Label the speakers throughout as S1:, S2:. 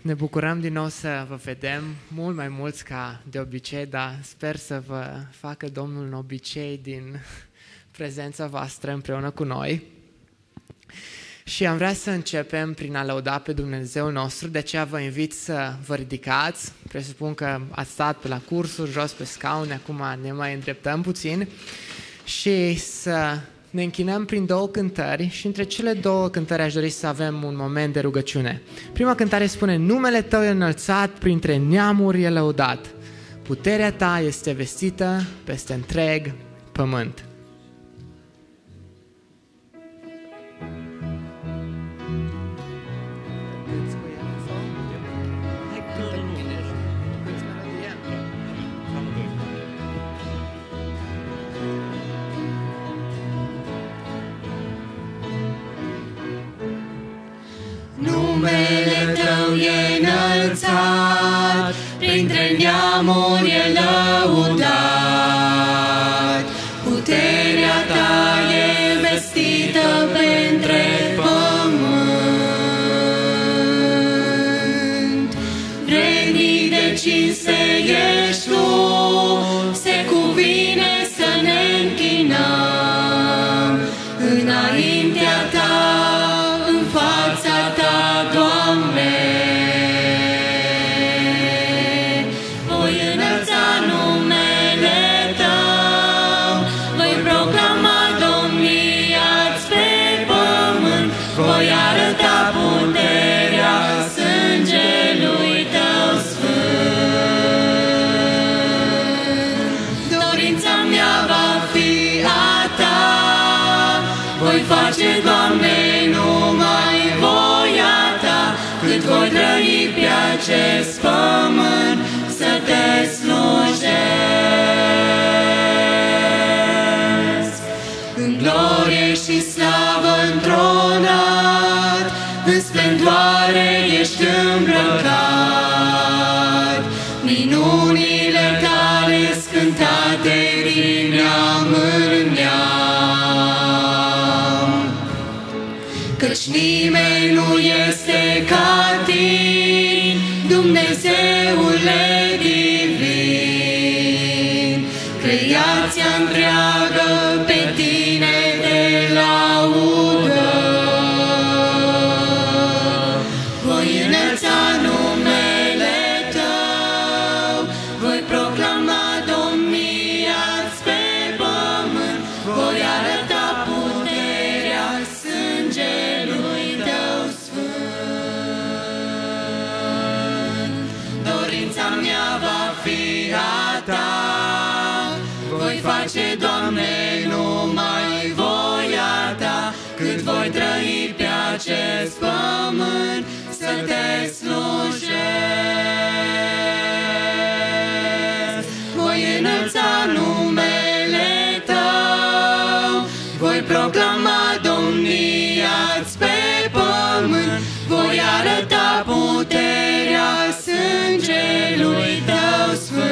S1: Ne bucurăm din nou să vă vedem, mult mai mulți ca de obicei, dar sper să vă facă Domnul un obicei din prezența voastră împreună cu noi. Și am vrea să începem prin a lăuda pe Dumnezeu nostru, de aceea vă invit să vă ridicați. Presupun că ați stat pe la cursuri, jos pe scaune, acum ne mai îndreptăm puțin și să ne închinăm prin două cântări și între cele două cântări aș dori să avem un moment de rugăciune. Prima cântare spune: numele Tău e înălțat, printre neamuri e lăudat, puterea Ta este vestită peste întreg pământ.
S2: Numele Tău e înălțat, printre neamuri e lăudat, puterea Ta e vestită pe-ntreg pământ. Vrednic de cinste ești Tu, se cuvine să ne închinăm înaintea Ta, în fața Ta, Doamne. Voi înălța numele Tău, voi proclama domnia-ți pe pământ, voi arăta puterea sângelui Tău sfânt. Dorința mea va fi a Ta, voi face, Doamne, numai voia Ta, cât voi trăi pe acest pământ să Te slujesc. În glorie și slavă întronat, în splendoare ești îmbrăcat, minunile Tale scântate din neam în neam. Căci nimeni nu este ca Tine, Dumnezeule divin. Creația întreagă pe Tine te laudă. Voi înălța numele Tău, voi proclama domnia-ți pe pământ, voi arăta puterea sângelui Tău sfânt. Dorința mea va fi a Ta, voi face, Doamne, numai voia Ta, cât voi trăi pe acest pământ să Te slujesc. Voi înălța numele Tău, voi proclama domnia-ți pe pământ, voi arăta puterea sângelui Tău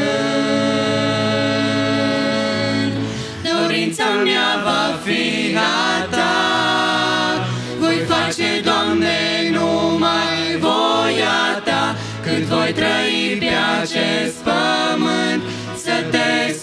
S2: sfânt. Dorința mea va fi a Ta, voi face, Doamne, numai voia Ta, cât voi trăi pe acest pământ să Te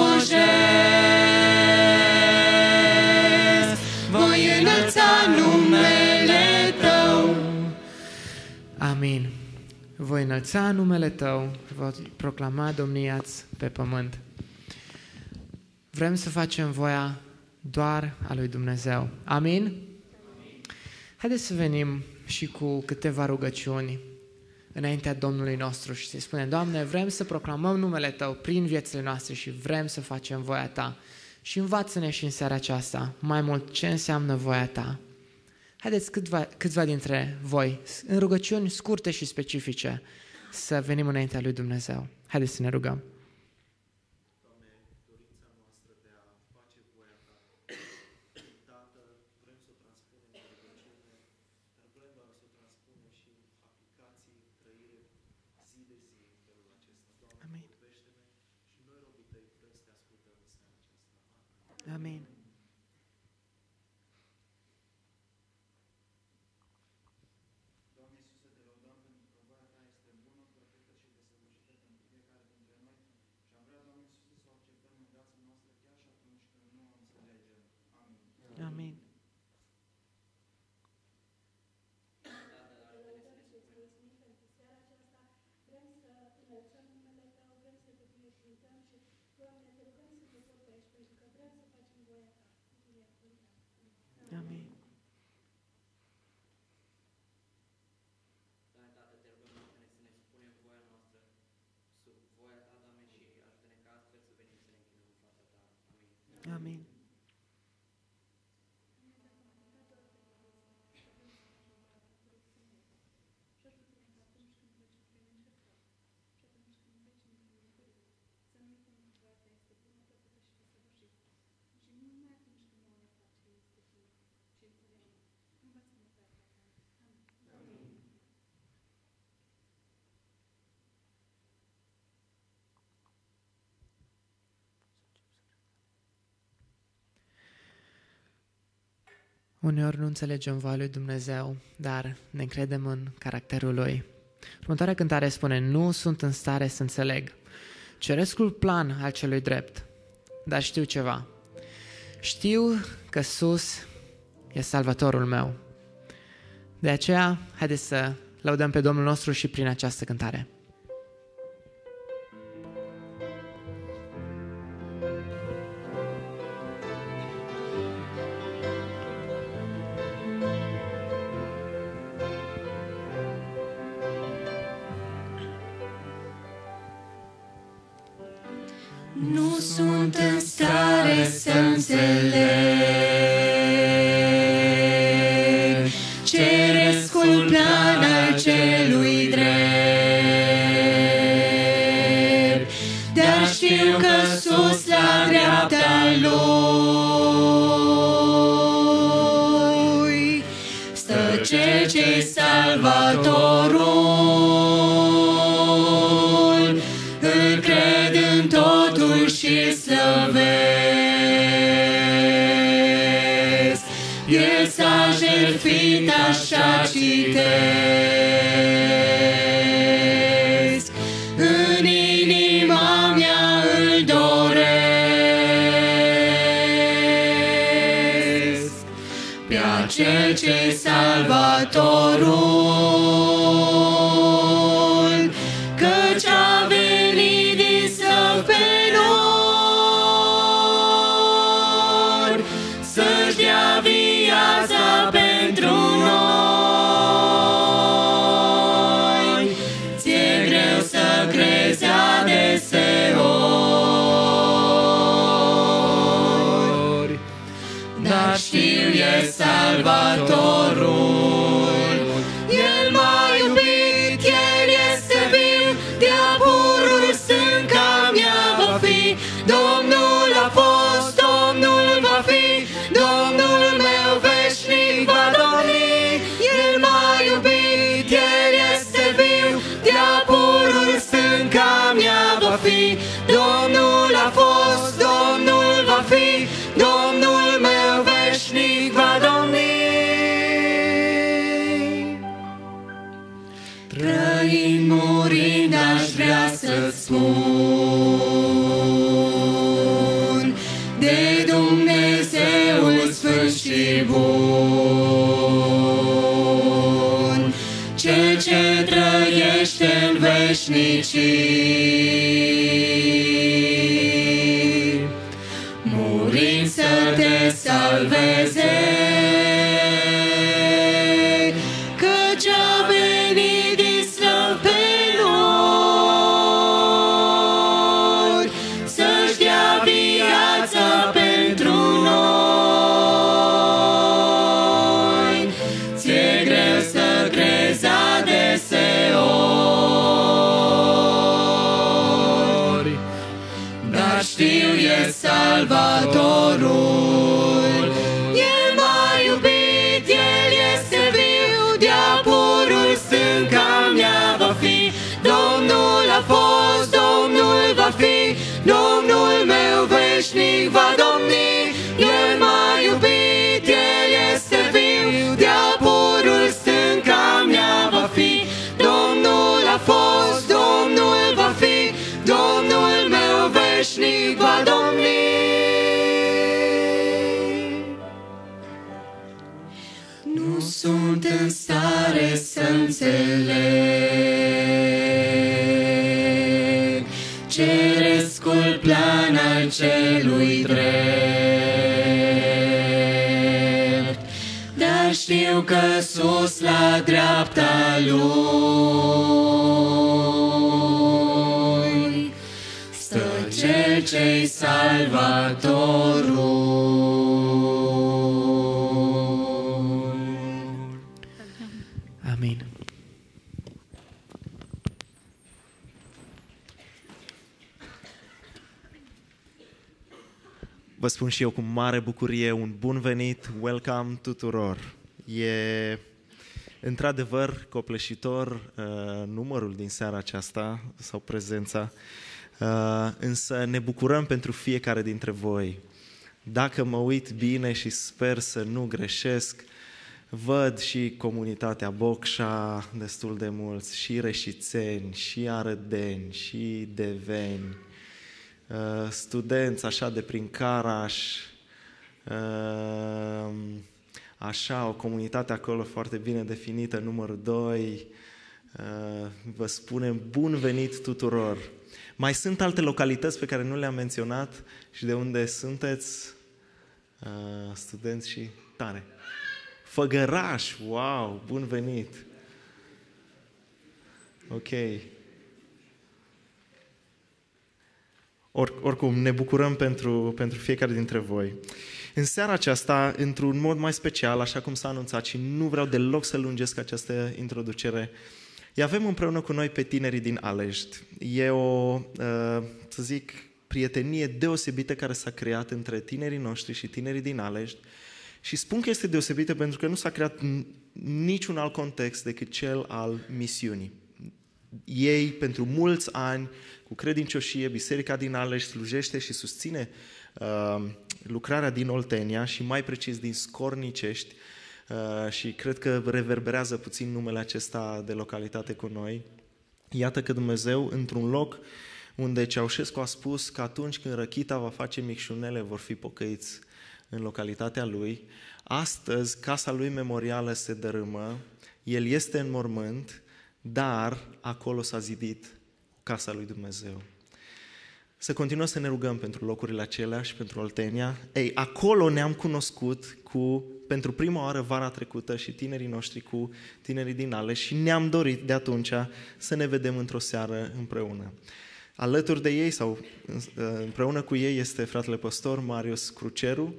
S2: slujesc. Voi înălța numele Tău.
S1: Amin. Voi înălța numele Tău, voi proclama domnia-ți pe pământ. Vrem să facem voia doar a lui Dumnezeu. Amin? Haideți să venim și cu câteva rugăciuni înaintea Domnului nostru și să-i spunem: Doamne, vrem să proclamăm numele Tău prin viețile noastre și vrem să facem voia Ta. Și învață-ne și în seara aceasta mai mult ce înseamnă voia Ta. Haideți câțiva dintre voi, în rugăciuni scurte și specifice, să venim înaintea lui Dumnezeu. Haideți să ne rugăm. Amin. Amin. Amin. Uneori nu înțelegem voia lui Dumnezeu, dar ne încredem în caracterul Lui. Următoarea cântare spune: nu sunt în stare să înțeleg cerescul plan al celui drept, dar știu ceva. Știu că sus e Salvatorul meu. De aceea, haideți să lăudăm pe Domnul nostru și prin această cântare.
S2: Nu sunt în stare să înțeleg cerescul plan al celui drept, dar știu că sus la dreapta lui stă Cel ce-i Salvatorul. Îl cred în totul și slăvesc. El s-a jertfit, așa citesc. În inima mea îl doresc pe acel ce-i Salvatorul, căci a venit din slăv pe nor să-și dea viața pentru noi. Ți-e greu să crezi adeseori, dar știu e Salvatorul. El m-a iubit, El este viu, de-a purul stânca mea va fi. Domnul a fost, Domnul va fi, Domnul meu veșnic va domni. El m-a iubit, El este viu, de-a purul stânca mea va fi. Domnul a fost, Domnul va fi, Domnul meu veșnic va domni. Trăind, murind, aș vrea să-ți spun de Dumnezeul Sfânt și bun, Cel ce trăiește în veșnicii, murind să te salveze, căci a venit din slăv pe nor să-și dea viața pentru noi. Ți-e greu să crezi adeseori, dar știu e Salvatorul. El m-a iubit, El este viu, de-a purul stânca mea va fi. Domnul a fost, Domnul va fi, Domnul meu veșnic va domni. El m-a iubit, El este viu, de-a purul stânca mea va fi. Domnul a fost, Domnul va fi, Domnul meu veșnic va domni. Nu sunt în stare să înțeleg cerescul plan al celui drept. Dar știu că sus la dreapta lui stă Cel ce-i Salvatorul.
S1: Amin.
S3: Vă spun și eu cu mare bucurie un bun venit, welcome tuturor. E într-adevăr copleșitor numărul din seara aceasta sau prezența, însă ne bucurăm pentru fiecare dintre voi. Dacă mă uit bine și sper să nu greșesc, văd și comunitatea Bocșa destul de mulți, și reșițeni, și arădeni, și deveni, studenți așa de prin Caraș, așa o comunitate acolo foarte bine definită, numărul 2, vă spunem bun venit tuturor. Mai sunt alte localități pe care nu le-am menționat și de unde sunteți studenți și tare. Făgăraș, wow, bun venit. Ok. Oricum, ne bucurăm pentru fiecare dintre voi. În seara aceasta, într-un mod mai special, așa cum s-a anunțat și nu vreau deloc să lungesc această introducere, îi avem împreună cu noi pe tinerii din Alești. E o, să zic, prietenie deosebită care s-a creat între tinerii noștri și tinerii din Alești. Și spun că este deosebită pentru că nu s-a creat niciun alt context decât cel al misiunii. Ei, pentru mulți ani, cu credincioșie, Biserica din Alești slujește și susține lucrarea din Oltenia și mai precis din Scornicești și cred că reverberează puțin numele acesta de localitate cu noi. Iată că Dumnezeu, într-un loc unde Ceaușescu a spus că atunci când Răchita va face micșunele, vor fi pocăiți în localitatea lui, astăzi casa lui memorială se dărâmă, el este în mormânt, dar acolo s-a zidit casa lui Dumnezeu. Să continuăm să ne rugăm pentru locurile acelea și pentru Oltenia. Ei, acolo ne-am cunoscut pentru prima oară vara trecută și tinerii noștri cu tinerii din Alești și ne-am dorit de atunci să ne vedem într-o seară împreună. Alături de ei sau împreună cu ei este fratele păstor Marius Cruceru,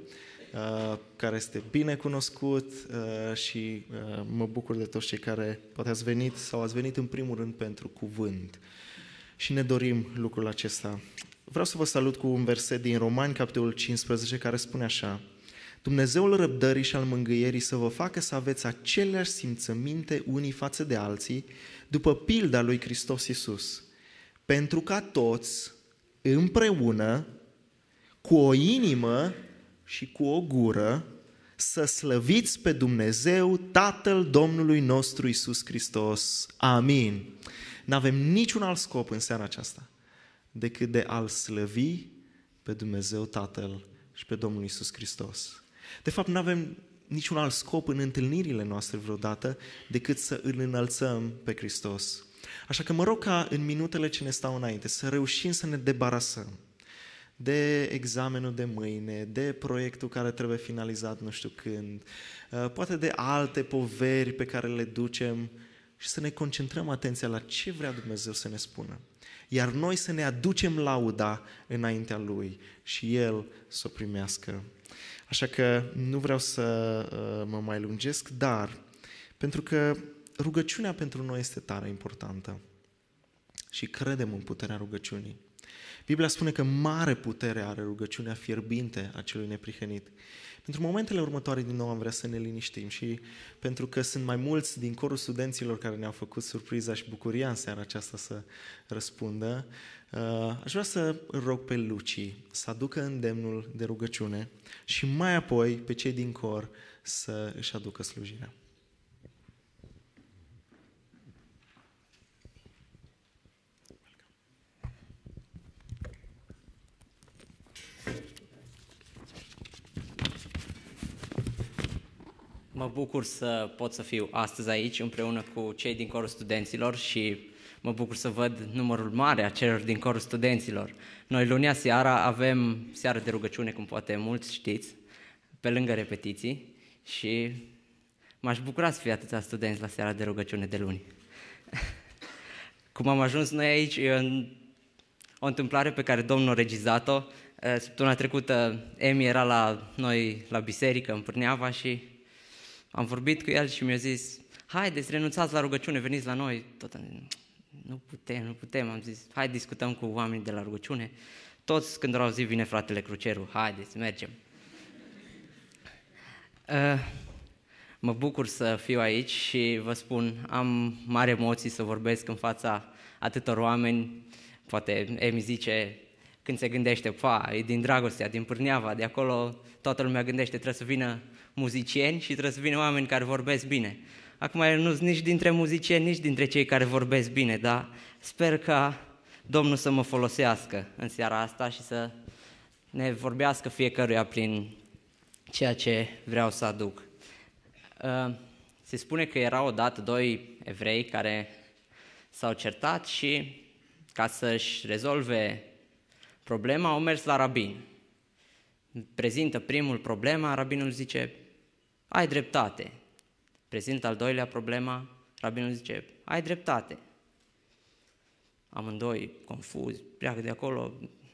S3: care este bine cunoscut și mă bucur de toți cei care poate ați venit sau ați venit în primul rând pentru cuvânt. Și ne dorim lucrul acesta. Vreau să vă salut cu un verset din Romani, capitolul 15, care spune așa: Dumnezeul răbdării și al mângâierii să vă facă să aveți aceleași simțăminte unii față de alții, după pilda lui Hristos Iisus, pentru ca toți, împreună, cu o inimă și cu o gură, să slăviți pe Dumnezeu, Tatăl Domnului nostru Iisus Hristos. Amin. N-avem niciun alt scop în seara aceasta decât de a-L slăvi pe Dumnezeu Tatăl și pe Domnul Iisus Hristos. De fapt, n-avem niciun alt scop în întâlnirile noastre vreodată decât să Îl înălțăm pe Hristos. Așa că mă rog ca în minutele ce ne stau înainte să reușim să ne debarasăm de examenul de mâine, de proiectul care trebuie finalizat nu știu când, poate de alte poveri pe care le ducem și să ne concentrăm atenția la ce vrea Dumnezeu să ne spună. Iar noi să ne aducem lauda înaintea Lui și El să o primească. Așa că nu vreau să mă mai lungesc, dar pentru că rugăciunea pentru noi este tare importantă și credem în puterea rugăciunii. Biblia spune că mare putere are rugăciunea fierbinte a celui neprihănit. Pentru momentele următoare din nou am vrea să ne liniștim și pentru că sunt mai mulți din corul studenților care ne-au făcut surpriza și bucuria în seara aceasta să răspundă, aș vrea să rog pe Luci să aducă îndemnul de rugăciune și mai apoi pe cei din cor să își aducă slujirea.
S4: Mă bucur să pot să fiu astăzi aici împreună cu cei din corul studenților și mă bucur să văd numărul mare a celor din corul studenților. Noi lunea seara avem seară de rugăciune, cum poate mulți știți, pe lângă repetiții și m-aș bucura să fie atâția studenți la seara de rugăciune de luni. Cum am ajuns noi aici, e o întâmplare pe care Domnul a regizat-o. Săptămâna trecută Emi era la noi la biserică în Pârneava și am vorbit cu el și mi-a zis: haideți, renunțați la rugăciune, veniți la noi. Tot nu putem, am zis, hai discutăm cu oamenii de la rugăciune. Toți când au auzit, vine fratele Cruceru, haideți, mergem. Mă bucur să fiu aici și vă spun, am mari emoții să vorbesc în fața atâtor oameni. Poate Emi zice, când se gândește, e din Dragostea, din Pârneava, de acolo toată lumea gândește, trebuie să vină muzicieni și trebuie să vină oameni care vorbesc bine. Acum eu nu sunt nici dintre muzicieni, nici dintre cei care vorbesc bine, dar sper ca Domnul să mă folosească în seara asta și să ne vorbească fiecăruia prin ceea ce vreau să aduc. Se spune că erau odată doi evrei care s-au certat și ca să-și rezolve problema au mers la rabin. Prezintă primul problema, rabinul zice, ai dreptate. Prezintă al doilea problema, rabinul zice, ai dreptate. Amândoi confuzi, pleacă de acolo,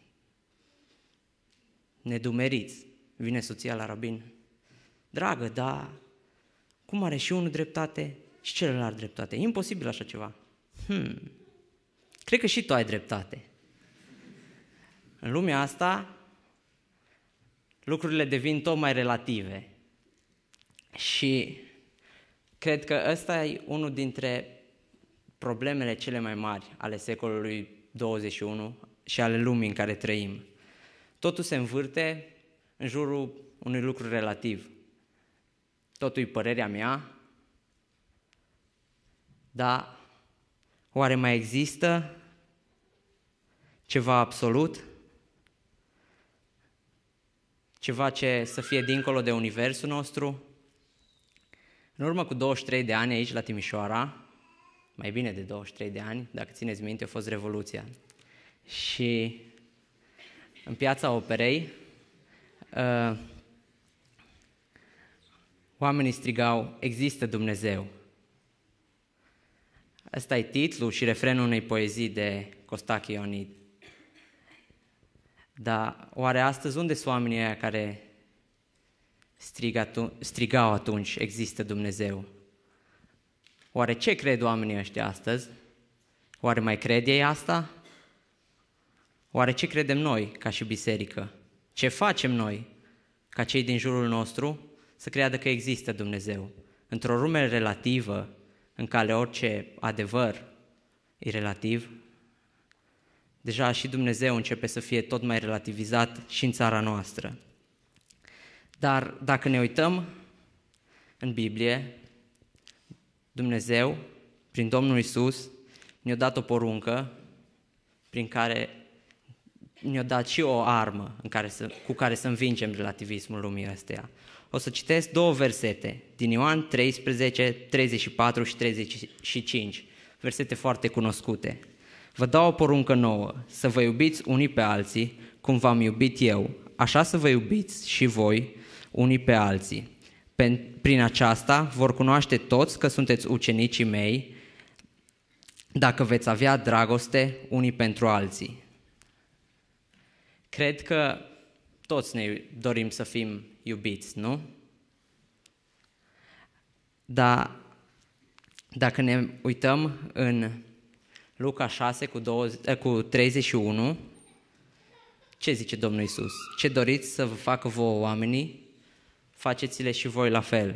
S4: nedumeriți. Vine soția la rabin, dragă, dar cum are și unul dreptate și celălalt dreptate? E imposibil așa ceva. Cred că și tu ai dreptate. În lumea asta, lucrurile devin tot mai relative. Și cred că ăsta e unul dintre problemele cele mai mari ale secolului 21 și ale lumii în care trăim. Totul se învârte în jurul unui lucru relativ. Totul e părerea mea, dar oare mai există ceva absolut? Ceva ce să fie dincolo de universul nostru? În urmă cu 23 de ani aici la Timișoara, mai bine de 23 de ani, dacă țineți minte, a fost Revoluția. Și în Piața Operei, oamenii strigau, există Dumnezeu. Ăsta e titlul și refrenul unei poezii de Costache Ionid. Dar oare astăzi unde sunt oamenii aia care strigau atunci, există Dumnezeu? Oare ce cred oamenii ăștia astăzi? Oare mai cred ei asta? Oare ce credem noi ca și biserică? Ce facem noi ca cei din jurul nostru să creadă că există Dumnezeu? Într-o lume relativă, în care orice adevăr e relativ, deja și Dumnezeu începe să fie tot mai relativizat și în țara noastră. Dar dacă ne uităm în Biblie, Dumnezeu, prin Domnul Iisus, ne-a dat o poruncă prin care ne-a dat și o armă cu care să învingem relativismul lumii astea. O să citesc două versete, din Ioan 13, 34 și 35, versete foarte cunoscute. Vă dau o poruncă nouă, să vă iubiți unii pe alții, cum v-am iubit eu, așa să vă iubiți și voi unii pe alții. Prin aceasta vor cunoaște toți că sunteți ucenicii mei, dacă veți avea dragoste unii pentru alții. Cred că toți ne dorim să fim iubiți, nu? Dar dacă ne uităm în Luca 6 cu 31, ce zice Domnul Iisus? Ce doriți să vă facă vouă oamenii, faceți-le și voi la fel.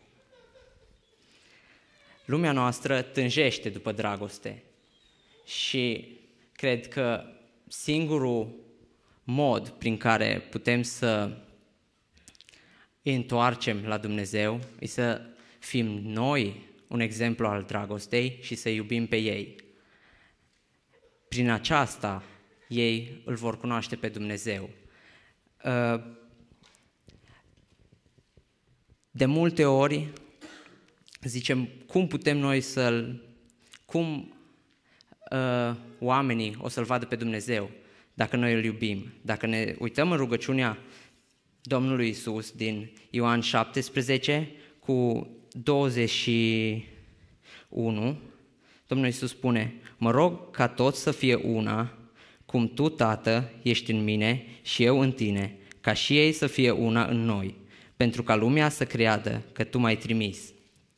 S4: Lumea noastră tânjește după dragoste și cred că singurul mod prin care putem să îi întoarcem la Dumnezeu e să fim noi un exemplu al dragostei și să iubim pe ei. Prin aceasta ei îl vor cunoaște pe Dumnezeu. De multe ori zicem, cum putem noi cum oamenii o să-L vadă pe Dumnezeu dacă noi îl iubim. Dacă ne uităm în rugăciunea Domnului Iisus din Ioan 17 cu 21, Domnul Iisus spune: mă rog ca toți să fie una, cum tu, Tată, ești în mine și eu în tine, ca și ei să fie una în noi, pentru ca lumea să creadă că tu m-ai trimis.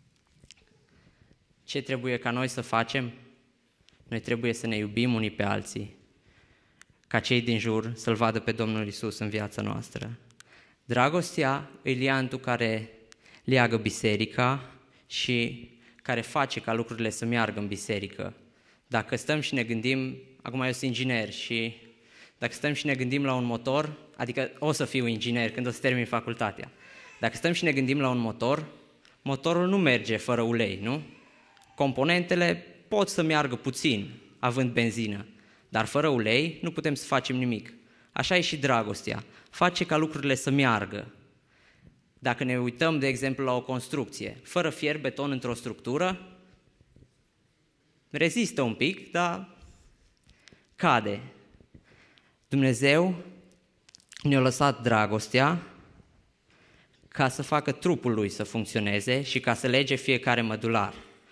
S4: Ce trebuie ca noi să facem? Noi trebuie să ne iubim unii pe alții, ca cei din jur să-L vadă pe Domnul Iisus în viața noastră. Dragostea e liantul care leagă biserica și care face ca lucrurile să meargă în biserică. Dacă stăm și ne gândim, acum eu sunt inginer și dacă stăm și ne gândim la un motor, adică o să fiu inginer când o să termin facultatea, dacă stăm și ne gândim la un motor, motorul nu merge fără ulei, nu? Componentele pot să meargă puțin, având benzină, dar fără ulei nu putem să facem nimic. Așa e și dragostea, face ca lucrurile să meargă. Dacă ne uităm, de exemplu, la o construcție, fără fier, beton într-o structură, rezistă un pic, dar cade. Dumnezeu ne-a lăsat dragostea ca să facă trupul Lui să funcționeze și ca să lege fiecare mădular.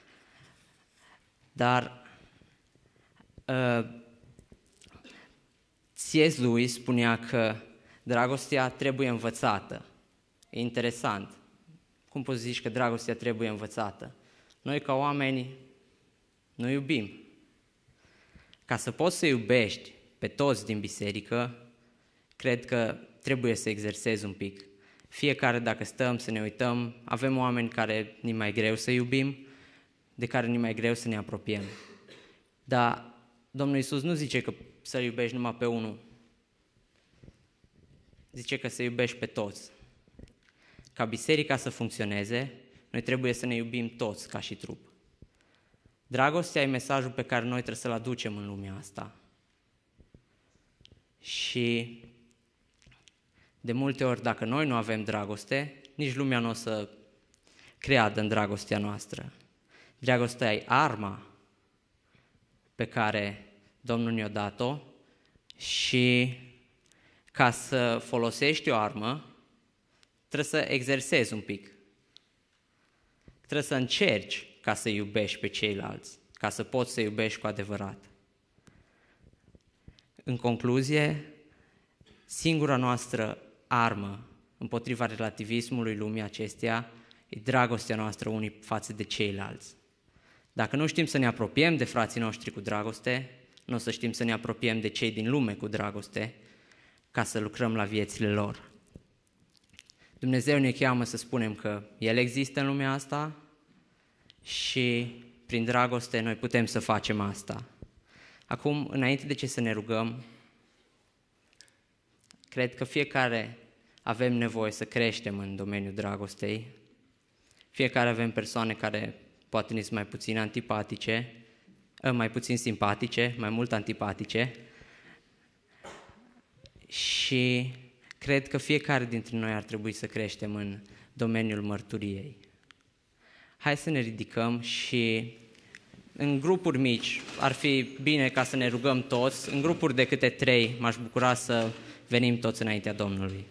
S4: Dar C.S. Lewis spunea că dragostea trebuie învățată. E interesant. Cum poți zici că dragostea trebuie învățată? Noi ca oameni nu iubim. Ca să poți să iubești pe toți din biserică, cred că trebuie să exersezi un pic. Fiecare, dacă stăm să ne uităm, avem oameni care ni mai greu să iubim, de care ni mai greu să ne apropiem. Dar Domnul Iisus nu zice că să iubești numai pe unul. Zice că să iubești pe toți. Ca biserica să funcționeze, noi trebuie să ne iubim toți ca și trup. Dragostea e mesajul pe care noi trebuie să-l aducem în lumea asta. Și de multe ori, dacă noi nu avem dragoste, nici lumea nu o să creadă în dragostea noastră. Dragostea e arma pe care Domnul ne-a dat-o și ca să folosești o armă, trebuie să exersezi un pic. Trebuie să încerci ca să iubești pe ceilalți, ca să poți să iubești cu adevărat. În concluzie, singura noastră armă împotriva relativismului lumii acesteia e dragostea noastră unii față de ceilalți. Dacă nu știm să ne apropiem de frații noștri cu dragoste, nu o să știm să ne apropiem de cei din lume cu dragoste, ca să lucrăm la viețile lor. Dumnezeu ne cheamă să spunem că El există în lumea asta și prin dragoste noi putem să facem asta. Acum, înainte de ce să ne rugăm, cred că fiecare avem nevoie să creștem în domeniul dragostei. Fiecare avem persoane care poate ni sunt mai puțin antipatice, mai puțin simpatice, mai mult antipatice. Și cred că fiecare dintre noi ar trebui să creștem în domeniul mărturiei. Hai să ne ridicăm și în grupuri mici ar fi bine ca să ne rugăm toți, în grupuri de câte 3 m-aș bucura să venim toți înaintea Domnului.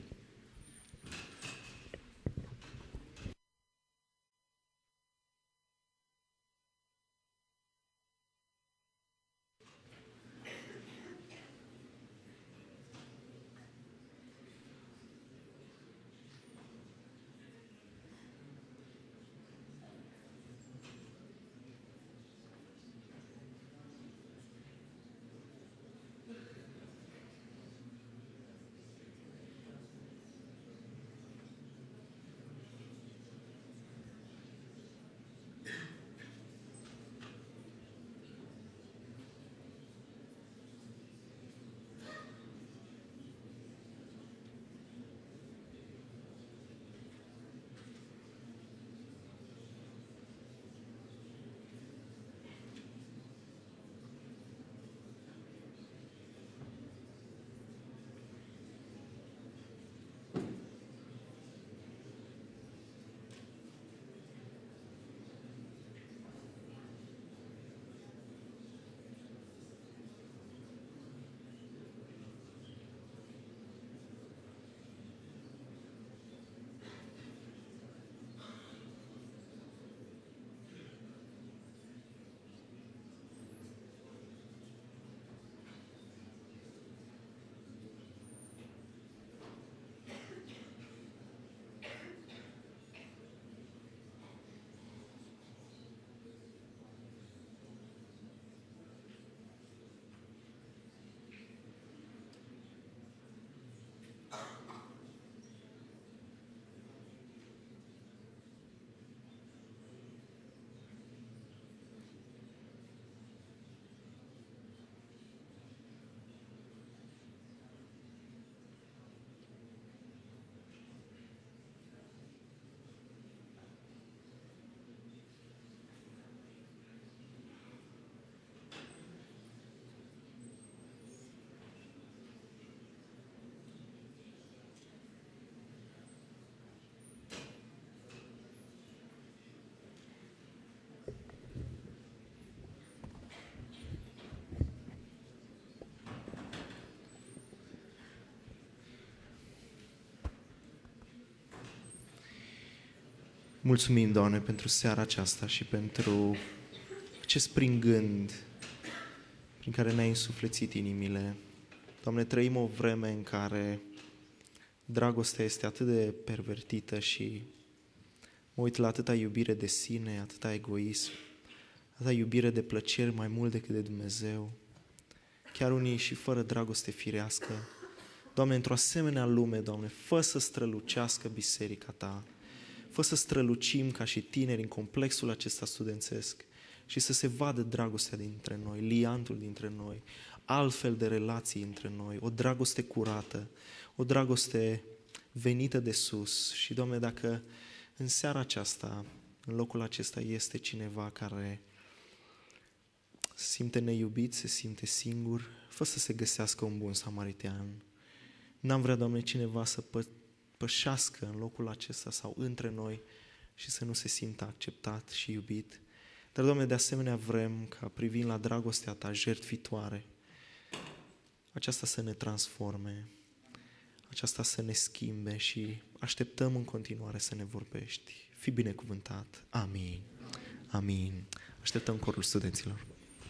S3: Mulțumim, Doamne, pentru seara aceasta și pentru acest prin gând prin care ne-ai însuflețit inimile. Doamne, trăim o vreme în care dragostea este atât de pervertită și mă uit la atâta iubire de sine, atâta egoism, atâta iubire de plăceri mai mult decât de Dumnezeu, chiar unii și fără dragoste firească. Doamne, într-o asemenea lume, Doamne, fă să strălucească biserica Ta, fă să strălucim ca și tineri în complexul acesta studențesc și să se vadă dragostea dintre noi, liantul dintre noi, altfel de relații între noi, o dragoste curată, o dragoste venită de sus. Și, Doamne, dacă în seara aceasta, în locul acesta, este cineva care se simte neiubit, se simte singur, fă să se găsească un bun samaritean. N-am vrea, Doamne, cineva să pășească în locul acesta sau între noi și să nu se simtă acceptat și iubit. Dar, Doamne, de asemenea vrem ca, privind la dragostea Ta jertfitoare, aceasta să ne transforme, aceasta să ne schimbe și așteptăm în continuare să ne vorbești. Fii binecuvântat. Amin. Amin. Așteptăm corul studenților.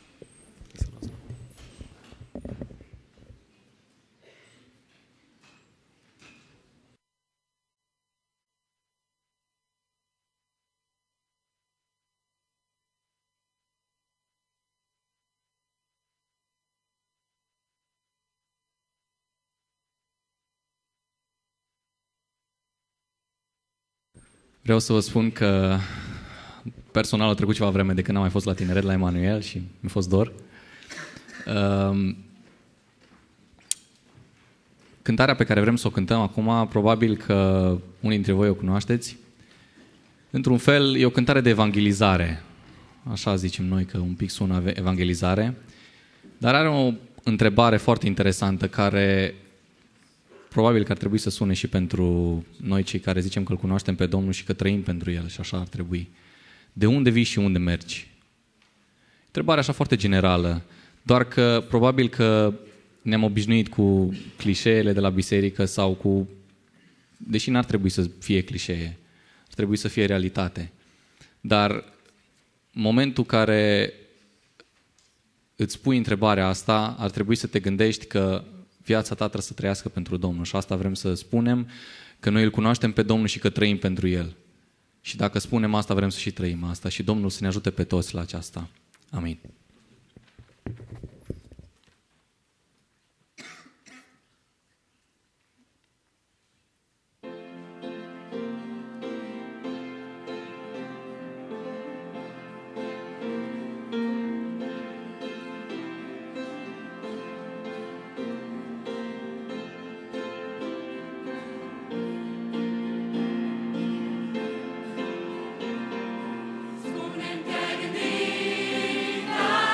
S5: Vreau să vă spun că personal a trecut ceva vreme de când am mai fost la tineret la Emanuel și mi-a fost dor. Cântarea pe care vrem să o cântăm acum, probabil că unii dintre voi o cunoașteți. Într-un fel, e o cântare de evangelizare. Așa zicem noi că un pic sună evangelizare. Dar are o întrebare foarte interesantă care probabil că ar trebui să sune și pentru noi cei care zicem că îl cunoaștem pe Domnul și că trăim pentru El și așa ar trebui. De unde vii și unde mergi? Întrebarea așa foarte generală, doar că probabil că ne-am obișnuit cu clișeele de la biserică sau cu... Deși n-ar trebui să fie clișee, ar trebui să fie realitate. Dar momentul care îți pui întrebarea asta, ar trebui să te gândești că viața ta trebuie să trăiască pentru Domnul și asta vrem să spunem, că noi îl cunoaștem pe Domnul și că trăim pentru El. Și dacă spunem asta, vrem să și trăim asta și Domnul să ne ajute pe toți la aceasta. Amin.
S2: Spune-mi, te-ai gândit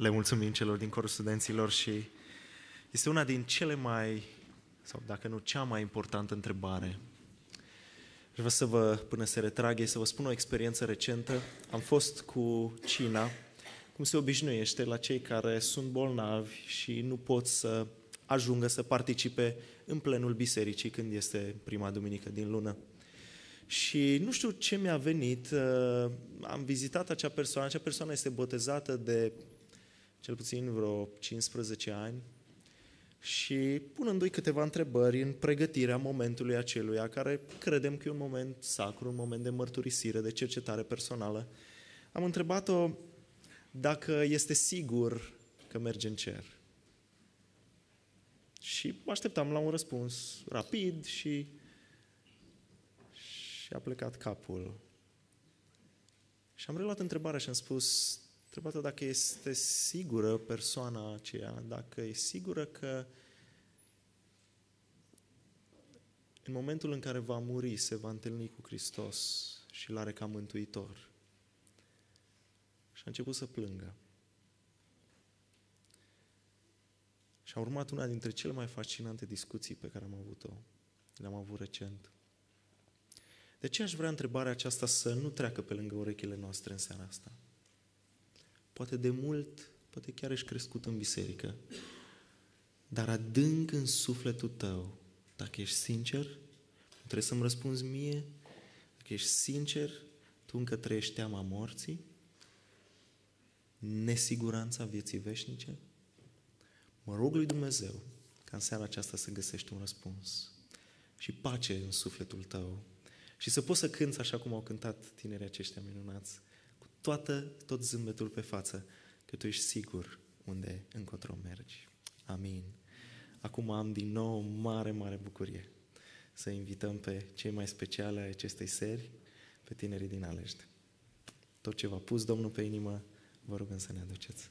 S3: le mulțumim celor din corul studenților și este una din cele mai, sau dacă nu cea mai importantă întrebare. Și vreau să vă, până se retragă, să vă spun o experiență recentă. Am fost cu cina, cum se obișnuiește, la cei care sunt bolnavi și nu pot să ajungă să participe în plenul bisericii când este prima duminică din lună. Și nu știu ce mi-a venit, am vizitat acea persoană este botezată de cel puțin vreo 15 ani și punându-i câteva întrebări în pregătirea momentului aceluia, care credem că e un moment sacru, un moment de mărturisire, de cercetare personală, am întrebat-o dacă este sigur că merge în cer. Și așteptam la un răspuns rapid și a plecat capul. Și am reluat întrebarea și am spus, întrebat-o dacă este sigură persoana aceea, dacă e sigură că în momentul în care va muri se va întâlni cu Hristos și l-are ca mântuitor. Și a început să plângă. Și a urmat una dintre cele mai fascinante discuții pe care am avut-o. Le-am avut recent. De ce aș vrea întrebarea aceasta să nu treacă pe lângă urechile noastre în seara asta? Poate de mult, poate chiar ești crescut în biserică, dar adânc în sufletul tău, dacă ești sincer, nu trebuie să-mi răspunzi mie, dacă ești sincer, tu încă trăiești teama morții, nesiguranța vieții veșnice. Mă rog lui Dumnezeu ca în seara aceasta să găsești un răspuns și pace în sufletul tău și să poți să cânți așa cum au cântat tinerii aceștia minunați, cu tot zâmbetul pe față, că tu ești sigur unde încotro mergi. Amin. Acum am din nou o mare, mare bucurie să invităm pe cei mai speciali ai acestei seri, pe tinerii din Alești. Tot ce v-a pus Domnul pe inimă, vă rugăm să ne aduceți.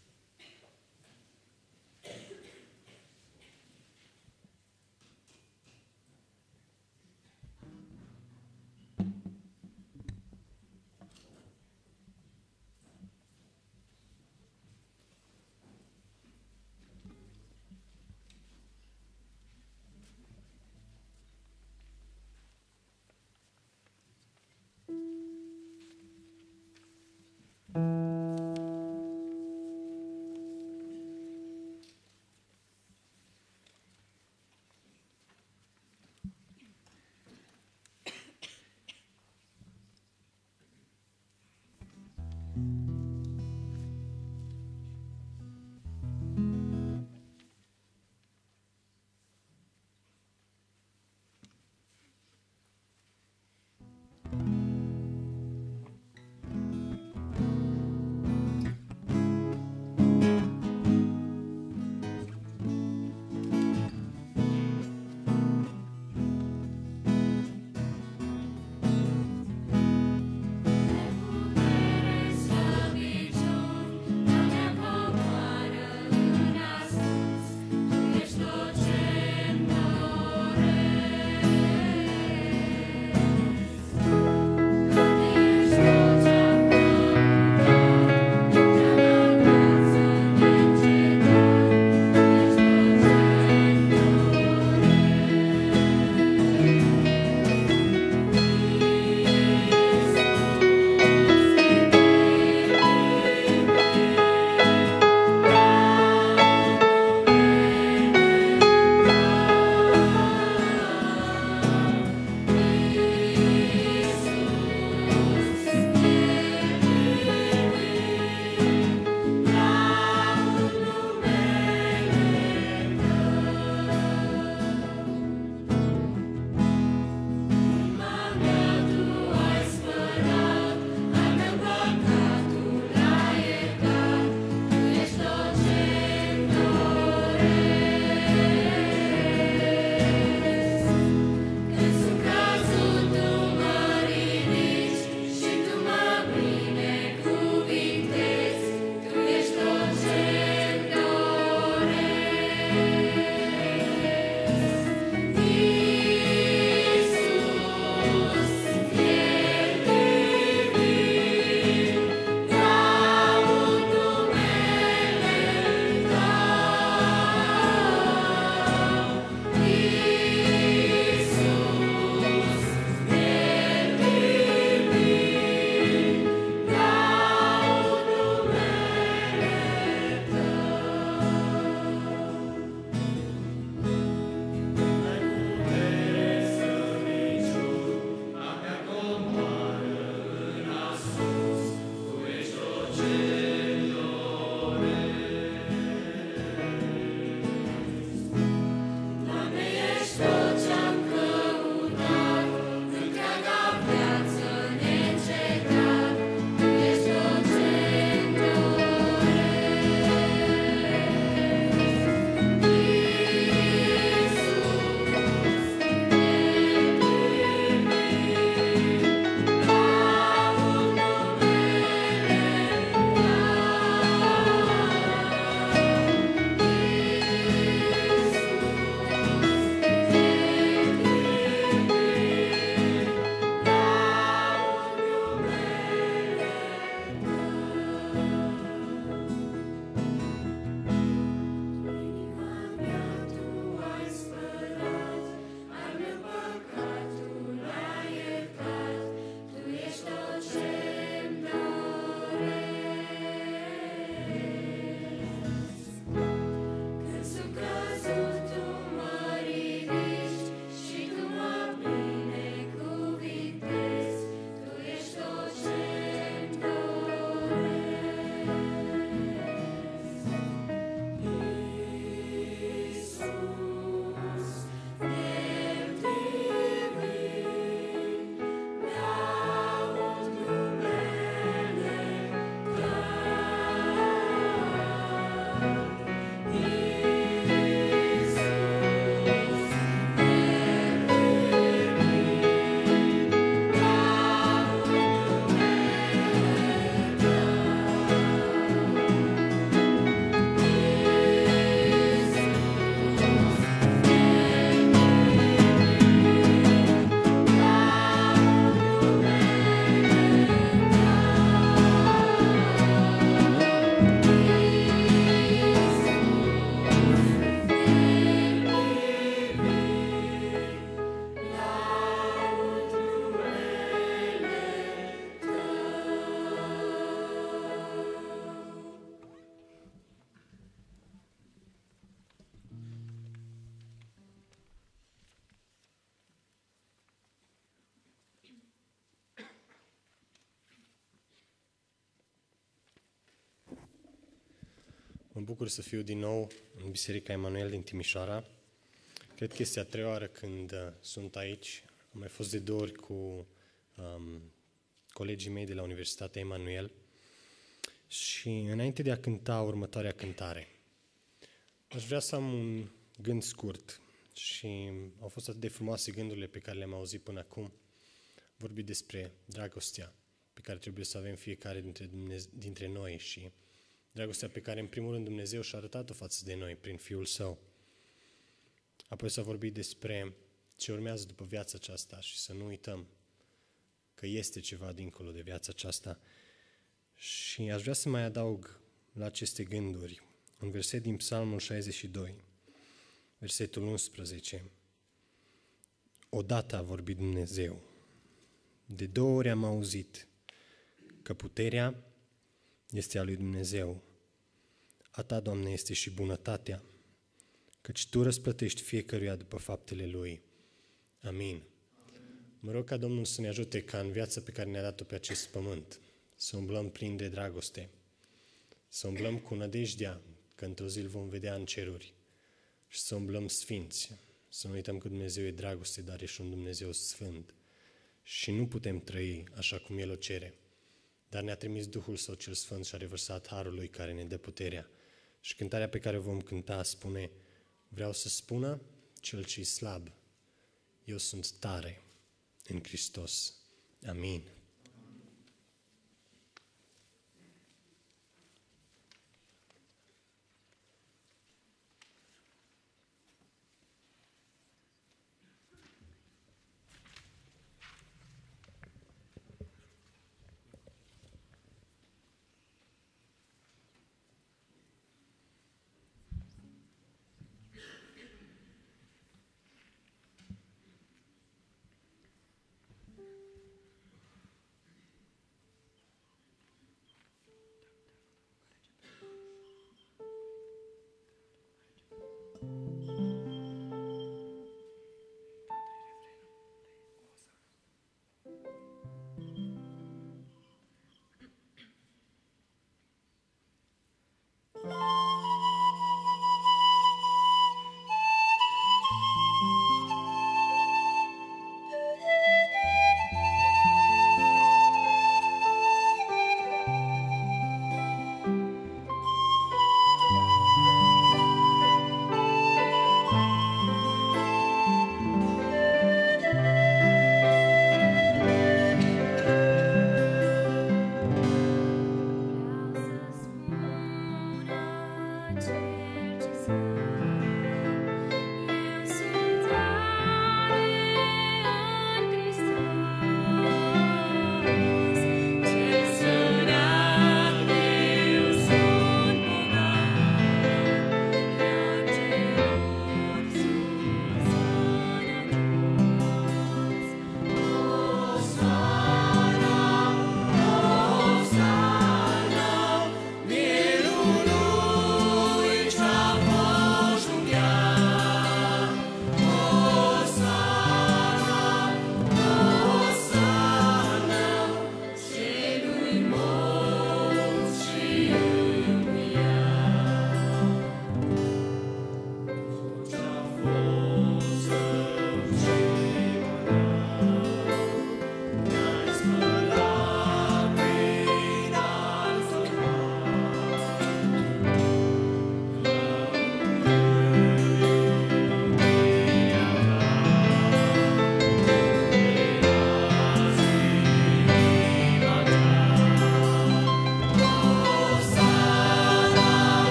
S6: Mă bucur să fiu din nou în Biserica Emanuel din Timișoara. Cred că este a treia oară când sunt aici. Am mai fost de 2 ori cu colegii mei de la Universitatea Emanuel. Și înainte de a cânta următoarea cântare, aș vrea să am un gând scurt. Și au fost atât de frumoase gândurile pe care le-am auzit până acum. Vorbi despre dragostea pe care trebuie să avem fiecare dintre noi și dragostea pe care, în primul rând, Dumnezeu și-a arătat-o față de noi prin Fiul Său. Apoi s-a vorbit despre ce urmează după viața aceasta și să nu uităm că este ceva dincolo de viața aceasta. Și aș vrea să mai adaug la aceste gânduri un verset din Psalmul 62, versetul 11. Odată a vorbit Dumnezeu, de 2 ori am auzit că puterea este a lui Dumnezeu. A ta, Doamne, este și bunătatea, căci Tu răsplătești fiecăruia după faptele lui. Amin. Mă rog ca Domnul să ne ajute ca în viața pe care ne-a dat-o pe acest pământ să umblăm plini de dragoste, să umblăm cu nădejdea că într-o zi îl vom vedea în ceruri și să umblăm sfinți, să nu uităm că Dumnezeu e dragoste, dar e și un Dumnezeu sfânt și nu putem trăi așa cum El o cere. Dar ne-a trimis Duhul Său cel Sfânt și a revărsat harul Lui care ne dă puterea. Și cântarea pe care o vom cânta spune: vreau să spună cel ce-i slab, eu sunt tare în Hristos. Amin.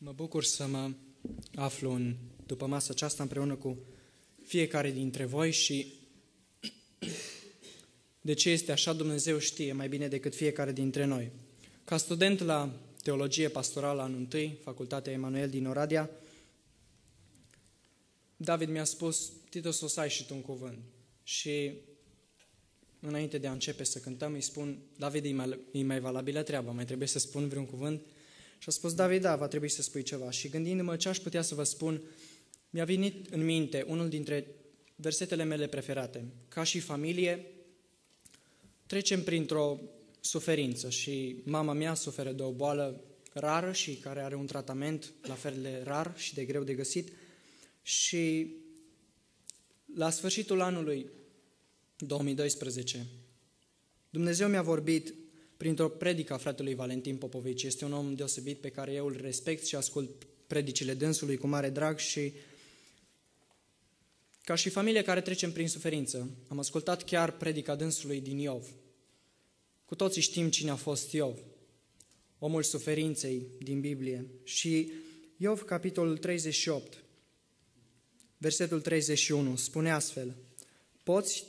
S7: Mă bucur să mă aflu după masa aceasta împreună cu fiecare dintre voi și de ce este așa, Dumnezeu știe mai bine decât fiecare dintre noi. Ca student la Teologie Pastorală anul 1, Facultatea Emanuel din Oradea, David mi-a spus: Titus, o să ai și tu un cuvânt. Și înainte de a începe să cântăm, îi spun: David, e mai valabilă treaba, mai trebuie să spun vreun cuvânt? Și a spus: David, da, va trebui să spui ceva. Și gândindu-mă ce aș putea să vă spun, mi-a venit în minte unul dintre versetele mele preferate. Ca și familie, trecem printr-o suferință și mama mea suferă de o boală rară și care are un tratament la fel de rar și de greu de găsit. Și la sfârșitul anului 2012, Dumnezeu mi-a vorbit printr-o predică a fratelui Valentin Popovici. Este un om deosebit pe care eu îl respect și ascult predicile dânsului cu mare drag și ca și familie care trecem prin suferință, am ascultat chiar predica dânsului din Iov. Cu toții știm cine a fost Iov, omul suferinței din Biblie. Și Iov, capitolul 38, versetul 31, spune astfel: Poți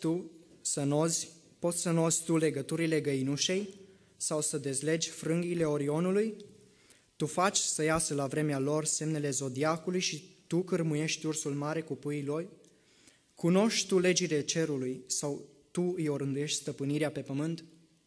S7: să nozi tu legăturile găinușei sau să dezlegi frânghiile Orionului? Tu faci să iasă la vremea lor semnele zodiacului și tu cârmuiești ursul mare cu puii lui? Cunoști tu legile cerului sau tu îi orânduiești stăpânirea pe pământ?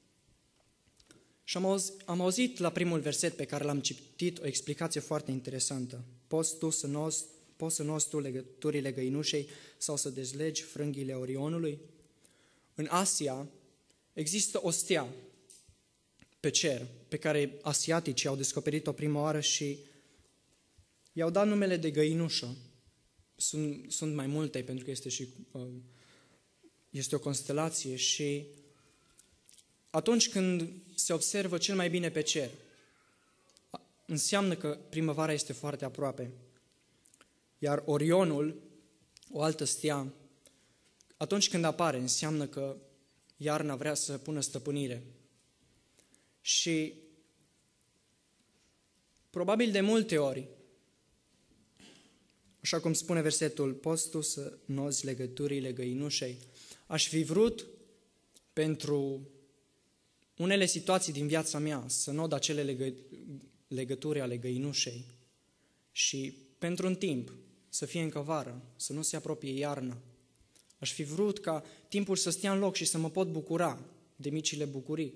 S7: Și am auzit la primul verset pe care l-am citit o explicație foarte interesantă. Poți să nozi tu legăturile găinușei sau să dezlegi frânghiile Orionului? În Asia există o stea pe cer pe care asiaticii au descoperit-o prima oară și i-au dat numele de găinușă. Sunt mai multe pentru că este o constelație și atunci când se observă cel mai bine pe cer, înseamnă că primăvara este foarte aproape. Iar Orionul, o altă stea, atunci când apare, înseamnă că iarna vrea să pună stăpânire. Și probabil de multe ori, așa cum spune versetul, poți tu să nozi legăturile găinușei, aș fi vrut pentru unele situații din viața mea să nod acele legături ale găinușei și pentru un timp să fie încă vară, să nu se apropie iarna. Aș fi vrut ca timpul să stea în loc și să mă pot bucura de micile bucurii.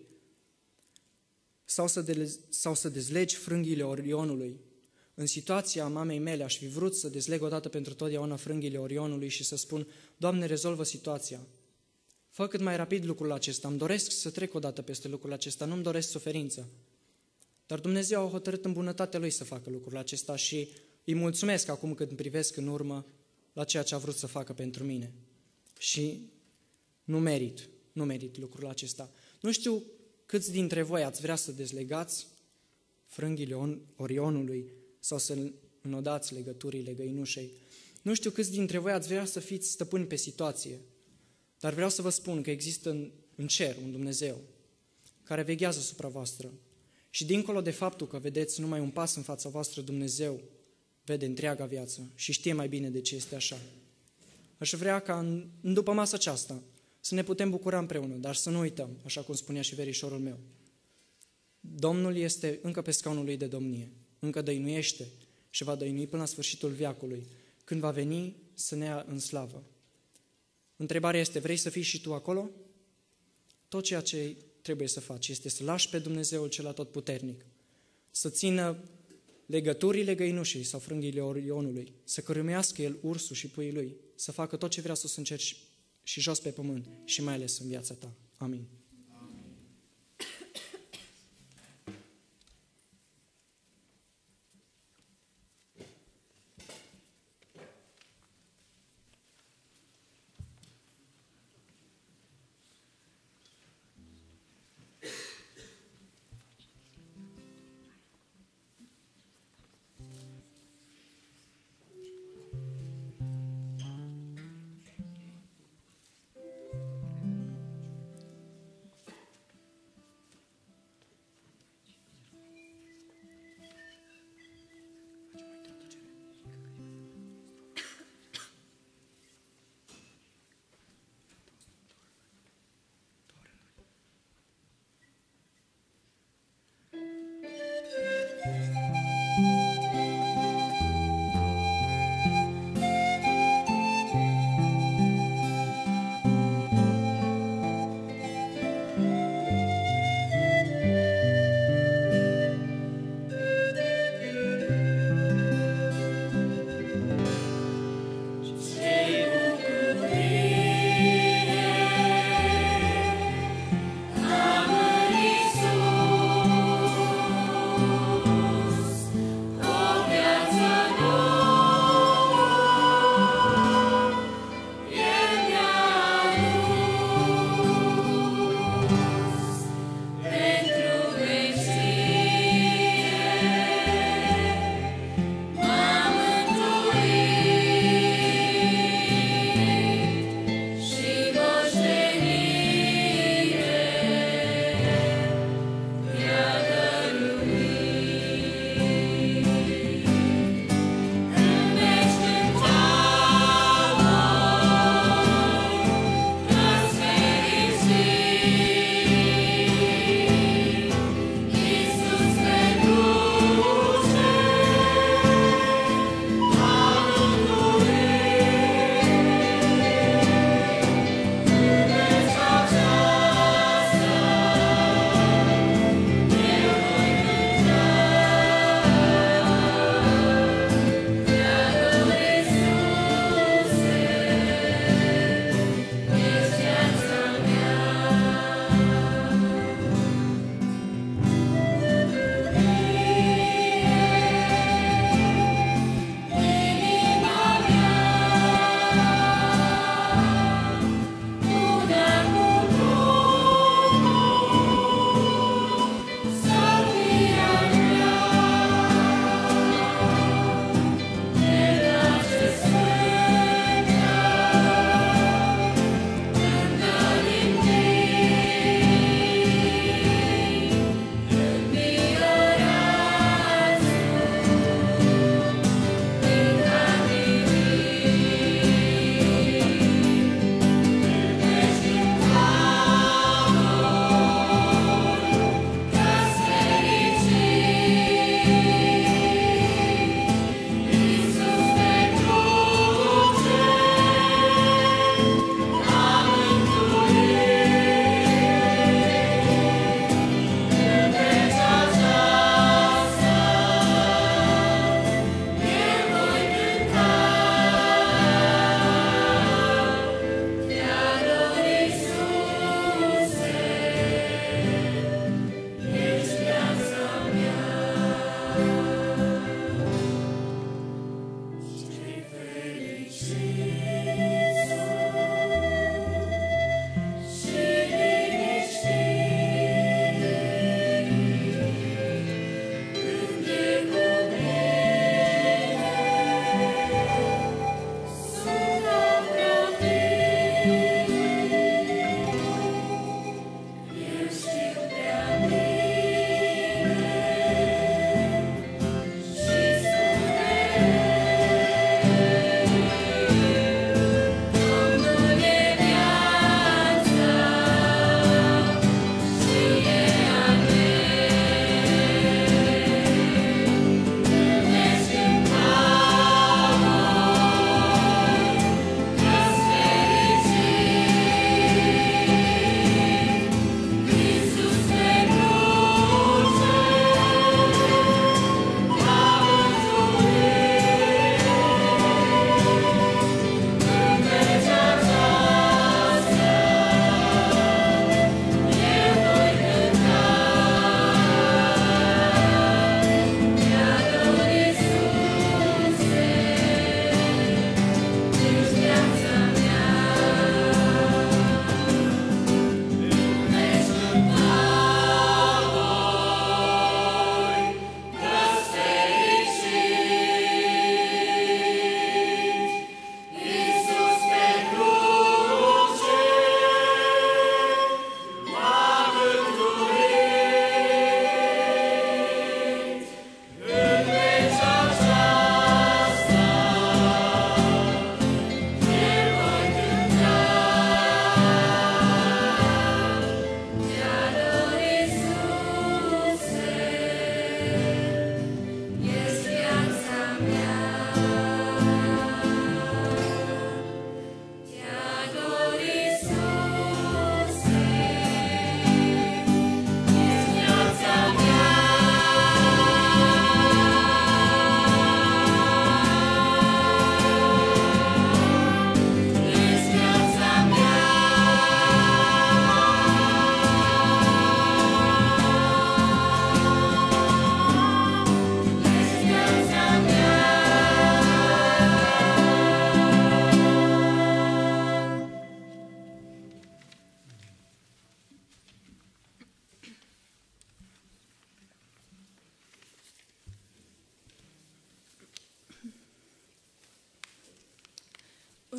S7: Sau să dezlegi frânghiile Orionului. În situația mamei mele aș fi vrut să dezleg odată pentru totdeauna frânghiile Orionului și să spun: Doamne, rezolvă situația. Fă cât mai rapid lucrul acesta. Îmi doresc să trec odată peste lucrul acesta, nu-mi doresc suferință. Dar Dumnezeu a hotărât în bunătatea Lui să facă lucrul acesta și îi mulțumesc acum când privesc în urmă la ceea ce a vrut să facă pentru mine. Și nu merit lucrul acesta. Nu știu câți dintre voi ați vrea să dezlegați frânghile Orionului sau să înodați legăturile găinușei. Nu știu câți dintre voi ați vrea să fiți stăpâni pe situație, dar vreau să vă spun că există în cer un Dumnezeu care veghează asupra voastră și dincolo de faptul că vedeți numai un pas în fața voastră, Dumnezeu vede întreaga viață și știe mai bine de ce este așa. Aș vrea ca în după masa aceasta să ne putem bucura împreună, dar să nu uităm, așa cum spunea și verișorul meu. Domnul este încă pe scaunul lui de domnie, încă dăinuiește și va dăinui până la sfârșitul veacului, când va veni să ne ia în slavă. Întrebarea este: vrei să fii și tu acolo? Tot ceea ce trebuie să faci este să lași pe Dumnezeul cel atotputernic, să țină legăturile găinușei sau frânghiile Orionului, să cărâmească el ursul și puii lui, să facă tot ce vrea sus în cer și jos pe pământ și mai ales în viața ta. Amin.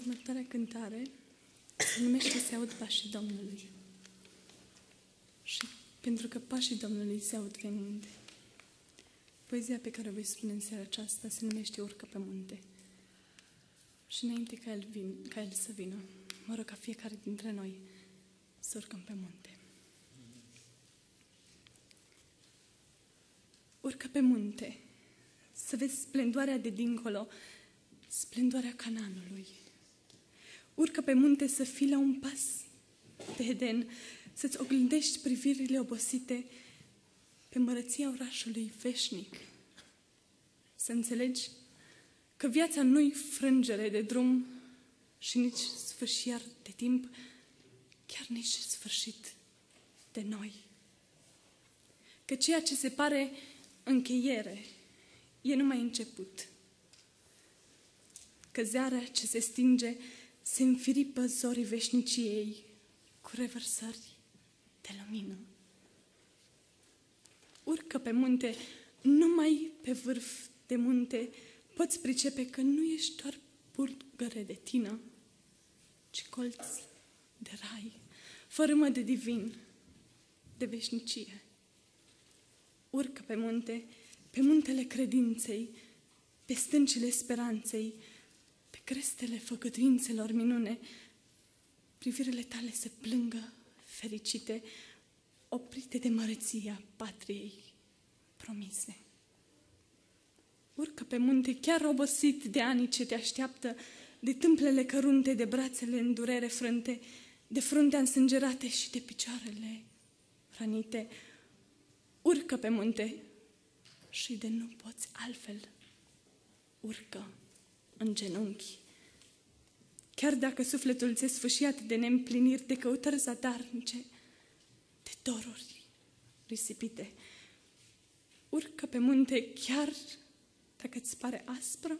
S8: Următoarea cântare se numește Se aud pașii Domnului. Și pentru că pașii Domnului se aud pe munte. Poezia pe care o voi spune în seara aceasta se numește Urcă pe munte. Și înainte ca el să vină, mă rog ca fiecare dintre noi să urcăm pe munte. Urcă pe munte, să vezi splendoarea de dincolo, splendoarea Canaanului. Urcă pe munte să fii la un pas de Eden, să-ți oglindești privirile obosite pe mărăția orașului veșnic. Să înțelegi că viața nu-i frângere de drum și nici sfârșit de timp, chiar nici sfârșit de noi. Că ceea ce se pare încheiere e numai început. Că zeara ce se stinge se înfiripă zorii veșniciei cu revărsări de lumină. Urcă pe munte, numai pe vârf de munte poți pricepe că nu ești doar bulgăre de tină, ci colț de rai, fărâmă de divin, de veșnicie. Urcă pe muntele credinței, pe stâncile speranței, pe crestele făgăduințelor minune, privirile tale se plângă fericite, oprite de măreția patriei promise. Urcă pe munte, chiar obosit de anii ce te așteaptă, de tâmplele cărunte, de brațele în durere frânte, de fruntea însângerate și de picioarele rănite. Urcă pe munte și de nu poți altfel. Urcă în genunchi. Chiar dacă sufletul ți-e sfâșiat de neîmpliniri, de căutări zadarnice, de doruri risipite. Urcă pe munte chiar dacă îți pare aspră,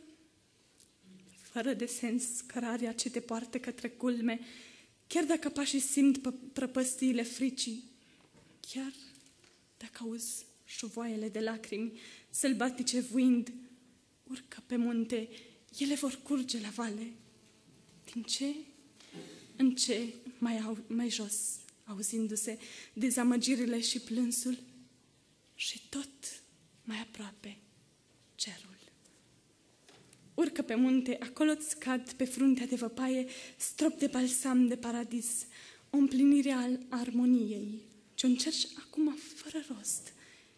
S8: fără de sens cărarea ce te poartă către culme, chiar dacă pașii simt prăpăstiile fricii, chiar dacă auzi șuvoaiele de lacrimi sălbatice vuind, urcă pe munte, ele vor curge la vale. Din ce în ce mai jos, auzindu-se dezamăgirile și plânsul, și tot mai aproape cerul. Urcă pe munte, acolo-ți cad pe fruntea de văpaie strop de balsam de paradis, o împlinire al armoniei, ce-o încerci acum fără rost.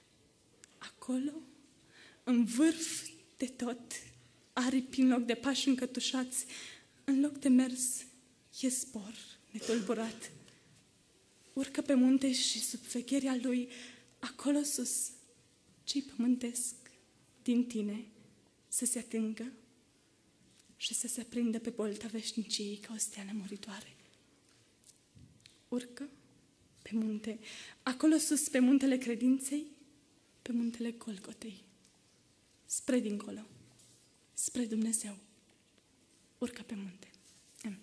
S8: Acolo, în vârf de tot, aripi în loc de pași încătușați, în loc de mers, e zbor netulburat. Urcă pe munte și sub vegherea lui, acolo sus, ce-i pământesc din tine să se atingă și să se aprindă pe bolta veșniciei ca o stea nemuritoare. Urcă pe munte, acolo sus, pe muntele credinței, pe muntele Golgotei, spre dincolo, spre Dumnezeu. Urcă pe munte. Amin.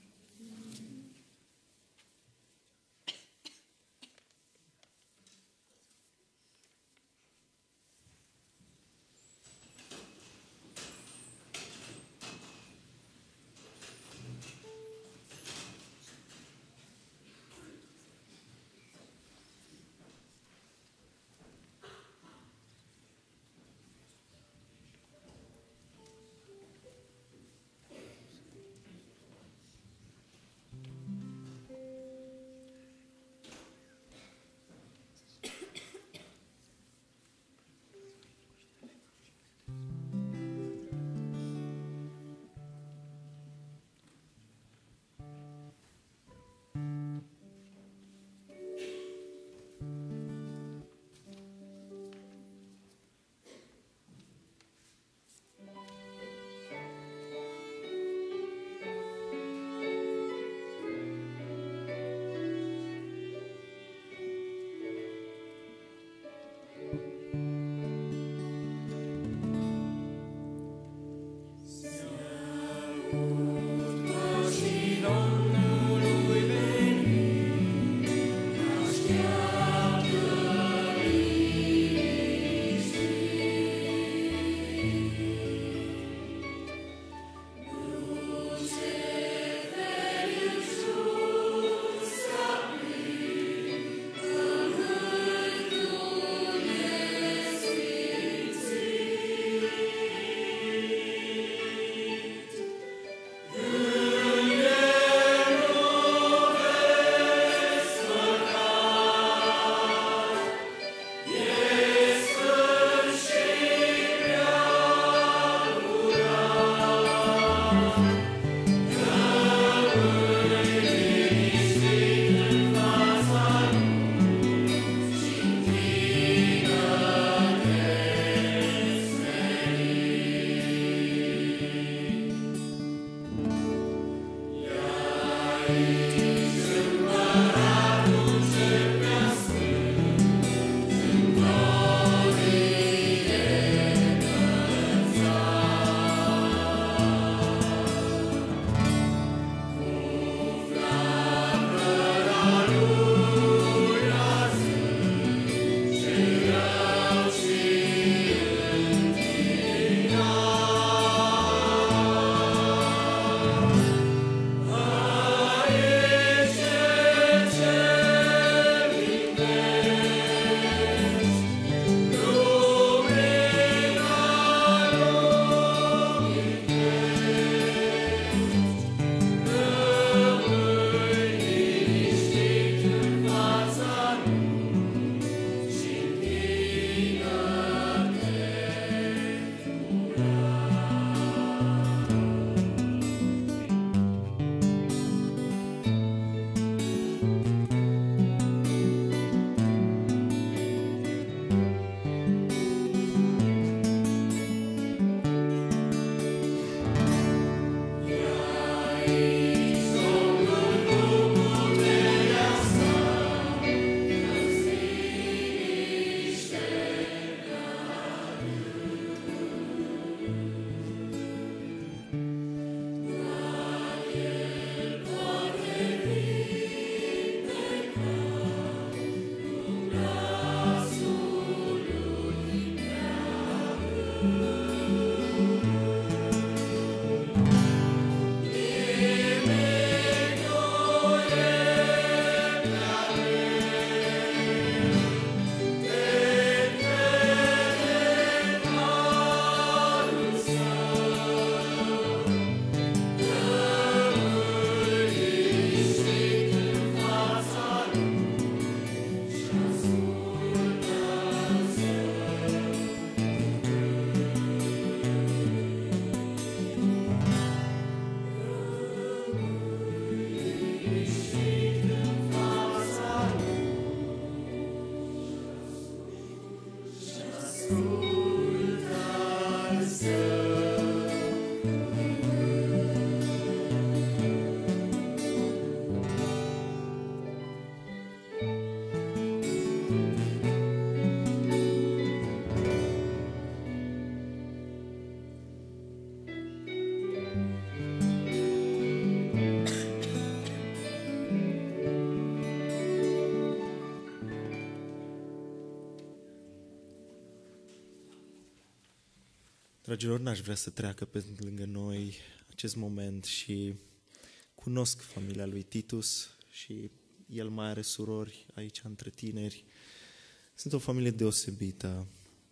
S3: Dragilor, n-aș vrea să treacă pe lângă noi acest moment și cunosc familia lui Titus și el mai are surori aici între tineri. Sunt o familie deosebită.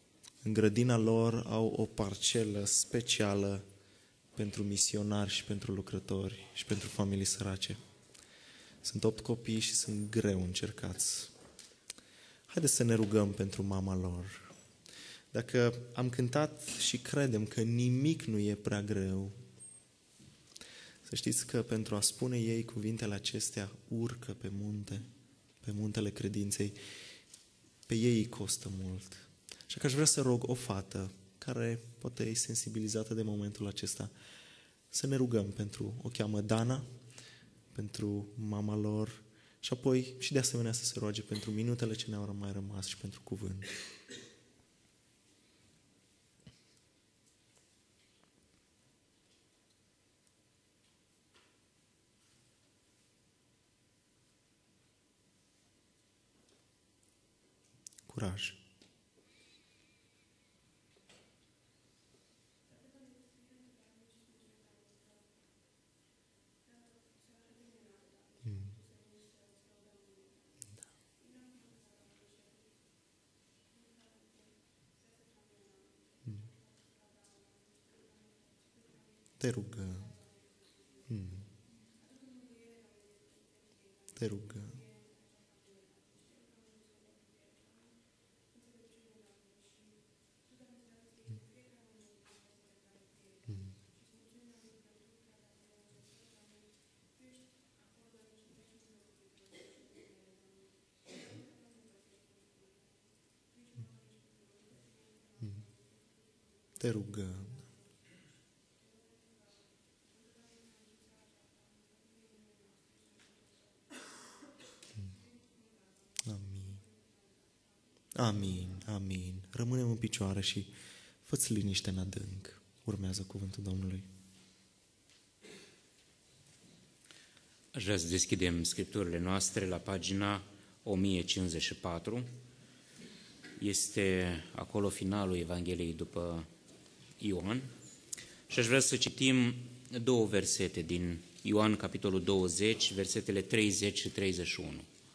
S3: În grădina lor au o parcelă specială pentru misionari și pentru lucrători și pentru familii sărace. Sunt 8 copii și sunt greu încercați. Haideți să ne rugăm pentru mama lor. Dacă am cântat și credem că nimic nu e prea greu, să știți că pentru a spune ei cuvintele acestea urcă pe munte, pe muntele credinței, pe ei îi costă mult. Așa că aș vrea să rog o fată care poate e sensibilizată de momentul acesta, să ne rugăm pentru, o cheamă Dana, pentru mama lor și apoi și de asemenea să se roage pentru minutele ce ne-au mai rămas și pentru cuvânt. Curaj. Te rugăm. Te rugăm. Te rugăm. Amin, amin. Rămânem în picioare și fă-ți liniște în adânc. Urmează cuvântul Domnului.
S9: Aș vrea să deschidem scripturile noastre la pagina 1054. Este acolo finalul Evangheliei după Ioan. Și aș vrea să citim două versete din Ioan, capitolul 20, versetele 30 și 31.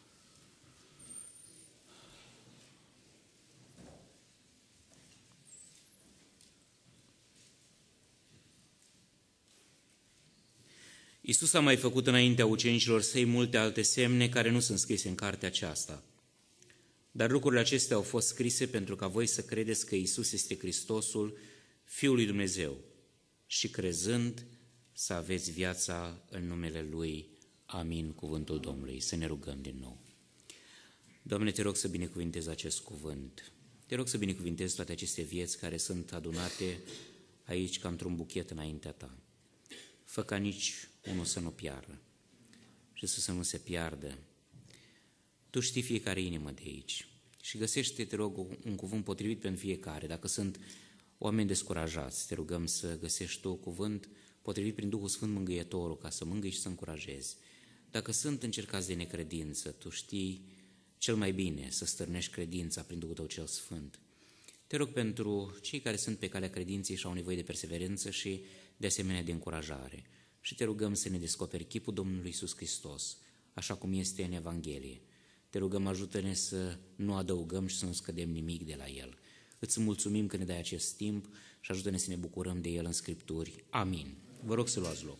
S9: Iisus a mai făcut înaintea ucenicilor săi multe alte semne care nu sunt scrise în cartea aceasta. Dar lucrurile acestea au fost scrise pentru ca voi să credeți că Iisus este Hristosul, Fiul lui Dumnezeu, și crezând să aveți viața în numele Lui. Amin, cuvântul Domnului. Să ne rugăm din nou. Doamne, te rog să binecuvintezi acest cuvânt. Te rog să binecuvintezi toate aceste vieți care sunt adunate aici ca într-un buchet înaintea Ta. Fă ca nici unul să nu piară și să nu se piardă. Tu știi fiecare inimă de aici și găsește, te rog, un cuvânt potrivit pentru fiecare. Dacă sunt oameni descurajați, te rugăm să găsești Tu cuvânt potrivit prin Duhul Sfânt Mângâietorul, ca să mângâi și să încurajezi. Dacă sunt încercați de necredință, Tu știi cel mai bine să stârnești credința prin Duhul Tău cel Sfânt. Te rog pentru cei care sunt pe calea credinței și au nevoie de perseverență și de asemenea de încurajare. Și te rugăm să ne descoperi chipul Domnului Iisus Hristos, așa cum este în Evanghelie. Te rugăm, ajută-ne să nu adăugăm și să nu scădem nimic de la El. Îți mulțumim că ne dai acest timp și ajută-ne să ne bucurăm de El în Scripturi. Amin. Vă rog să luați loc.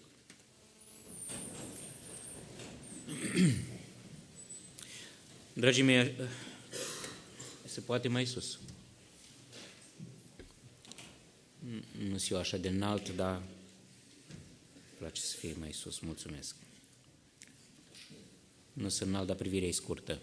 S9: Dragii mei, se poate mai sus. Nu sunt eu așa de înalt, dar îmi place să fie mai sus. Mulțumesc. Nu sunt înalt, dar privirea e scurtă.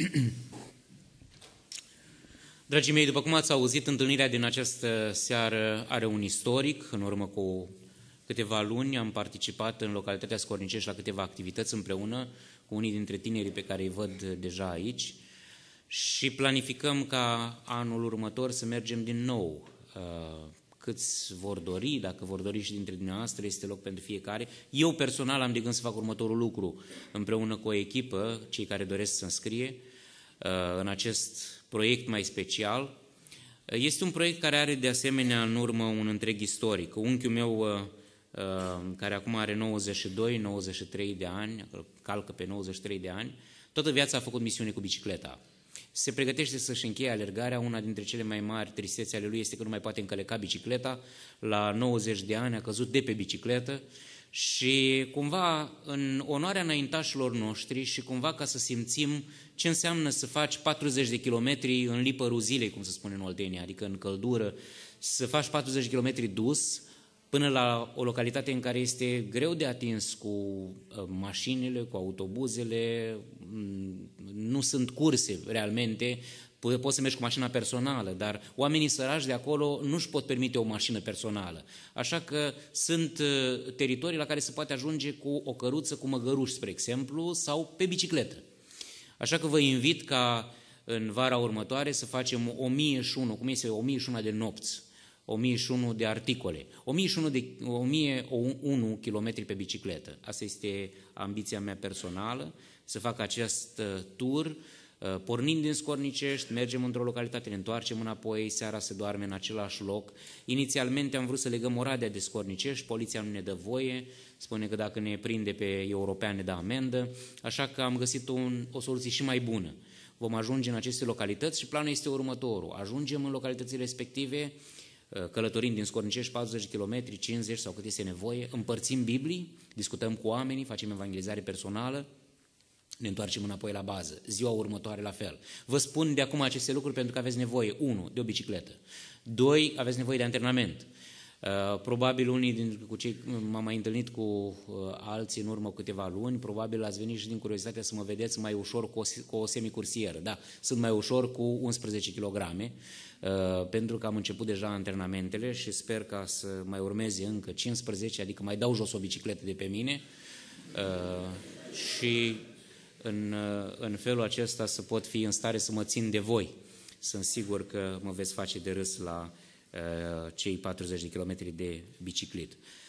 S9: Dragii mei, după cum ați auzit, întâlnirea din această seară are un istoric. În urmă cu câteva luni am participat în localitatea Scornicești la câteva activități împreună cu unii dintre tinerii pe care îi văd deja aici și planificăm ca anul următor să mergem din nou. Câți vor dori, dacă vor dori și dintre dumneavoastră, este loc pentru fiecare. Eu personal am de gând să fac următorul lucru împreună cu o echipă, cei care doresc să înscrie în acest proiect mai special. Este un proiect care are de asemenea în urmă un întreg istoric. Unchiul meu, care acum are 92-93 de ani, calcă pe 93 de ani, toată viața a făcut misiune cu bicicleta. Se pregătește să-și încheie alergarea. Una dintre cele mai mari tristețe ale lui este că nu mai poate încăleca bicicleta. La 90 de ani a căzut de pe bicicletă și cumva în onoarea înaintașilor noștri și cumva ca să simțim ce înseamnă să faci 40 de kilometri în lipărul zilei, cum se spune în Oltenia, adică în căldură, să faci 40 de kilometri dus până la o localitate în care este greu de atins cu mașinile, cu autobuzele, nu sunt curse realmente, poți să mergi cu mașina personală, dar oamenii săraci de acolo nu își pot permite o mașină personală. Așa că sunt teritorii la care se poate ajunge cu o căruță cu măgăruși, spre exemplu, sau pe bicicletă. Așa că vă invit ca în vara următoare să facem 1001, cum este 1001 de nopți, 1001 de articole, 1001 km pe bicicletă. Asta este ambiția mea personală, să fac acest tur, pornind din Scornicești, mergem într-o localitate, ne întoarcem înapoi, seara se doarme în același loc. Inițialmente am vrut să legăm Oradea de Scornicești, poliția nu ne dă voie, spune că dacă ne prinde pe european ne dă amendă, așa că am găsit o soluție și mai bună. Vom ajunge în aceste localități și planul este următorul. Ajungem în localitățile respective, călătorim din Scornicești 40 km, 50 sau cât este nevoie, împărțim Biblii, discutăm cu oamenii, facem evangelizare personală, ne întoarcem înapoi la bază. Ziua următoare la fel. Vă spun de acum aceste lucruri pentru că aveți nevoie, 1, de o bicicletă, 2, aveți nevoie de antrenament. Probabil unii dintre cei m-am mai întâlnit cu alții în urmă câteva luni, probabil ați venit și din curiozitate să mă vedeți mai ușor cu o semicursieră. Da, sunt mai ușor cu 11 kg, pentru că am început deja antrenamentele și sper ca să mai urmeze încă 15, adică mai dau jos o bicicletă de pe mine și în felul acesta să pot fi în stare să mă țin de voi, sunt sigur că mă veți face de râs la cei 40 de kilometri de biciclet.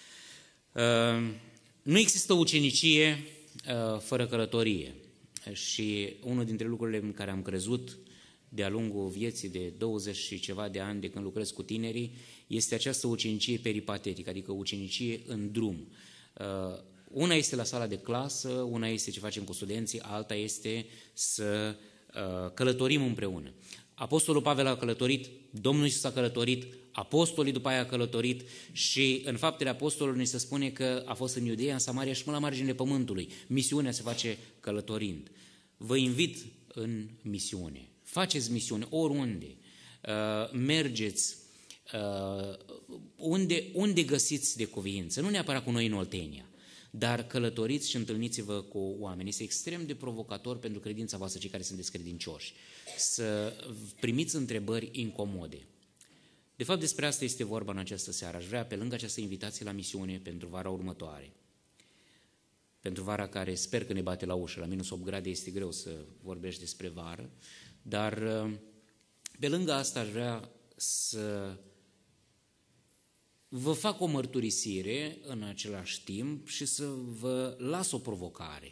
S9: Nu există ucenicie fără călătorie și unul dintre lucrurile în care am crezut de-a lungul vieții de 20 și ceva de ani de când lucrez cu tinerii este această ucenicie peripatetică, adică ucenicie în drum. Una este la sala de clasă, una este ce facem cu studenții, alta este să călătorim împreună. Apostolul Pavel a călătorit, Domnul Iisus a călătorit, apostolii după aia a călătorit și în Faptele Apostolilor ni se spune că a fost în Iudeea, în Samaria și până la marginile pământului. Misiunea se face călătorind. Vă invit în misiune. Faceți misiune oriunde. Mergeți unde găsiți de cuviință. Nu neapărat cu noi în Oltenia, dar călătoriți și întâlniți-vă cu oameni. Este extrem de provocator pentru credința voastră, cei care sunteți credincioși, să primiți întrebări incomode. De fapt, despre asta este vorba în această seară. Aș vrea, pe lângă această invitație la misiune pentru vara următoare, pentru vara care sper că ne bate la ușă, la minus 8 grade este greu să vorbești despre vară, dar pe lângă asta aș vrea să vă fac o mărturisire în același timp și să vă las o provocare.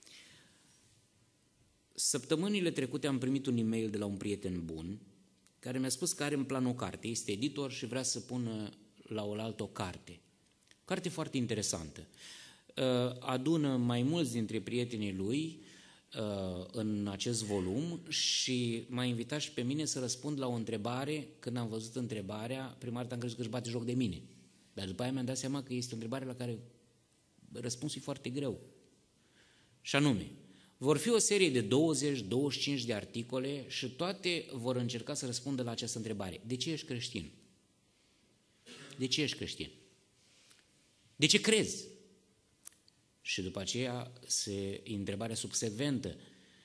S9: Săptămânile trecute am primit un e-mail de la un prieten bun care mi-a spus că are în plan o carte, este editor și vrea să pună la oaltă o carte. O carte foarte interesantă. Adună mai mulți dintre prietenii lui în acest volum și m-a invitat și pe mine să răspund la o întrebare. Când am văzut întrebarea, prima dată am crezut că își bate joc de mine. Dar după aia mi-am dat seama că este o întrebare la care răspunsul e foarte greu. Și anume, vor fi o serie de 20-25 de articole și toate vor încerca să răspundă la această întrebare. De ce ești creștin? De ce ești creștin? De ce crezi? Și după aceea întrebarea subsecventă,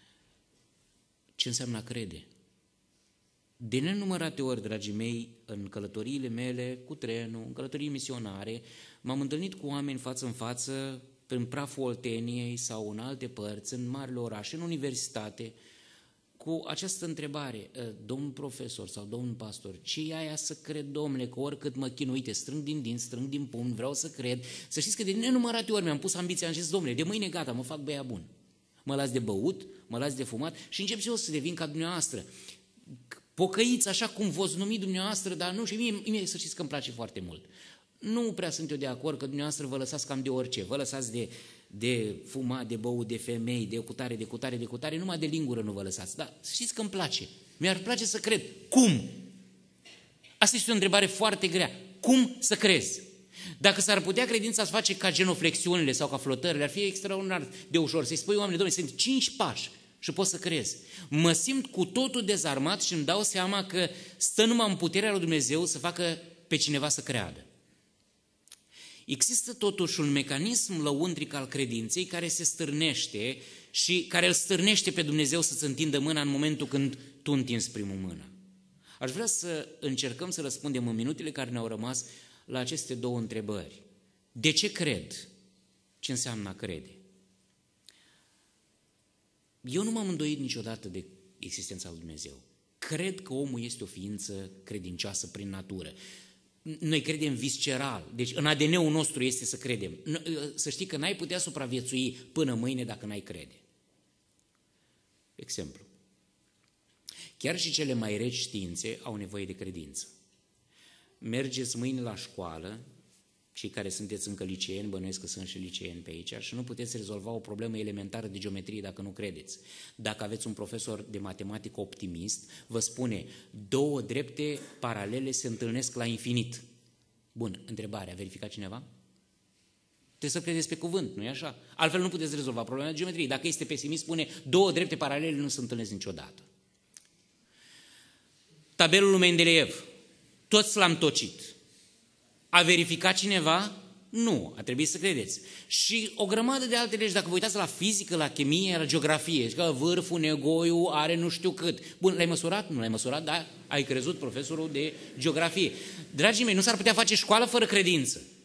S9: ce înseamnă a crede? De nenumărate ori, dragii mei, în călătoriile mele cu trenul, în călătorii misionare, m-am întâlnit cu oameni față în față, în praful Olteniei sau în alte părți, în marile orașe, în universitate, cu această întrebare, domn profesor sau domn pastor, ce e aia să cred, domnule, că oricât mă chin, uite, strâng din dinți, strâng din pumn, vreau să cred. Să știți că de nenumărate ori mi-am pus ambiția, am zis, domnule, de mâine gata, mă fac băiat bun. Mă las de băut, mă las de fumat și încep și eu să devin ca dumneavoastră. Pocăiți așa cum v-ați numit dumneavoastră, dar nu, și mie să știți că îmi place foarte mult. Nu prea sunt eu de acord că dumneavoastră vă lăsați cam de orice, vă lăsați de fumat, de băut, de femei, de cutare, numai de lingură nu vă lăsați. Dar știți că îmi place, mi-ar place să cred. Cum? Asta este o întrebare foarte grea. Cum să crezi? Dacă s-ar putea credința să face ca genoflexiunile sau ca flotările, ar fi extraordinar de ușor să-i spui oamenii, domnule, sunt 5 pași și poți să crezi. Mă simt cu totul dezarmat și îmi dau seama că stă numai în puterea lui Dumnezeu să facă pe cineva să creadă. Există totuși un mecanism lăuntric al credinței care se stârnește și care îl stârnește pe Dumnezeu să-ți întindă mâna în momentul când tu întinzi primul mână. Aș vrea să încercăm să răspundem în minutele care ne-au rămas la aceste două întrebări. De ce cred? Ce înseamnă a crede? Eu nu m-am îndoit niciodată de existența lui Dumnezeu. Cred că omul este o ființă credincioasă prin natură. Noi credem visceral, deci în ADN-ul nostru este să credem. Să știi că n-ai putea supraviețui până mâine dacă n-ai crede. Exemplu. Chiar și cele mai reci științe au nevoie de credință. Mergeți mâine la școală, cei care sunteți încă liceeni, bănuiesc că sunt și liceeni pe aici, și nu puteți rezolva o problemă elementară de geometrie dacă nu credeți. Dacă aveți un profesor de matematică optimist, vă spune, 2 drepte paralele se întâlnesc la infinit. Bun, întrebare, a verificat cineva? Trebuie să credeți pe cuvânt, nu-i așa? Altfel nu puteți rezolva problema de geometrie. Dacă este pesimist, spune, 2 drepte paralele nu se întâlnesc niciodată. Tabelul lui Mendeleev, toți l-am tocit. A verificat cineva? Nu, a trebuit să credeți. Și o grămadă de alte legi, dacă vă uitați la fizică, la chimie, la geografie, că vârful, negoiul are nu știu cât. Bun, l-ai măsurat? Nu l-ai măsurat, dar ai crezut profesorul de geografie. Dragii mei, nu s-ar putea face școală fără credință.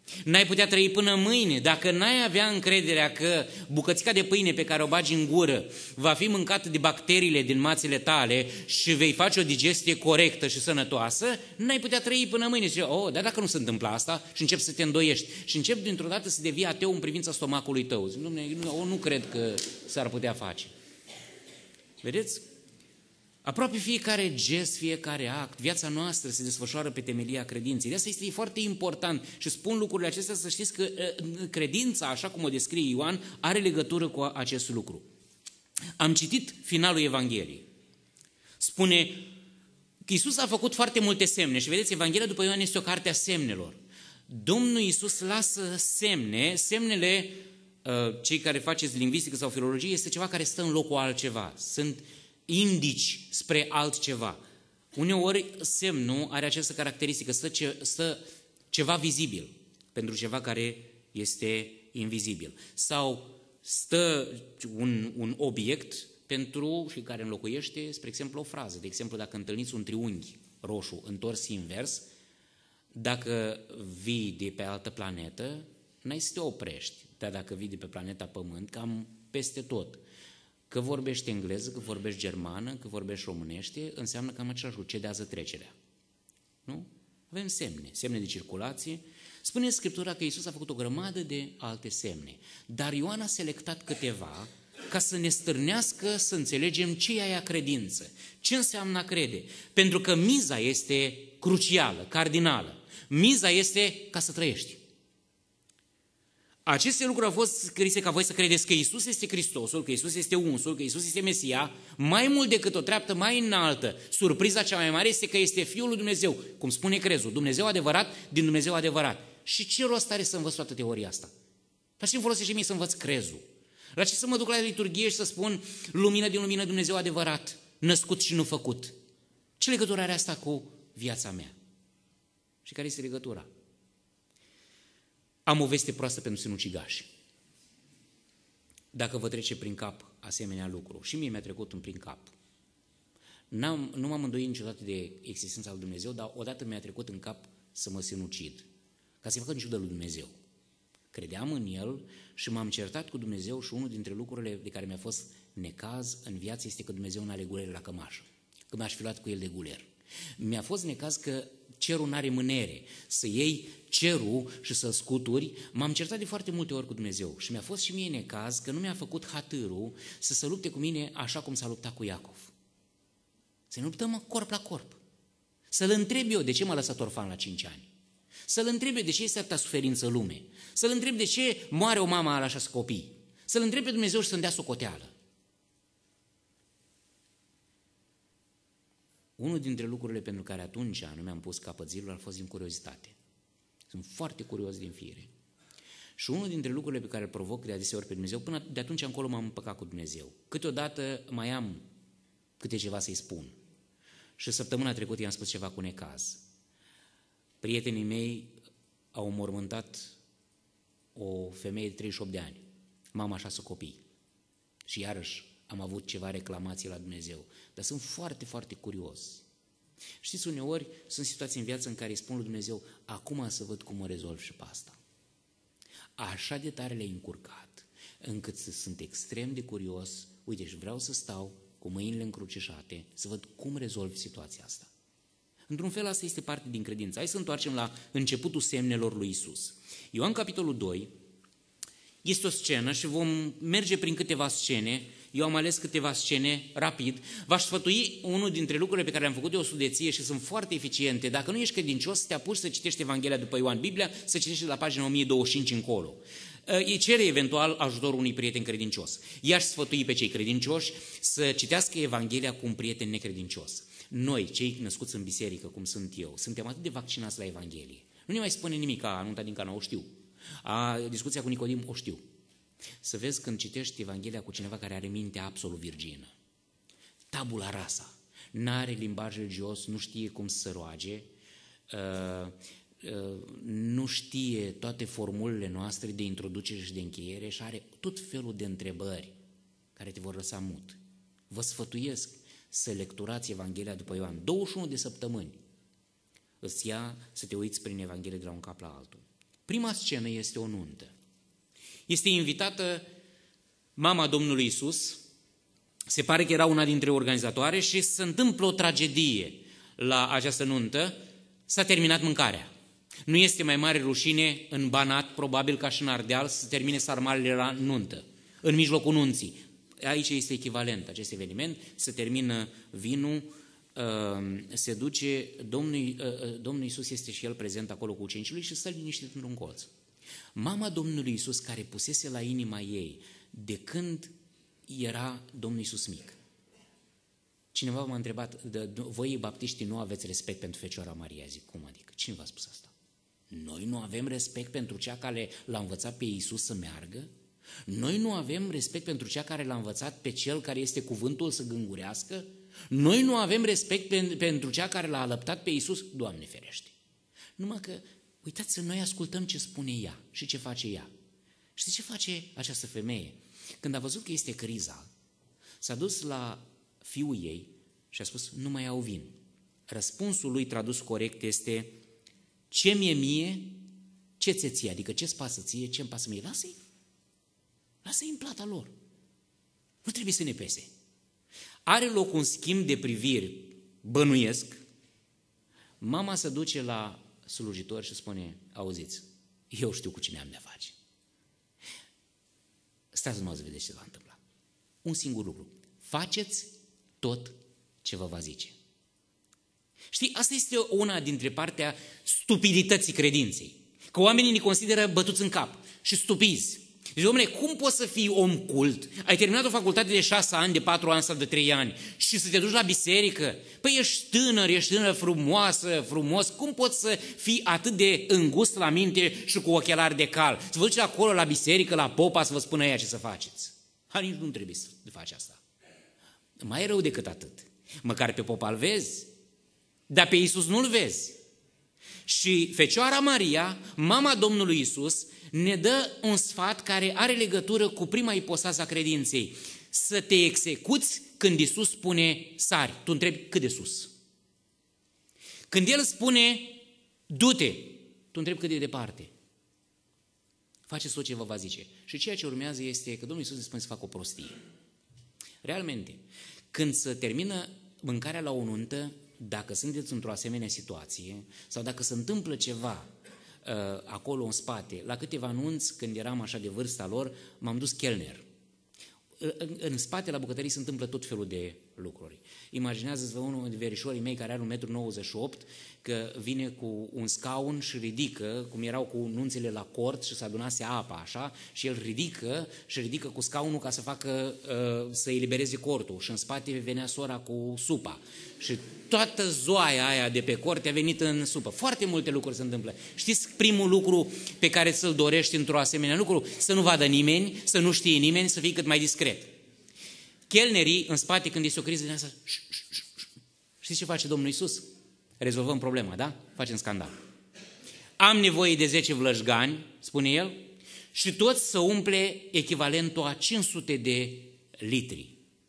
S9: N-ai putea trăi până mâine dacă n-ai avea încrederea că bucățica de pâine pe care o bagi în gură va fi mâncată de bacteriile din mațele tale și vei face o digestie corectă și sănătoasă, n-ai putea trăi până mâine. Și dar dacă nu se întâmplă asta și începi să te îndoiești și începi dintr-o dată să devii ateu în privința stomacului tău. Zic, nu cred că s-ar putea face. Vedeți? Aproape fiecare gest, fiecare act, viața noastră se desfășoară pe temelia credinței. De asta este foarte important și spun lucrurile acestea să știți că credința, așa cum o descrie Ioan, are legătură cu acest lucru. Am citit finalul Evangheliei. Spune că Iisus a făcut foarte multe semne și vedeți, Evanghelia după Ioan este o carte a semnelor. Domnul Iisus lasă semne, semnele, cei care faceți lingvistică sau filologie, este ceva care stă în locul altceva. Sunt indici spre altceva. Uneori semnul are această caracteristică, stă ceva vizibil pentru ceva care este invizibil. Sau stă un obiect pentru și care înlocuiește, spre exemplu, o frază. De exemplu, dacă întâlniți un triunghi roșu întors invers, dacă vii de pe altă planetă, n-ai să te oprești. Dar dacă vii de pe planeta Pământ, cam peste tot, că vorbești engleză, că vorbești germană, că vorbești românește, înseamnă cam același lucru, cedează trecerea. Nu? Avem semne de circulație. Spune Scriptura că Iisus a făcut o grămadă de alte semne, dar Ioan a selectat câteva ca să ne stârnească să înțelegem ce e aia credință, ce înseamnă a crede, pentru că miza este crucială, cardinală. Miza este ca să trăiești. Aceste lucruri au fost scrise ca voi să credeți că Iisus este Hristosul, că Iisus este unsul, că Iisus este Mesia, mai mult decât o treaptă mai înaltă. Surpriza cea mai mare este că este Fiul lui Dumnezeu, cum spune crezul, Dumnezeu adevărat din Dumnezeu adevărat. Și ce rost are să învăț toată teoria asta? La ce îmi folosește mie să învăț crezul? La ce să mă duc la liturghie și să spun lumină din lumină Dumnezeu adevărat, născut și nu făcut? Ce legătură are asta cu viața mea? Și care este legătura? Am o veste proastă pentru sinucigași. Dacă vă trece prin cap asemenea lucru, și mie mi-a trecut prin cap. Nu m-am îndoit niciodată de existența lui Dumnezeu, dar odată mi-a trecut în cap să mă sinucid, ca să-i facă în ciudă lui Dumnezeu. Credeam în El și m-am certat cu Dumnezeu și unul dintre lucrurile de care mi-a fost necaz în viață este că Dumnezeu n-are guler la cămașă, că m-aș fi luat cu El de guler. Mi-a fost necaz că cerul n-are mânere, să iei cerul și să-l scuturi. M-am certat de foarte multe ori cu Dumnezeu și mi-a fost și mie necaz că nu mi-a făcut hatârul să se lupte cu mine așa cum s-a luptat cu Iacov. Să ne luptăm corp la corp. Să-l întreb eu de ce m-a lăsat orfan la 5 ani. Să-l întreb eu de ce este atâta suferință în lume. Să-l întreb de ce moare o mamă la 6 copii. Să-l întreb pe Dumnezeu și să-mi dea socoteală. Unul dintre lucrurile pentru care atunci nu mi-am pus capăt zilului a fost din curiozitate. Sunt foarte curios din fire. Și unul dintre lucrurile pe care îl provoc de adeseori pe Dumnezeu, până de atunci încolo m-am împăcat cu Dumnezeu. Câteodată mai am câte ceva să-i spun. Și săptămâna trecută i-am spus ceva cu necaz. Prietenii mei au înmormântat o femeie de 38 de ani, mama 6 copii. Și iarăși am avut ceva reclamații la Dumnezeu. Dar sunt foarte, foarte curios. Știți, uneori sunt situații în viață în care îi spun lui Dumnezeu, acum să văd cum o rezolv și pe asta. Așa de tare le-ai încurcat, încât sunt extrem de curios, uite, și vreau să stau cu mâinile încrucișate, să văd cum rezolv situația asta. Într-un fel, asta este parte din credință. Hai să întoarcem la începutul semnelor lui Iisus. Ioan, capitolul 2, este o scenă și vom merge prin câteva scene. Eu am ales câteva scene rapid. V-aș sfătui unul dintre lucrurile pe care le-am făcut de o studeție și sunt foarte eficiente. Dacă nu ești credincios, să te apuci să citești Evanghelia după Ioan, Biblia, să citești de la pagina 1025 încolo. Îi cere eventual ajutorul unui prieten credincios. I-aș sfătui pe cei credincioși să citească Evanghelia cu un prieten necredincios. Noi, cei născuți în biserică, cum sunt eu, suntem atât de vaccinați la Evanghelie. Nu ne mai spune nimic, anunta din Cana, o știu. Discuția cu Nicodim, o știu. Să vezi când citești Evanghelia cu cineva care are mintea absolut virgină. Tabula rasa. N-are limbaj religios, nu știe cum să se roage, nu știe toate formulele noastre de introducere și de încheiere și are tot felul de întrebări care te vor lăsa mut. Vă sfătuiesc să lecturați Evanghelia după Ioan. 21 de săptămâni îți ia să te uiți prin Evanghelie de la un cap la altul. Prima scenă este o nuntă. Este invitată mama Domnului Iisus, se pare că era una dintre organizatoare și se întâmplă o tragedie la această nuntă, s-a terminat mâncarea. Nu este mai mare rușine în Banat, probabil ca și în Ardeal, să se termine sarmalele la nuntă, în mijlocul nunții. Aici este echivalent acest eveniment, se termină vinul, se duce, Domnul Iisus este și El prezent acolo cu ucenicii lui și stă liniștit într-un colț. Mama Domnului Iisus, care pusese la inima ei de când era Domnul Iisus mic. Cineva m-a întrebat, voi baptiștii nu aveți respect pentru Fecioara Maria? Zic, cum adică? Cine v-a spus asta? Noi nu avem respect pentru cea care l-a învățat pe Iisus să meargă? Noi nu avem respect pentru cea care l-a învățat pe Cel care este cuvântul să gângurească? Noi nu avem respect pentru cea care l-a alăptat pe Iisus? Doamne ferește! Numai că, uitați, noi ascultăm ce spune ea și ce face ea. Știți ce face această femeie? Când a văzut că este criza, s-a dus la fiul ei și a spus, nu mai au vin. Răspunsul lui tradus corect este, ce mie, ce ți-e ție? Adică ce-ți pasă ție, ce-mi pasă mie? Lasă-i. Lasă-i în plata lor. Nu trebuie să ne pese. Are loc un schimb de priviri, bănuiesc. Mama se duce la slujitor și spune, auziți, eu știu cu cine am de-a face. Stați numai să vedeți ce se va întâmpla. Un singur lucru. Faceți tot ce vă va zice. Știi, asta este una dintre partea stupidității credinței. Că oamenii ne consideră bătuți în cap și stupizi. Deci, dom'le, cum poți să fii om cult? Ai terminat o facultate de 6 ani, de 4 ani sau de 3 ani și să te duci la biserică? Păi ești tânără frumoasă, frumos. Cum poți să fii atât de îngust la minte și cu ochelari de cal? Să vă duci acolo la biserică, la popa, să vă spună ea ce să faceți. Nici nu trebuie să faci asta. Mai rău decât atât. Măcar pe popa îl vezi, dar pe Iisus nu-l vezi. Și Fecioara Maria, mama Domnului Iisus, ne dă un sfat care are legătură cu prima ipostasă a credinței. Să te execuți când Iisus spune sari. Tu întrebi cât de sus. Când El spune du-te, tu întrebi cât de departe. Faceți tot ce vă va zice. Și ceea ce urmează este că Domnul Iisus ne spune să facă o prostie. Realmente, când se termină mâncarea la o nuntă, dacă sunteți într-o asemenea situație sau dacă se întâmplă ceva acolo în spate, la câteva nunți, când eram așa de vârsta lor, m-am dus chelner. În spate, la bucătării, se întâmplă tot felul de lucruri. Imaginează-vă unul dintre verișorii mei care are 1,98 m, că vine cu un scaun și ridică, cum erau cu nunțile la cort și se adunase apa așa, și el ridică cu scaunul ca să facă, să elibereze cortul. Și în spate venea sora cu supa. Și toată zoaia aia de pe cort a venit în supă. Foarte multe lucruri se întâmplă. Știți primul lucru pe care ți-l dorești într-o asemenea lucru? Să nu vadă nimeni, să nu știe nimeni, să fii cât mai discret. Chelnerii, în spate, când este o criză din asta, știți ce face Domnul Iisus? Rezolvăm problema, da? Facem scandal. Am nevoie de 10 vlășgani, spune El, și toți să umple echivalentul a 500 de litri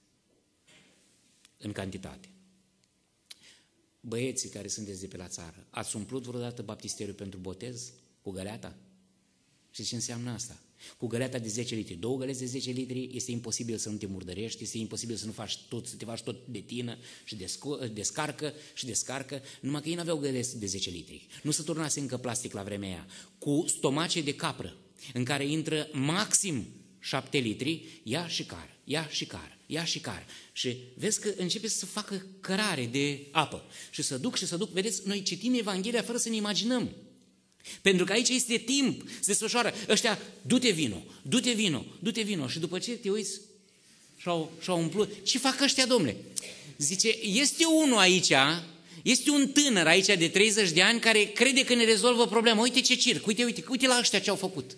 S9: în cantitate. Băieții care sunteți de pe la țară, ați umplut vreodată baptisteriul pentru botez cu găleata? Știți ce înseamnă asta? Cu găleata de 10 litri, 2 găleți de 10 litri, este imposibil să nu te murdărești, este imposibil să nu faci tot, să te faci tot de tină și descarcă, numai că ei n-aveau găleți de 10 litri. Nu se turnase încă plastic la vremea aia. Cu stomace de capră, în care intră maxim 7 litri, ia și cară. Și vezi că începe să facă cărare de apă. Și să duc, vedeți, noi citim Evanghelia fără să ne imaginăm. Pentru că aici este timp, se desfășoară. Ăștia, du-te vino. Și după ce te uiți, și-au umplut. Ce fac ăștia, domnule? Zice, este unul aici, este un tânăr aici de 30 de ani care crede că ne rezolvă problema. Uite ce circ, uite la ăștia ce au făcut.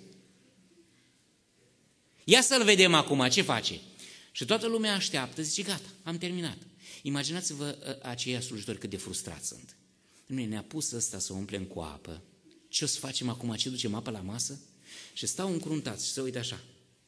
S9: Ia să-l vedem acum, ce face? Și toată lumea așteaptă, zice, gata, am terminat. Imaginați-vă aceia slujitori cât de frustrați sunt. Ne-a pus ăsta să umplem cu apă. Ce o să facem acum? Ce ducem apă la masă? Și stau încruntați și se uită așa.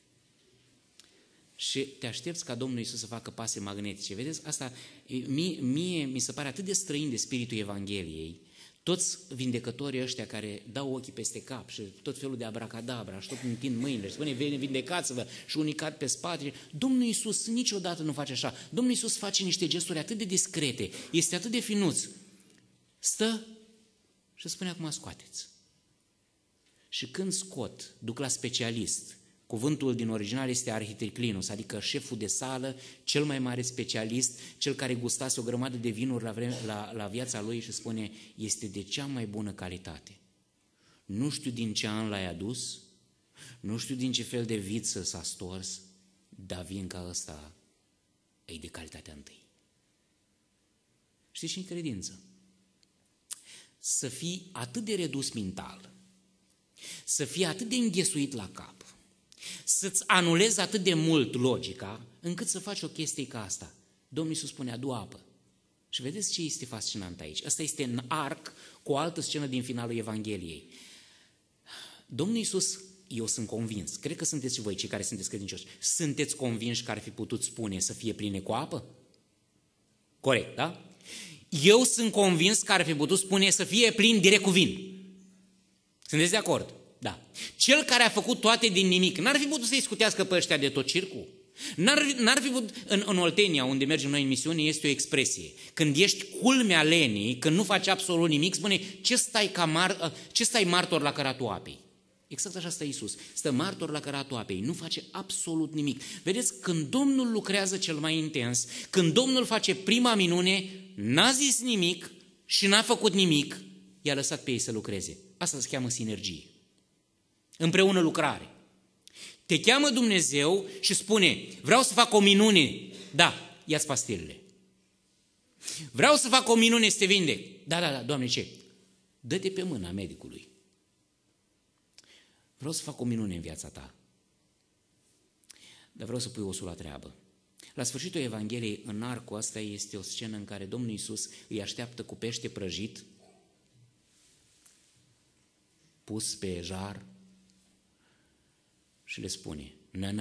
S9: Și te aștepți ca Domnul Iisus să facă pase magnetice. Vedeți? Asta mie mi se pare atât de străin de spiritul Evangheliei. toți vindecătorii ăștia care dau ochii peste cap și tot felul de abracadabra și tot întind mâinile și spune vindecați-vă și unii cad pe spate, Domnul Iisus niciodată nu face așa. Domnul Iisus face niște gesturi atât de discrete, este atât de finuț. Stă și spune acum scoateți. Și când scot, duc la specialist. Cuvântul din original este arhitriclinus, adică șeful de sală, cel mai mare specialist, cel care gustase o grămadă de vinuri la viața lui și spune, este de cea mai bună calitate. Nu știu din ce an l-ai adus, nu știu din ce fel de viță s-a stors, dar vin ca ăsta e de calitatea întâi. Știți și în credință? Să fii atât de redus mental, să fii atât de înghesuit la cap, să-ți anulezi atât de mult logica, încât să faci o chestie ca asta. Domnul Iisus spune, adu apă. Și vedeți ce este fascinant aici? Asta este în arc cu o altă scenă din finalul Evangheliei. Domnul Iisus, eu sunt convins, cred că sunteți și voi cei care sunteți credincioși, sunteți convinși că ar fi putut spune să fie pline cu apă? Corect, da? Eu sunt convins că ar fi putut spune să fie plin direct cu vin. Sunteți de acord? Da. Cel care a făcut toate din nimic, n-ar fi putut să-i scutească pe ăștia de tot circul? N-ar fi putut, în Oltenia, unde mergem noi în misiune, este o expresie. Când ești culmea lenii, când nu faci absolut nimic, spune, ce stai martor la căratul apei? Exact așa stă Iisus. Stă martor la căratul apei, nu face absolut nimic. Vedeți, când Domnul lucrează cel mai intens, când Domnul face prima minune, n-a zis nimic și n-a făcut nimic, i-a lăsat pe ei să lucreze. Asta se cheamă sinergie. Împreună lucrare. Te cheamă Dumnezeu și spune, vreau să fac o minune. Da, ia-ți pastilele. Vreau să fac o minune să te vindec. Da, Doamne, ce? Dă-te pe mâna medicului. Vreau să fac o minune în viața ta. Dar vreau să pui osul la treabă. La sfârșitul Evangheliei, în arcul ăsta este o scenă în care Domnul Iisus îi așteaptă cu pește prăjit, pus pe jar, și le spune,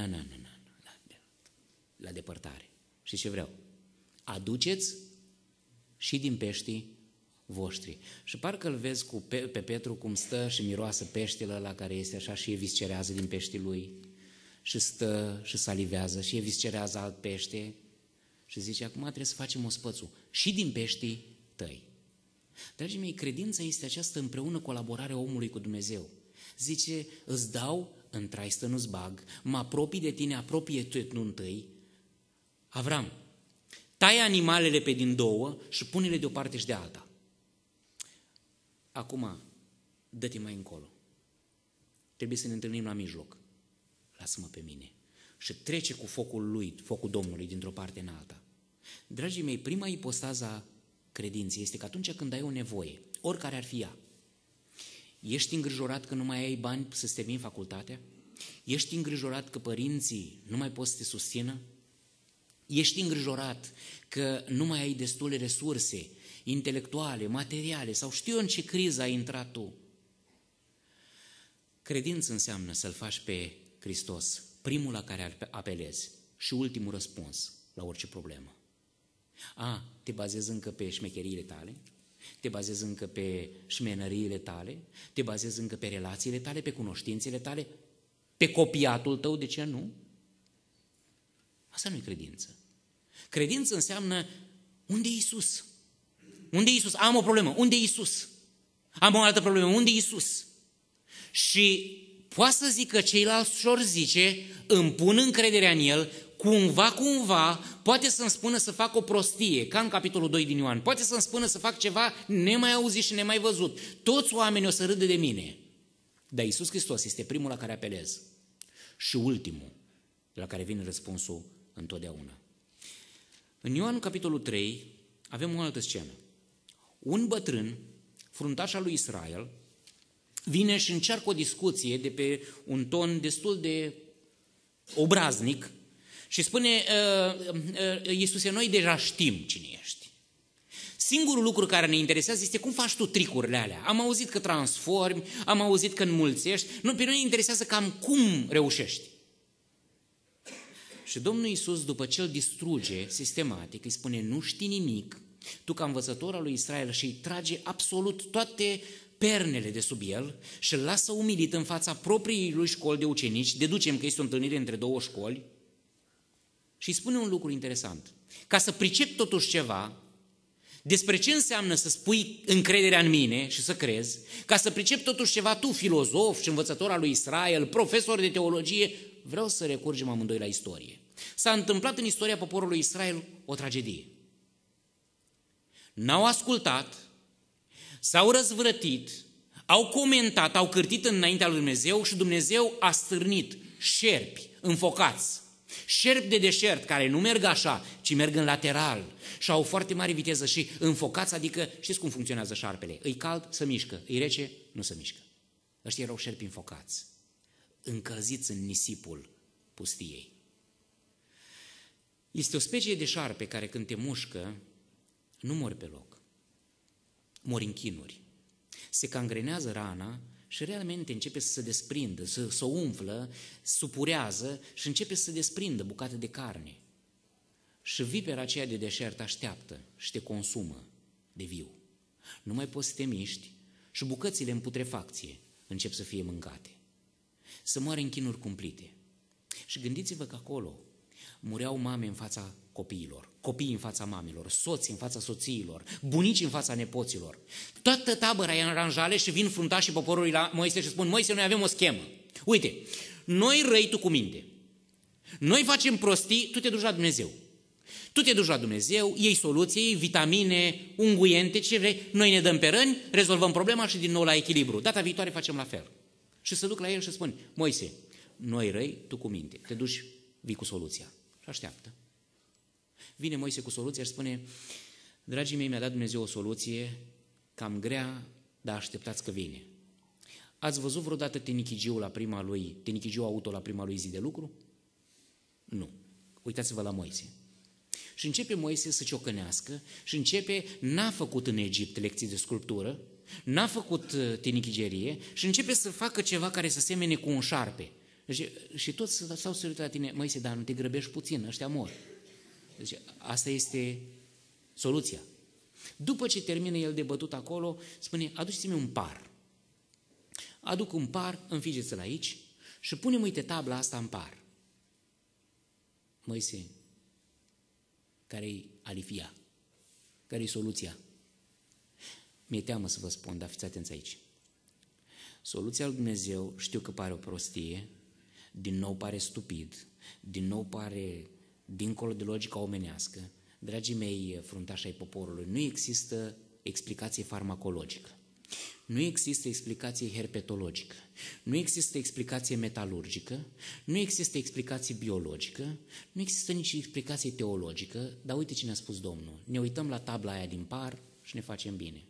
S9: la depărtare. Și ce vreau? Aduceți și din peștii voștri. Și parcă îl vezi pe Petru cum stă și miroasă peștele ăla care este așa și eviscerează din peștii lui și stă și salivează și eviscerează alt pește și zice, acum trebuie să facem o spățu și din peștii tăi. Dragii mei, credința este această împreună colaborare a omului cu Dumnezeu. Zice, îți dau, în traistă nu-ți bag, mă apropii de tine, apropie-te tu întâi. Avram, taie animalele pe din două și pune-le de o parte și de alta. Acum, dă-te mai încolo. Trebuie să ne întâlnim la mijloc. Lasă-mă pe mine. Și trece cu focul lui, focul Domnului, dintr-o parte în alta. Dragii mei, prima ipostază a credinței este că atunci când ai o nevoie, oricare ar fi ea, ești îngrijorat că nu mai ai bani să-ți termini facultatea? Ești îngrijorat că părinții nu mai pot să te susțină? Ești îngrijorat că nu mai ai destule resurse intelectuale, materiale sau știu eu în ce criză ai intrat tu? Credință înseamnă să-L faci pe Hristos primul la care apelezi și ultimul răspuns la orice problemă. Te bazezi încă pe șmecheriile tale? Te bazezi încă pe șmenăriile tale? Te bazezi încă pe relațiile tale, pe cunoștințele tale? Pe copiatul tău, de ce nu? Asta nu e credință. Credință înseamnă, unde e Iisus? Unde e Iisus? Am o problemă, unde e Iisus? Am o altă problemă, unde e Iisus? Și poate să zică ceilalți și-or zice, îmi pun încrederea în El, cumva, poate să-mi spună să fac o prostie, ca în capitolul 2 din Ioan, poate să-mi spună să fac ceva nemai auzit și nemai văzut. Toți oamenii o să râdă de mine. Dar Iisus Hristos este primul la care apelez și ultimul la care vine răspunsul întotdeauna. În Ioan, capitolul 3, avem o altă scenă. Un bătrân, fruntaș al lui Israel, vine și încearcă o discuție de pe un ton destul de obraznic și spune, Iisuse, noi deja știm cine ești. Singurul lucru care ne interesează este cum faci tu tricurile alea. Am auzit că transformi, am auzit că înmulțești, pe noi ne interesează cam cum reușești. Și Domnul Iisus, după ce îl distruge sistematic, îi spune, nu știi nimic, tu ca învățător al lui Israel și îi trage absolut toate pernele de sub el și îl lasă umilit în fața propriei lui școli de ucenici, deducem că este o întâlnire între două școli, și îi spune un lucru interesant. Ca să pricep totuși ceva despre ce înseamnă să spui încrederea în mine și să crezi, ca să pricep totuși ceva, tu, filozof și învățător al lui Israel, profesor de teologie, vreau să recurgem amândoi la istorie. S-a întâmplat în istoria poporului Israel o tragedie. N-au ascultat, s-au răzvrătit, au comentat, au cârtit înaintea lui Dumnezeu și Dumnezeu a stârnit șerpi înfocați, șerpi de deșert care nu merg așa, ci merg în lateral și au foarte mare viteză și înfocați, adică știți cum funcționează șarpele, îi cald, se mișcă, îi rece, nu se mișcă. Ăștia erau șerpi înfocați, încălziți în nisipul pustiei. Este o specie de șarpe care când te mușcă, nu mori pe loc, mori în chinuri. Se cangrenează rana și realmente începe să se desprindă, să o umflă, supurează și începe să se desprindă bucate de carne. Și vipera aceea de deșert așteaptă și te consumă de viu. Nu mai poți să te miști și bucățile în putrefacție încep să fie mâncate. Să moare în chinuri cumplite. Și gândiți-vă că acolo mureau mame în fața copiilor, copii în fața mamelor, soți în fața soțiilor, bunici în fața nepoților. Toată tabăra e în aranjale și vin fruntașii poporului la Moise și spun: Moise, noi avem o schemă. Uite, noi răi, tu cu minte. Noi facem prostii, tu te duci la Dumnezeu. Tu te duci la Dumnezeu, iei soluție, iei vitamine, unguiente, ce vrei, noi ne dăm pe răni, rezolvăm problema și din nou la echilibru. Data viitoare facem la fel. Și se duc la el și spun: Moise, noi răi, tu cu minte. Te duci, vii cu soluția. Și așteaptă. Vine Moise cu soluția și spune: dragii mei, mi-a dat Dumnezeu o soluție cam grea, dar așteptați că vine. Ați văzut vreodată tenichigiul auto la prima lui zi de lucru? Nu. Uitați-vă la Moise. Și începe Moise să ciocănească și n-a făcut în Egipt lecții de sculptură, n-a făcut tenichigerie și începe să facă ceva care să semene cu un șarpe. Și toți s-au să uită la tine: Moise, dar nu te grăbești puțin, ăștia mor. Deci asta este soluția. După ce termină el de bătut acolo, spune: aduceți-mi un par. Aduc un par, înfigeți-l aici și punem, uite, tabla asta în par. Moise, care-i alifia? Care-i soluția? Mi-e teamă să vă spun, dar fiți atenți aici. Soluția lui Dumnezeu, știu că pare o prostie, din nou pare stupid, din nou pare dincolo de logica omenească. Dragii mei, fruntași ai poporului, nu există explicație farmacologică, nu există explicație herpetologică, nu există explicație metalurgică, nu există explicație biologică, nu există nici explicație teologică, dar uite ce ne-a spus Domnul. Ne uităm la tabla aia din par și ne facem bine.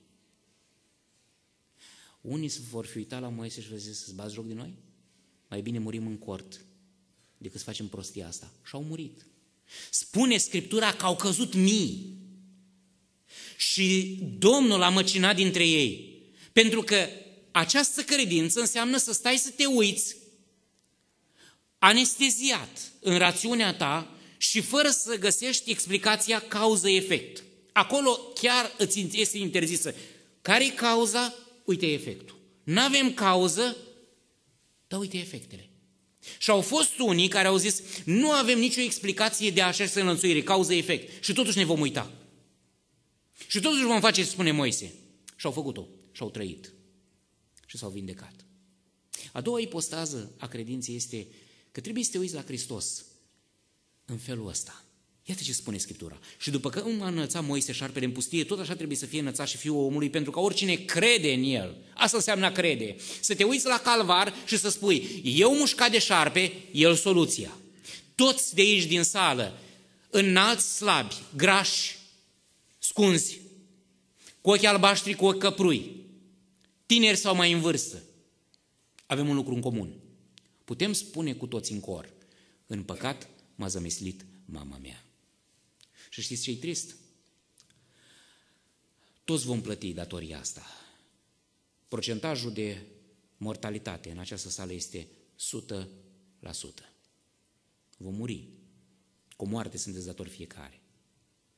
S9: Unii se vor fi uitat la Moise și vor zice: să-ți bați joc de noi? Mai bine murim în cort decât să facem prostia asta. Și au murit. Spune Scriptura că au căzut mii și Domnul a măcinat dintre ei. Pentru că această credință înseamnă să stai să te uiți anesteziat în rațiunea ta și fără să găsești explicația cauză-efect. Acolo chiar îți este interzisă. Care-i cauza? Uite efectul. N-avem cauză, dar uite efectele. Și au fost unii care au zis: nu avem nicio explicație de această înlănțuire, cauză-efect, și totuși ne vom uita. Și totuși vom face ce spune Moise. Și au făcut-o. Și au trăit. Și s-au vindecat. A doua ipostază a credinței este că trebuie să te uiți la Hristos în felul ăsta. Iată ce spune Scriptura. Și după că a înălțat Moise șarpele în pustie, tot așa trebuie să fie înălțat și Fiul omului, pentru că oricine crede în el, asta înseamnă a crede, să te uiți la calvar și să spui: eu mușcat de șarpe, el soluția. Toți de aici din sală, înalți, slabi, grași, scunzi, cu ochi albaștri, cu ochi căprui, tineri sau mai în vârstă, avem un lucru în comun. Putem spune cu toți în cor: în păcat m-a zămislit mama mea. Și știți ce-i trist? Toți vom plăti datoria asta. Procentajul de mortalitate în această sală este 100%. Vom muri. Cu moarte sunteți datori fiecare.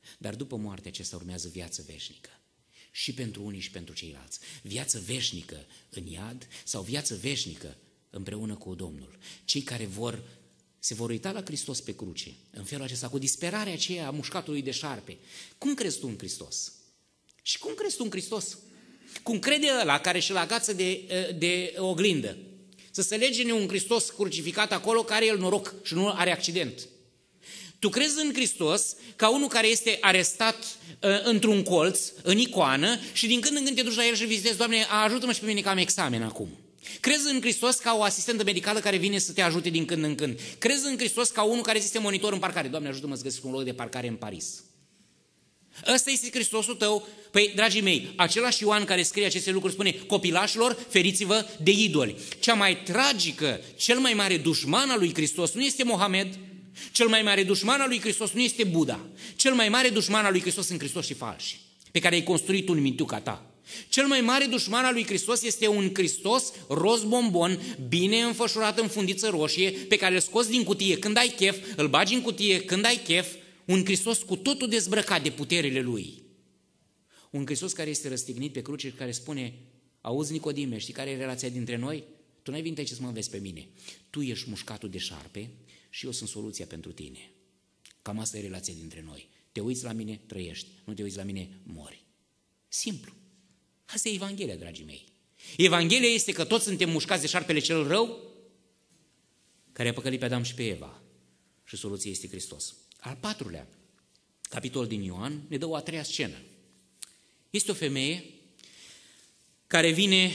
S9: Dar după moarte acesta urmează viață veșnică. Și pentru unii și pentru ceilalți. Viață veșnică în iad sau viață veșnică împreună cu Domnul. Cei care se vor uita la Hristos pe cruce, în felul acesta, cu disperarea aceea a mușcatului de șarpe. Cum crezi tu în Hristos? Și cum crezi tu în Hristos? Cum crede ăla care și-l agață de oglindă? Să se lege un Hristos crucificat acolo care are el noroc și nu are accident. Tu crezi în Hristos ca unul care este arestat într-un colț, în icoană, și din când în când te duci la el și vizitezi, Doamne, ajută-mă și pe mine că am examen acum. Crezi în Hristos ca o asistentă medicală care vine să te ajute din când în când. Crezi în Hristos ca unul care este monitor în parcare. Doamne, ajută-mă să găsesc un loc de parcare în Paris. Ăsta este Hristosul tău? Păi, dragii mei, același Ioan care scrie aceste lucruri spune: copilașilor, feriți-vă de idoli. Cea mai tragică, cel mai mare dușman al lui Hristos nu este Mohamed, cel mai mare dușman al lui Hristos nu este Buddha, cel mai mare dușman al lui Hristos sunt Hristoși falși, pe care ai construit tu în mintuca ta. Cel mai mare dușman al lui Hristos este un Hristos roz bombon, bine înfășurat în fundiță roșie, pe care îl scoți din cutie când ai chef, îl bagi în cutie când ai chef, un Hristos cu totul dezbrăcat de puterile lui. Un Hristos care este răstignit pe cruce și care spune: auzi, Nicodime, știi care e relația dintre noi? Tu n-ai venit aici să mă înveți pe mine. Tu ești mușcatul de șarpe și eu sunt soluția pentru tine. Cam asta e relația dintre noi. Te uiți la mine, trăiești. Nu te uiți la mine, mori. Simplu. Asta e Evanghelia, dragii mei. Evanghelia este că toți suntem mușcați de șarpele cel rău care a păcălit pe Adam și pe Eva. Și soluția este Hristos. Al patrulea capitol din Ioan ne dă o a treia scenă. Este o femeie care vine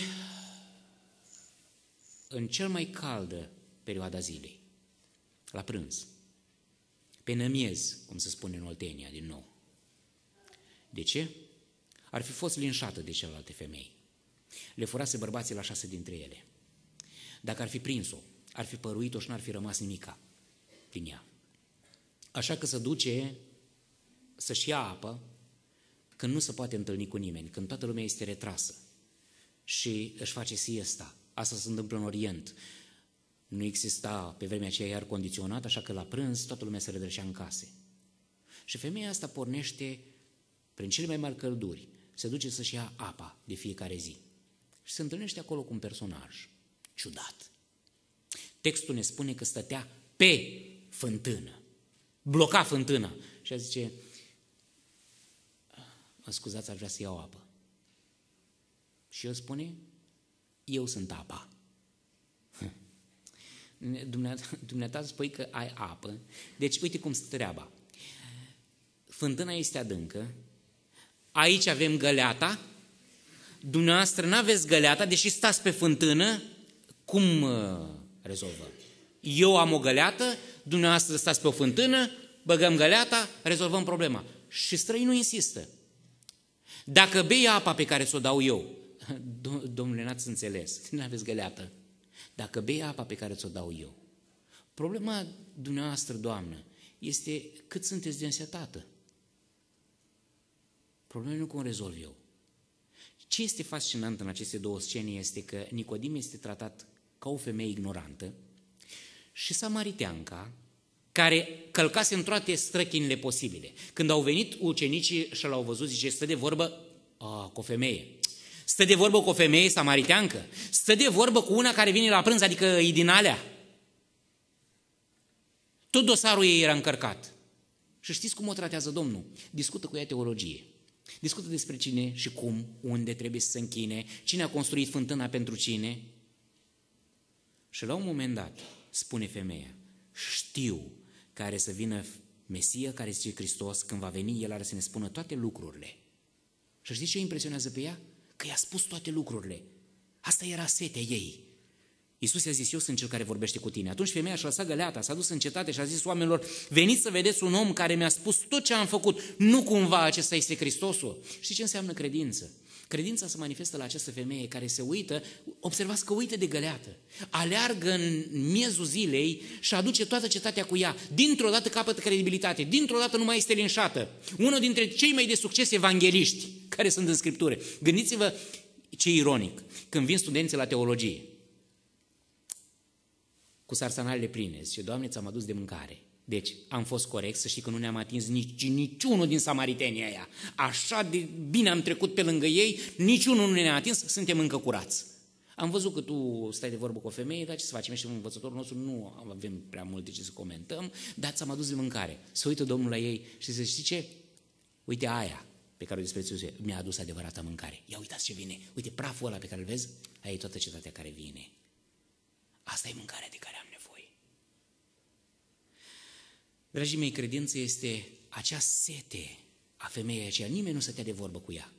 S9: în cel mai caldă perioada zilei, la prânz, pe nămiez, cum se spune în Oltenia din nou. De ce? Ar fi fost linșată de celelalte femei. Le furase bărbații la 6 dintre ele. Dacă ar fi prins-o, ar fi păruit-o și n-ar fi rămas nimica din ea. Așa că se duce să-și ia apă când nu se poate întâlni cu nimeni, când toată lumea este retrasă și își face siesta. Asta se întâmplă în Orient. Nu exista pe vremea aceea aer condiționat, așa că la prânz toată lumea se redrășea în case. Și femeia asta pornește prin cele mai mari călduri, se duce să-și ia apa de fiecare zi. Și se întâlnește acolo cu un personaj ciudat. Textul ne spune că stătea pe fântână, bloca fântâna și a zice: mă scuzați, aș vrea să iau apă. Și el spune: eu sunt apa. Dumneata spui că ai apă. Deci uite cum stă treaba. Fântâna este adâncă, aici avem găleata, dumneavoastră n-aveți găleata, deși stați pe fântână, cum rezolvăm? Eu am o găleată, dumneavoastră stați pe o fântână, băgăm găleata, rezolvăm problema. Și străinul insistă: dacă bei apa pe care ți-o dau eu, domnule, n-ați înțeles, nu aveți găleată. Dacă bei apa pe care ți-o dau eu, problema dumneavoastră, Doamnă, este cât sunteți de însetată. Problema nu cum rezolv eu. Ce este fascinant în aceste două scene este că Nicodim este tratat ca o femeie ignorantă și samariteanca, care călcase în toate străchinile posibile. Când au venit ucenicii și l-au văzut, zice: stă de vorbă cu o femeie. Stă de vorbă cu o femeie samariteancă. Stă de vorbă cu una care vine la prânz, adică e din alea. Tot dosarul ei era încărcat. Și știți cum o tratează Domnul? Discută cu ea teologie. Discută despre cine și cum, unde trebuie să se închine, cine a construit fântâna pentru cine. Și la un moment dat spune femeia: știu că are să vină Mesia, care este Hristos, când va veni, El are să ne spună toate lucrurile. Și știți ce impresionează pe ea? Că i-a spus toate lucrurile. Asta era setea ei. Iisus i-a zis: eu sunt cel care vorbește cu tine. Atunci femeia și-a lăsat găleata, s-a dus în cetate și a zis oamenilor: veniți să vedeți un om care mi-a spus tot ce am făcut. Nu cumva acesta este Hristosul? Știți ce înseamnă credință? Credința se manifestă la această femeie care se uită, observați că uită de găleată, aleargă în miezul zilei și aduce toată cetatea cu ea. Dintr-o dată capătă credibilitate, dintr-o dată nu mai este linșată. Unul dintre cei mai de succes evangeliști care sunt în Scriptură. Gândiți-vă ce ironic, când vin studenții la teologie, cu sarsanalele pline, zice: Doamne, ți-am adus de mâncare. Deci, am fost corect, să știi că nu ne-am atins niciunul din samaritenii aia. Așa de bine am trecut pe lângă ei, niciunul nu ne-a atins, suntem încă curați. Am văzut că tu stai de vorbă cu o femeie, dar ce să facem? Și învățătorul nostru nu avem prea multe ce să comentăm, dar ți-am adus de mâncare. Se uită Domnul la ei și zice, știi ce? Uite aia pe care o disprețuie, mi-a adus adevărata mâncare. Ia uitați ce vine. Uite praful ăla pe care îl vezi, aia e toată cetatea care vine. Asta e mâncarea de care am nevoie. Dragii mei, credința este acea sete a femeii aceea. Nimeni nu stătea de vorbă cu ea.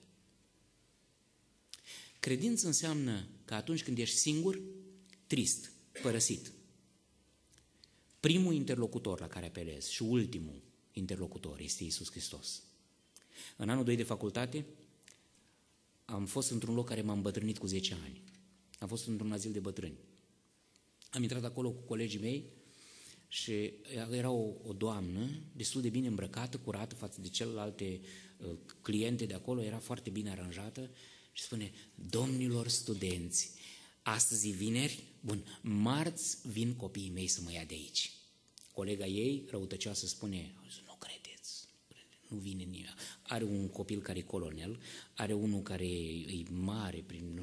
S9: Credință înseamnă că atunci când ești singur, trist, părăsit, primul interlocutor la care apelezi și ultimul interlocutor este Iisus Hristos. În anul 2 de facultate am fost într-un loc care m-a îmbătrânit cu 10 ani. Am fost într-un azil de bătrâni. Am intrat acolo cu colegii mei și era o doamnă destul de bine îmbrăcată, curată față de celelalte cliente de acolo, era foarte bine aranjată și spune, domnilor studenți, astăzi e vineri, bun, marți vin copiii mei să mă ia de aici. Colega ei, răutăcioasă, spune, nu credeți, nu vine nimeni. Are un copil care e colonel, are unul care e mare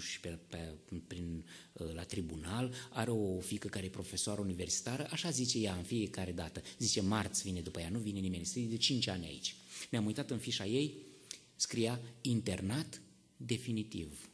S9: la tribunal, are o fiică care e profesoară universitară, așa zice ea în fiecare dată. Zice, marți vine după ea, nu vine nimeni, este de 5 ani aici. Ne-am uitat în fișa ei, scria internat definitiv.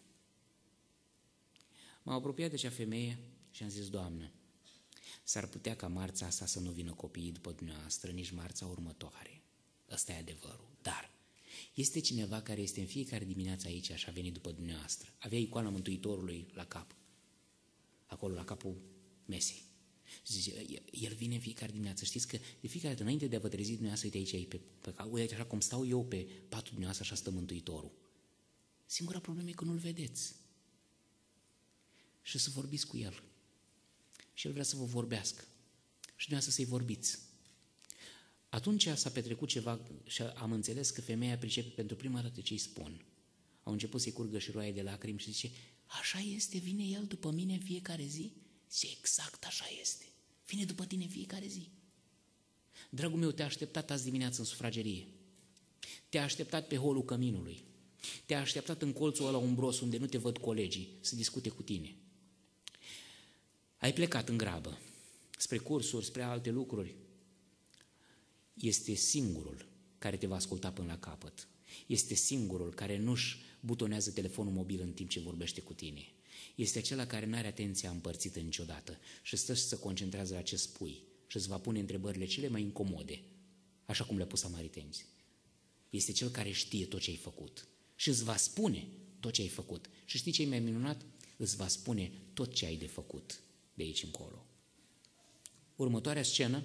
S9: M-am apropiat de acea femeie și am zis, Doamnă, s-ar putea ca marța asta să nu vină copiii după dumneavoastră, nici marța următoare. Ăsta e adevărul. Dar este cineva care este în fiecare dimineață aici și a venit după dumneavoastră. Avea icoana Mântuitorului la cap, acolo la capul mesei. Zice, el vine în fiecare dimineață. Știți că de fiecare dată, înainte de a vă trezi dumneavoastră, uite aici, uite așa cum stau eu pe patul dumneavoastră, așa stă Mântuitorul. Singura problemă e că nu-l vedeți. Și să vorbiți cu el. Și el vrea să vă vorbească. Și dumneavoastră să-i vorbiți. Atunci s-a petrecut ceva și am înțeles că femeia pricepe pentru prima dată ce îi spun. Au început să-i curgă și roaie de lacrimi și zice, așa este, vine el după mine în fiecare zi? Și exact așa este. Vine după tine în fiecare zi. Dragul meu, te-a așteptat azi dimineață în sufragerie. Te-a așteptat pe holul căminului. Te-a așteptat în colțul ăla umbros unde nu te văd colegii să discute cu tine. Ai plecat în grabă spre cursuri, spre alte lucruri. Este singurul care te va asculta până la capăt. Este singurul care nu-și butonează telefonul mobil în timp ce vorbește cu tine. Este acela care nu are atenția împărțită niciodată și stă și se concentrează la ce spui și îți va pune întrebările cele mai incomode, așa cum le-a pus samaritenii. Este cel care știe tot ce ai făcut și îți va spune tot ce ai făcut. Și știi ce e mai minunat? Îți va spune tot ce ai de făcut de aici încolo. Următoarea scenă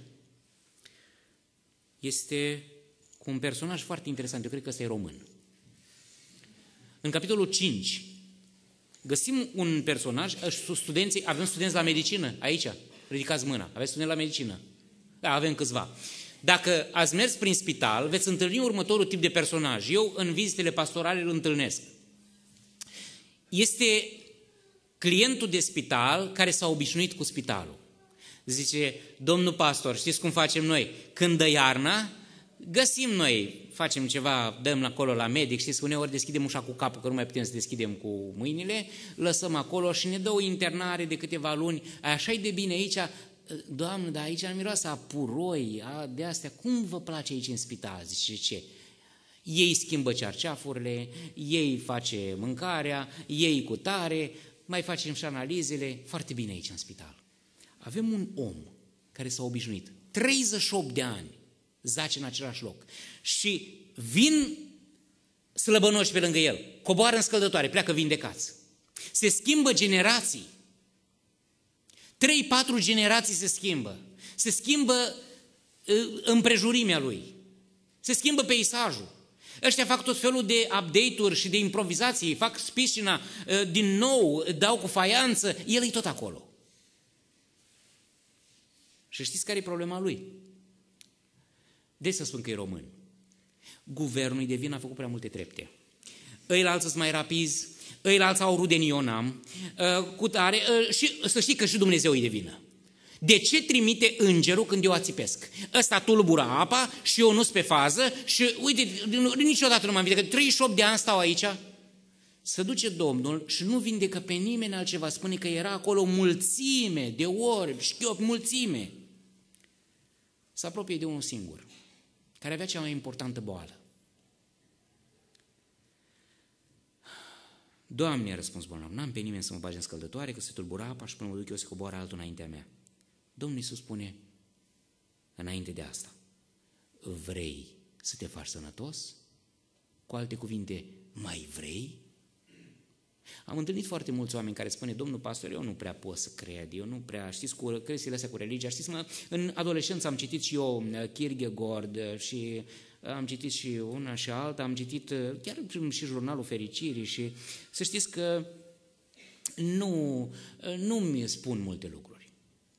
S9: este cu un personaj foarte interesant, eu cred că ăsta e român. În capitolul 5 găsim un personaj, studenții, avem studenți la medicină aici, ridicați mâna, aveți studenți la medicină? Da, avem câțiva. Dacă ați mers prin spital, veți întâlni următorul tip de personaj. Eu în vizitele pastorale îl întâlnesc. Este clientul de spital care s-a obișnuit cu spitalul. Zice, domnul pastor, știți cum facem noi? Când dă iarna, găsim noi, facem ceva, dăm acolo la medic, știți, uneori deschidem ușa cu capul, că nu mai putem să deschidem cu mâinile, lăsăm acolo și ne dă o internare de câteva luni, așa-i de bine aici, Doamne, dar aici miroase a puroi, de astea, cum vă place aici în spital? Zice, ce? Ei schimbă cearceafurile, ei face mâncarea, ei cu tare, mai facem și analizele, foarte bine aici în spital. Avem un om care s-a obișnuit, 38 de ani, zace în același loc și vin slăbănoși pe lângă el, coboară în scăldătoare, pleacă vindecați. Se schimbă generații, 3-4 generații se schimbă împrejurimea lui, se schimbă peisajul. Ăștia fac tot felul de update-uri și de improvizații, fac piscina din nou, dau cu faianță, el e tot acolo. Și știți care e problema lui? De să spun că e român. Guvernul de vină a făcut prea multe trepte. Ăilalți sunt mai rapizi, ăilalți au rudenii eu n-am, cu tare, și să știi că și Dumnezeu e de vină. De ce trimite îngerul când eu ațipesc? Ăsta tulbură apa și eu nu-s pe fază și uite, niciodată nu m-am vindecat. 38 de ani stau aici. Se duce Domnul și nu vindecă pe nimeni altceva. Spune că era acolo mulțime de orbi, șchiop, mulțime. Se apropie de unul singur, care avea cea mai importantă boală. Doamne, a răspuns bolnav, n-am pe nimeni să mă bage în scăldătoare, că se tulbura apa și până mă duc eu să coboară altul înaintea mea. Domnul Iisus spune, înainte de asta, vrei să te faci sănătos? Cu alte cuvinte, mai vrei? Am întâlnit foarte mulți oameni care spune, domnul pastor, eu nu prea pot să cred, eu nu prea, știți, cu chestiile astea cu religia, știți, în adolescență am citit și eu Kierkegaard și am citit și una și alta, am citit chiar și Jurnalul Fericirii și să știți că nu mi spun multe lucruri.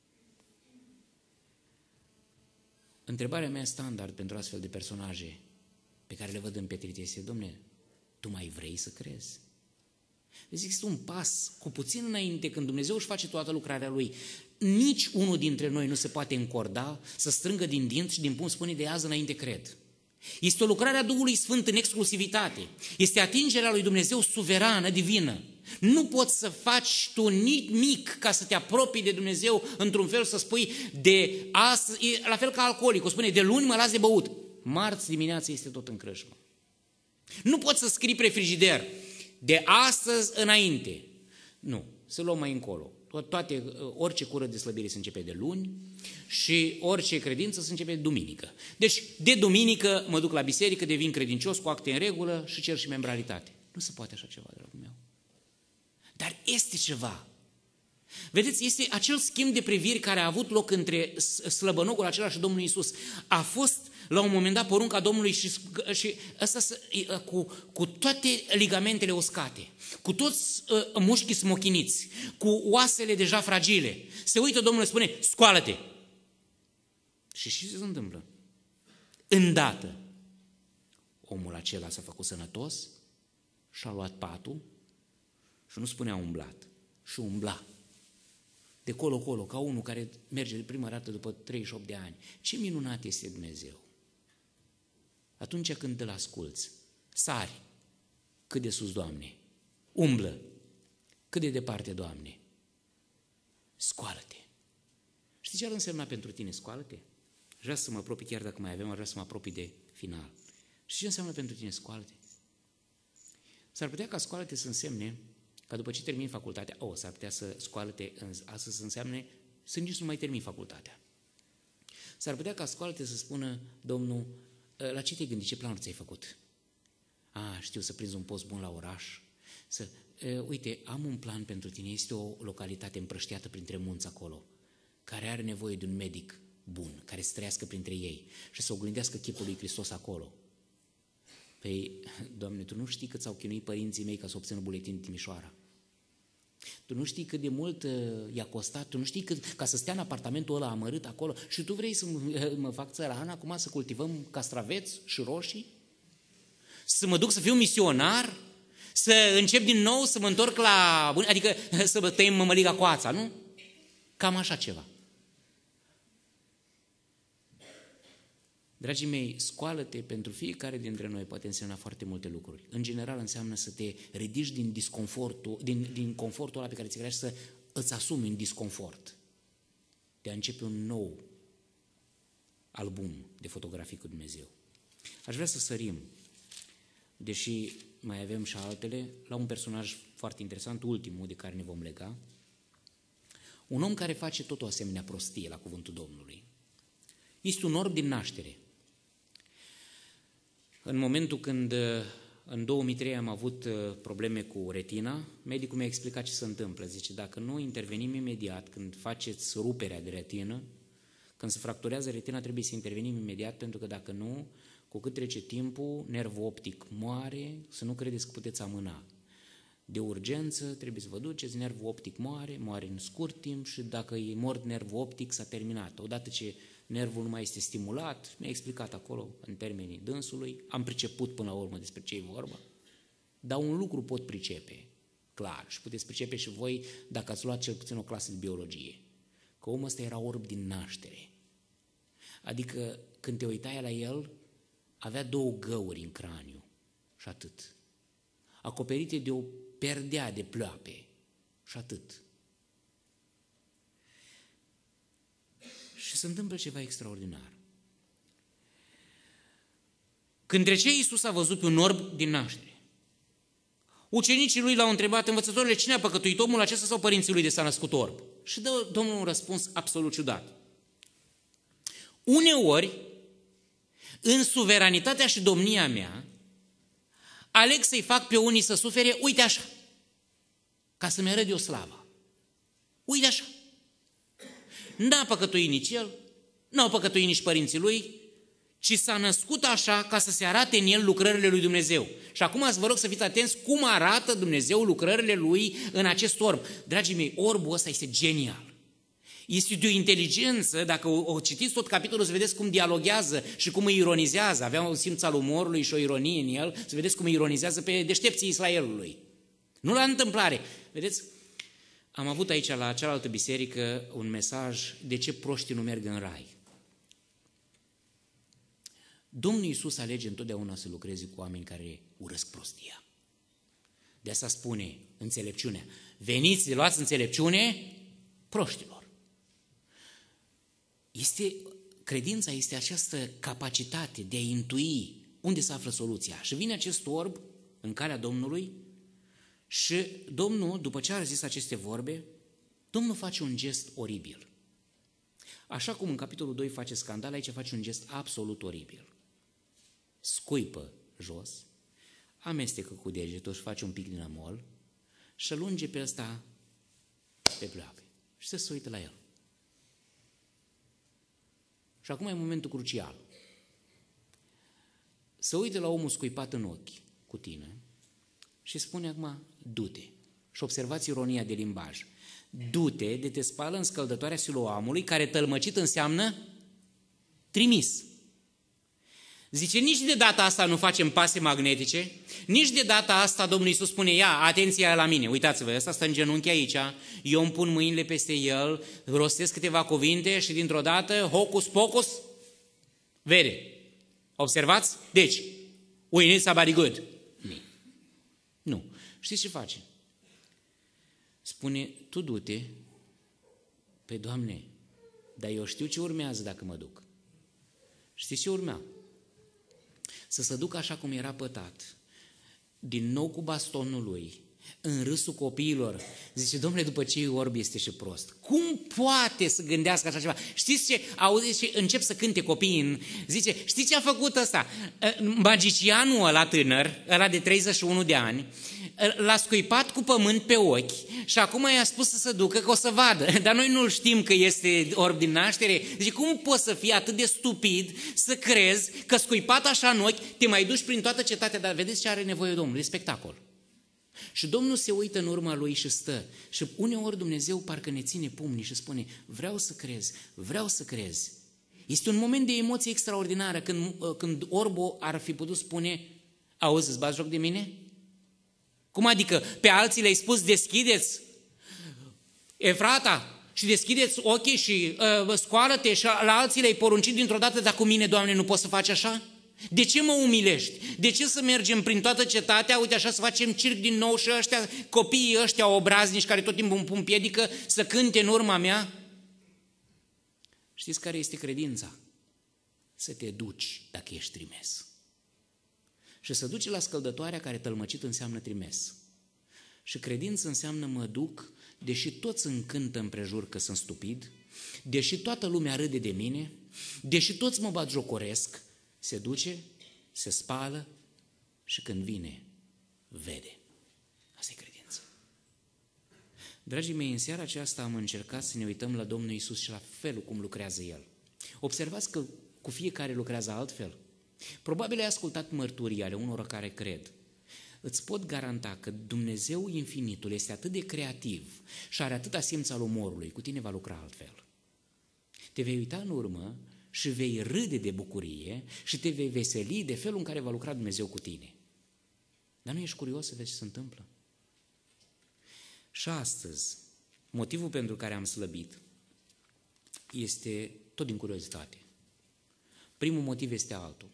S9: Întrebarea mea standard pentru astfel de personaje pe care le văd împietrite este, dom'le, tu mai vrei să crezi? Deci există un pas cu puțin înainte, când Dumnezeu își face toată lucrarea Lui. Nici unul dintre noi nu se poate încorda, să strângă din dinți și din pumn spune de azi înainte cred. Este o lucrare a Duhului Sfânt în exclusivitate. Este atingerea lui Dumnezeu suverană, divină. Nu poți să faci tu nimic ca să te apropii de Dumnezeu într-un fel, să spui de azi, la fel ca alcoolicul, spune de luni mă las de băut. Marți dimineața este tot în crâșmă. Nu poți să scrii pe frigider de astăzi înainte. Nu, să luăm mai încolo. Orice cură de slăbire se începe de luni și orice credință se începe de duminică. Deci, de duminică mă duc la biserică, devin credincios cu acte în regulă și cer și membralitate. Nu se poate așa ceva, dragul meu. Dar este ceva. Vedeți, este acel schimb de priviri care a avut loc între slăbănogul acela și Domnul Iisus. A fost la un moment dat porunca Domnului și ăsta cu toate ligamentele uscate, cu toți mușchii smochiniți, cu oasele deja fragile. Se uită Domnul și spune, scoală-te! Și ce se întâmplă? Îndată, omul acela s-a făcut sănătos și-a luat patul și nu spunea umblat, și umbla. De colo-colo, ca unul care merge de prima dată după 38 de ani. Ce minunat este Dumnezeu! Atunci când îl asculți, sari, cât de sus, Doamne, umblă, cât de departe, Doamne, scoală-te. Știi ce ar însemna pentru tine, scoală-te? Aș vrea să mă apropii, chiar dacă mai avem, aș vrea să mă apropii de final. Știi ce înseamnă pentru tine, scoală-te? S-ar putea ca scoală-te să însemne ca după ce termin facultatea, s-ar putea să scoală-te astăzi să înseamnă să nici nu mai termin facultatea. S-ar putea ca scoală-te să spună, Domnul, la ce te-ai gândit, ce planuri ți-ai făcut? Știu, să prinzi un post bun la oraș. Uite, am un plan pentru tine, este o localitate împrăștiată printre munți acolo, care are nevoie de un medic bun, care să trăiască printre ei și să oglindească chipul lui Hristos acolo. Păi, Doamne, Tu nu știi cât s-au chinuit părinții mei ca să obțină buletin în Timișoara. Tu nu știi cât de mult i-a costat, tu nu știi cât, ca să stea în apartamentul ăla amărât acolo și tu vrei să mă fac țăran acum să cultivăm castraveți și roșii? Să mă duc să fiu misionar? Să încep din nou să mă întorc la... Adică să mă tăiem mămăliga cu ața, nu? Cam așa ceva. Dragii mei, scoală-te pentru fiecare dintre noi poate însemna foarte multe lucruri. În general înseamnă să te ridici din disconfortul, din confortul ăla pe care ți-l crești, să îți asumi un disconfort. De a începe un nou album de fotografii cu Dumnezeu. Aș vrea să sărim, deși mai avem și altele, la un personaj foarte interesant, ultimul de care ne vom lega. Un om care face tot o asemenea prostie la cuvântul Domnului. Este un orb din naștere. În momentul când, în 2003, am avut probleme cu retina, medicul mi-a explicat ce se întâmplă. Zice, dacă nu intervenim imediat când faceți ruperea de retină, când se fracturează retina, trebuie să intervenim imediat, pentru că dacă nu, cu cât trece timpul, nervul optic moare, să nu credeți că puteți amâna. De urgență, trebuie să vă duceți, nervul optic moare în scurt timp și dacă îi mord nervul optic, s-a terminat. Odată ce nervul nu mai este stimulat, mi-a explicat acolo, în termenii dânsului, am priceput până la urmă despre ce e vorba, dar un lucru pot pricepe, clar, și puteți pricepe și voi dacă ați luat cel puțin o clasă de biologie, că că omul ăsta era orb din naștere. Adică când te uitai la el, avea 2 găuri în craniu și atât. Acoperite de o perdea de ploape și atât. Și se întâmplă ceva extraordinar. Când trece Iisus a văzut pe un orb din naștere. Ucenicii lui l-au întrebat: învățătorule, cine a păcătuit, omul acesta sau părinții lui de s-a născut orb? Și dă Domnul un răspuns absolut ciudat. Uneori, în suveranitatea și domnia mea, aleg să-i fac pe unii să sufere, uite așa, ca să-mi arăt eu slava. Uite așa. N-a păcătuit nici el, n-au păcătuit nici părinții lui, ci s-a născut așa ca să se arate în el lucrările lui Dumnezeu. Și acum vă rog să fiți atenți cum arată Dumnezeu lucrările lui în acest orb. Dragii mei, orbul ăsta este genial. Este de o inteligență, dacă o citiți tot capitolul, să vedeți cum dialoghează și cum îi ironizează. Avea un simț al umorului și o ironie în el, să vedeți cum îi ironizează pe deștepții Israelului. Nu la întâmplare. Vedeți? Am avut aici la cealaltă biserică un mesaj de ce proștii nu merg în rai. Domnul Iisus alege întotdeauna să lucreze cu oameni care urăsc prostia. De asta spune înțelepciunea: veniți, luați înțelepciune proștilor. Credința este această capacitate de a intui unde se află soluția. Și vine acest orb în calea Domnului și Domnul, după ce a zis aceste vorbe, Domnul face un gest oribil. Așa cum în capitolul 2 face scandal, aici face un gest absolut oribil. Scuipă jos, amestecă cu degetul și face un pic din amol și lunge pe ăsta pe pleoape și se uită la el. Și acum e momentul crucial. Să uite la omul scuipat în ochi cu tine și spune acum: du-te. Și observați ironia de limbaj. Du-te de te spală în scăldătoarea Siloamului, care tălmăcit înseamnă trimis. Zice, nici de data asta nu facem pase magnetice, nici de data asta Domnul Iisus spune: ia, atenția la mine, uitați-vă, ăsta stă în genunchi aici, eu îmi pun mâinile peste el, rostesc câteva cuvinte și dintr-o dată, hocus pocus, vede. Observați? Deci, we need somebody good. Nu. Știți ce face? Spune: tu du-te. Păi, Doamne, dar eu știu ce urmează dacă mă duc. Știți ce urmea? Să se ducă așa cum era pătat, din nou cu bastonul lui, în râsul copiilor. Zice: Domnule, după ce e orb este și prost. Cum poate să gândească așa ceva? Știți ce? Auziți ce? Încep să cânte copiii. Zice: știți ce a făcut ăsta? Magicianul ăla tânăr, ăla de 31 de ani, l-a scuipat cu pământ pe ochi și acum i-a spus să se ducă că o să vadă. Dar noi nu știm că este orb din naștere. Zice: cum poți să fii atât de stupid să crezi că scuipat așa în ochi te mai duci prin toată cetatea? Dar vedeți ce are nevoie Domnul? De spectacol. Și Domnul se uită în urma lui și stă. Și uneori Dumnezeu parcă ne ține pumnii și spune: vreau să crezi, vreau să crezi. Este un moment de emoție extraordinară când orbul ar fi putut spune: auzi, îți bați joc de mine? Cum adică? Pe alții le-ai spus: deschideți Efrata și deschideți ochii și scoală-te, și la alții le-ai poruncit dintr-o dată: dar cu mine, Doamne, nu poți să faci așa? De ce mă umilești? De ce să mergem prin toată cetatea, uite așa, să facem circ din nou și ăștia, copiii ăștia obraznici care tot timpul îmi pun piedică să cânte în urma mea? Știți care este credința? Să te duci dacă ești trimis. Și să duci la scăldătoarea care tălmăcit înseamnă trimis. Și credință înseamnă mă duc, deși toți încântă împrejur că sunt stupid, deși toată lumea râde de mine, deși toți mă batjocoresc, se duce, se spală și când vine, vede. Asta e credință. Dragii mei, în seara aceasta am încercat să ne uităm la Domnul Iisus și la felul cum lucrează El. Observați că cu fiecare lucrează altfel. Probabil ai ascultat mărturii ale unor care cred. Îți pot garanta că Dumnezeu infinitul este atât de creativ și are atâta simț al umorului, cu tine va lucra altfel. Te vei uita în urmă și vei râde de bucurie și te vei veseli de felul în care va lucra Dumnezeu cu tine. Dar nu ești curios să vezi ce se întâmplă? Și astăzi, motivul pentru care am slăbit este tot din curiozitate. Primul motiv este altul.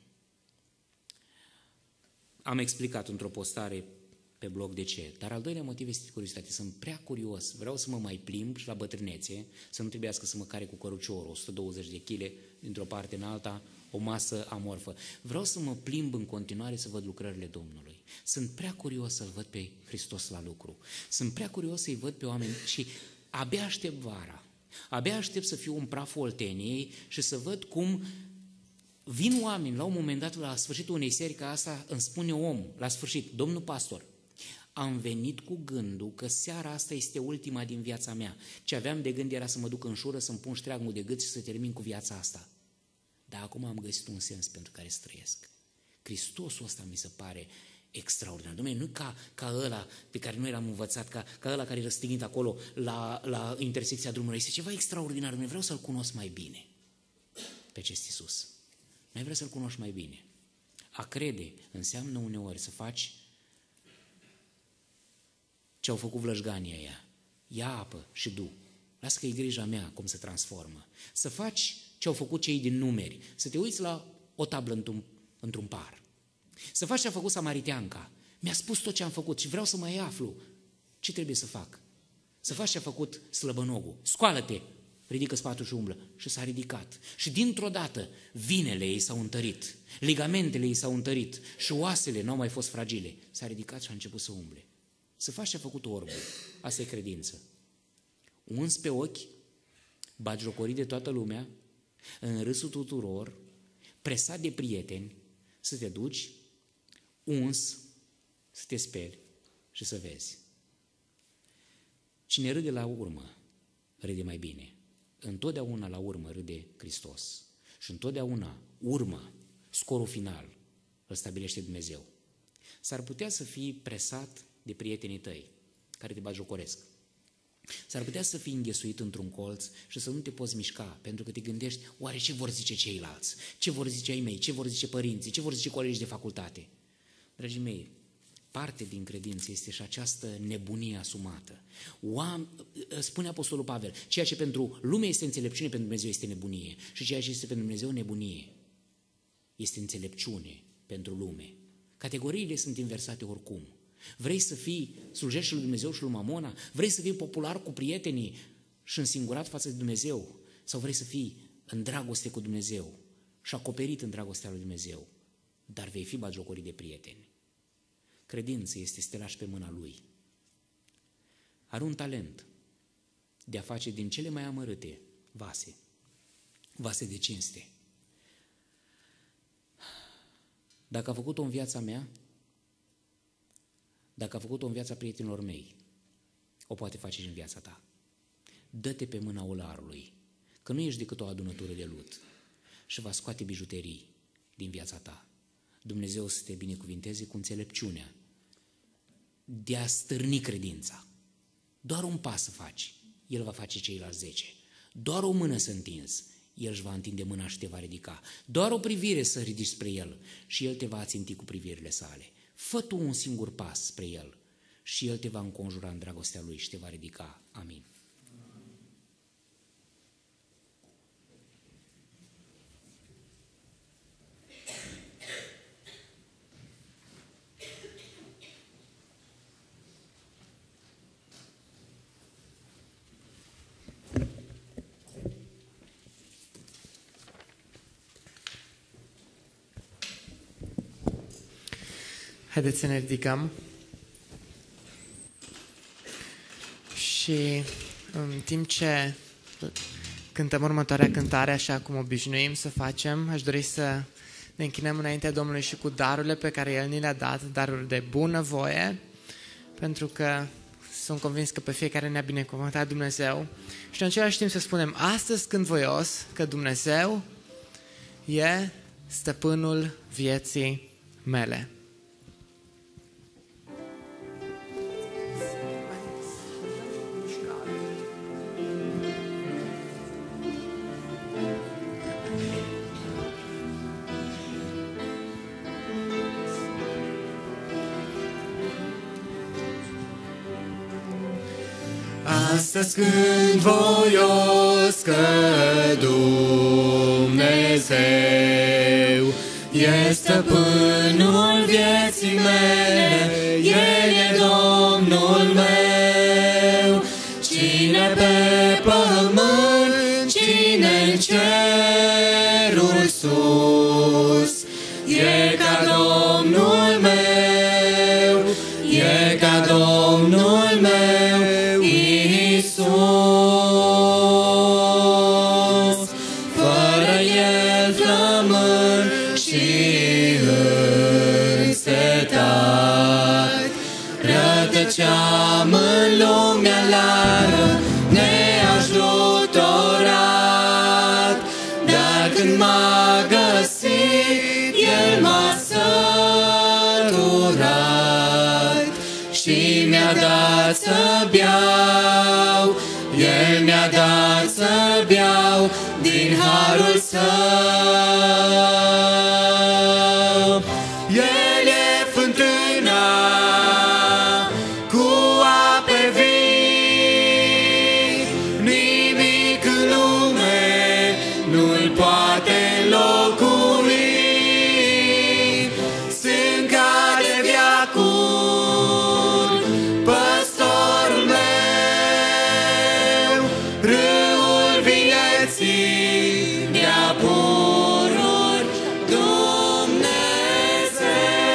S9: Am explicat într-o postare pe blog de ce, dar al doilea motiv este curiozitate. Sunt prea curios, vreau să mă mai plimb și la bătrânețe, să nu trebuiască să mă care cu căruciorul 120 de kg dintr-o parte în alta, o masă amorfă. Vreau să mă plimb în continuare să văd lucrările Domnului. Sunt prea curios să-L văd pe Hristos la lucru. Sunt prea curios să-i văd pe oameni și abia aștept vara. Abia aștept să fiu în praful Olteniei și să văd cum vin oameni la un moment dat, la sfârșitul unei serii ca asta, îmi spune om, la sfârșit, domnul pastor, am venit cu gândul că seara asta este ultima din viața mea. Ce aveam de gând era să mă duc în șură, să-mi pun ștreagul de gât și să termin cu viața asta. Dar acum am găsit un sens pentru care să trăiesc. Hristosul ăsta mi se pare extraordinar. Dom'le, nu ca ăla pe care noi l-am învățat, ca ăla care e răstignit acolo la intersecția drumurilor. Este ceva extraordinar. Noi vreau să-L cunosc mai bine pe acest Iisus. Noi vreau să-L cunoști mai bine. A crede înseamnă uneori să faci ce au făcut vlăjganii ăia. Ia apă și du. Lasă că e grija mea cum se transformă. Să faci ce au făcut cei din Numeri. Să te uiți la o tablă într-un par. Să faci ce a făcut samariteanca. Mi-a spus tot ce am făcut și vreau să mai aflu. Ce trebuie să fac? Să faci ce a făcut slăbănogul. Scoală-te! Ridică spatul și umblă. Și s-a ridicat. Și dintr-o dată vinele ei s-au întărit. Ligamentele ei s-au întărit. Și oasele n-au mai fost fragile. S-a ridicat și a început să umble. Să faci ce a făcut orbul. Asta e credință. Uns pe ochi, batjocorit de toată lumea, în râsul tuturor, presat de prieteni, să te duci, uns, să te speli și să vezi. Cine râde la urmă, râde mai bine. Întotdeauna la urmă râde Hristos. Și întotdeauna urma, scorul final, îl stabilește Dumnezeu. S-ar putea să fii presat de prietenii tăi, care te batjocoresc. S-ar putea să fii înghesuit într-un colț și să nu te poți mișca, pentru că te gândești, oare ce vor zice ceilalți? Ce vor zice ai mei? Ce vor zice părinții? Ce vor zice colegii de facultate? Dragii mei, parte din credință este și această nebunie asumată. Spune Apostolul Pavel, ceea ce pentru lume este înțelepciune, pentru Dumnezeu este nebunie. Și ceea ce este pentru Dumnezeu nebunie este înțelepciune pentru lume. Categoriile sunt inversate oricum. Vrei să fii slujești lui Dumnezeu și lui Mamona? Vrei să fii popular cu prietenii și însingurat față de Dumnezeu? Sau vrei să fii în dragoste cu Dumnezeu și acoperit în dragostea lui Dumnezeu? Dar vei fi batjocorit de prieteni. Credința este să te lași pe mâna Lui. Are un talent de a face din cele mai amărâte vase de cinste. Dacă a făcut-o în viața mea, dacă a făcut-o în viața prietenilor mei, o poate face și în viața ta. Dă-te pe mâna olarului, că nu ești decât o adunătură de lut și va scoate bijuterii din viața ta. Dumnezeu să te binecuvinteze cu înțelepciunea de a stârni credința. Doar un pas să faci, El va face ceilalți 10. Doar o mână să întinzi, El își va întinde mâna și te va ridica. Doar o privire să ridici spre El și El te va ținti cu privirile sale. Fă tu un singur pas spre El și El te va înconjura în dragostea Lui și te va ridica. Amin.
S1: Haideți să ne ridicăm și în timp ce cântăm următoarea cântare, așa cum obișnuim să facem, aș dori să ne închinăm înaintea Domnului și cu darurile pe care El ni le-a dat, daruri de bunăvoie, pentru că sunt convins că pe fiecare ne-a binecuvântat Dumnezeu și în același timp să spunem astăzi când voios că Dumnezeu e stăpânul vieții mele.
S2: Astăzi când voios că Dumnezeu e stăpânul vieții mele, El e Domnul meu. Cine pe pământ, cine în cerul sus, e ca Domnul meu, e ca Domnul meu, Iisus. Fără El flămând și însetat, rătăceam în lumea largă, neajutorat. Dar când m-a găsit, El m-a săturat și mi-a dat să beau, El mi-a dat să beau din harul Său. El e fântâna cu ape vii, nimic în lume nu-l poate înlocui. Sunt ca de veacuri, păstorul meu, râul vieții de-a pururi Dumnezeu.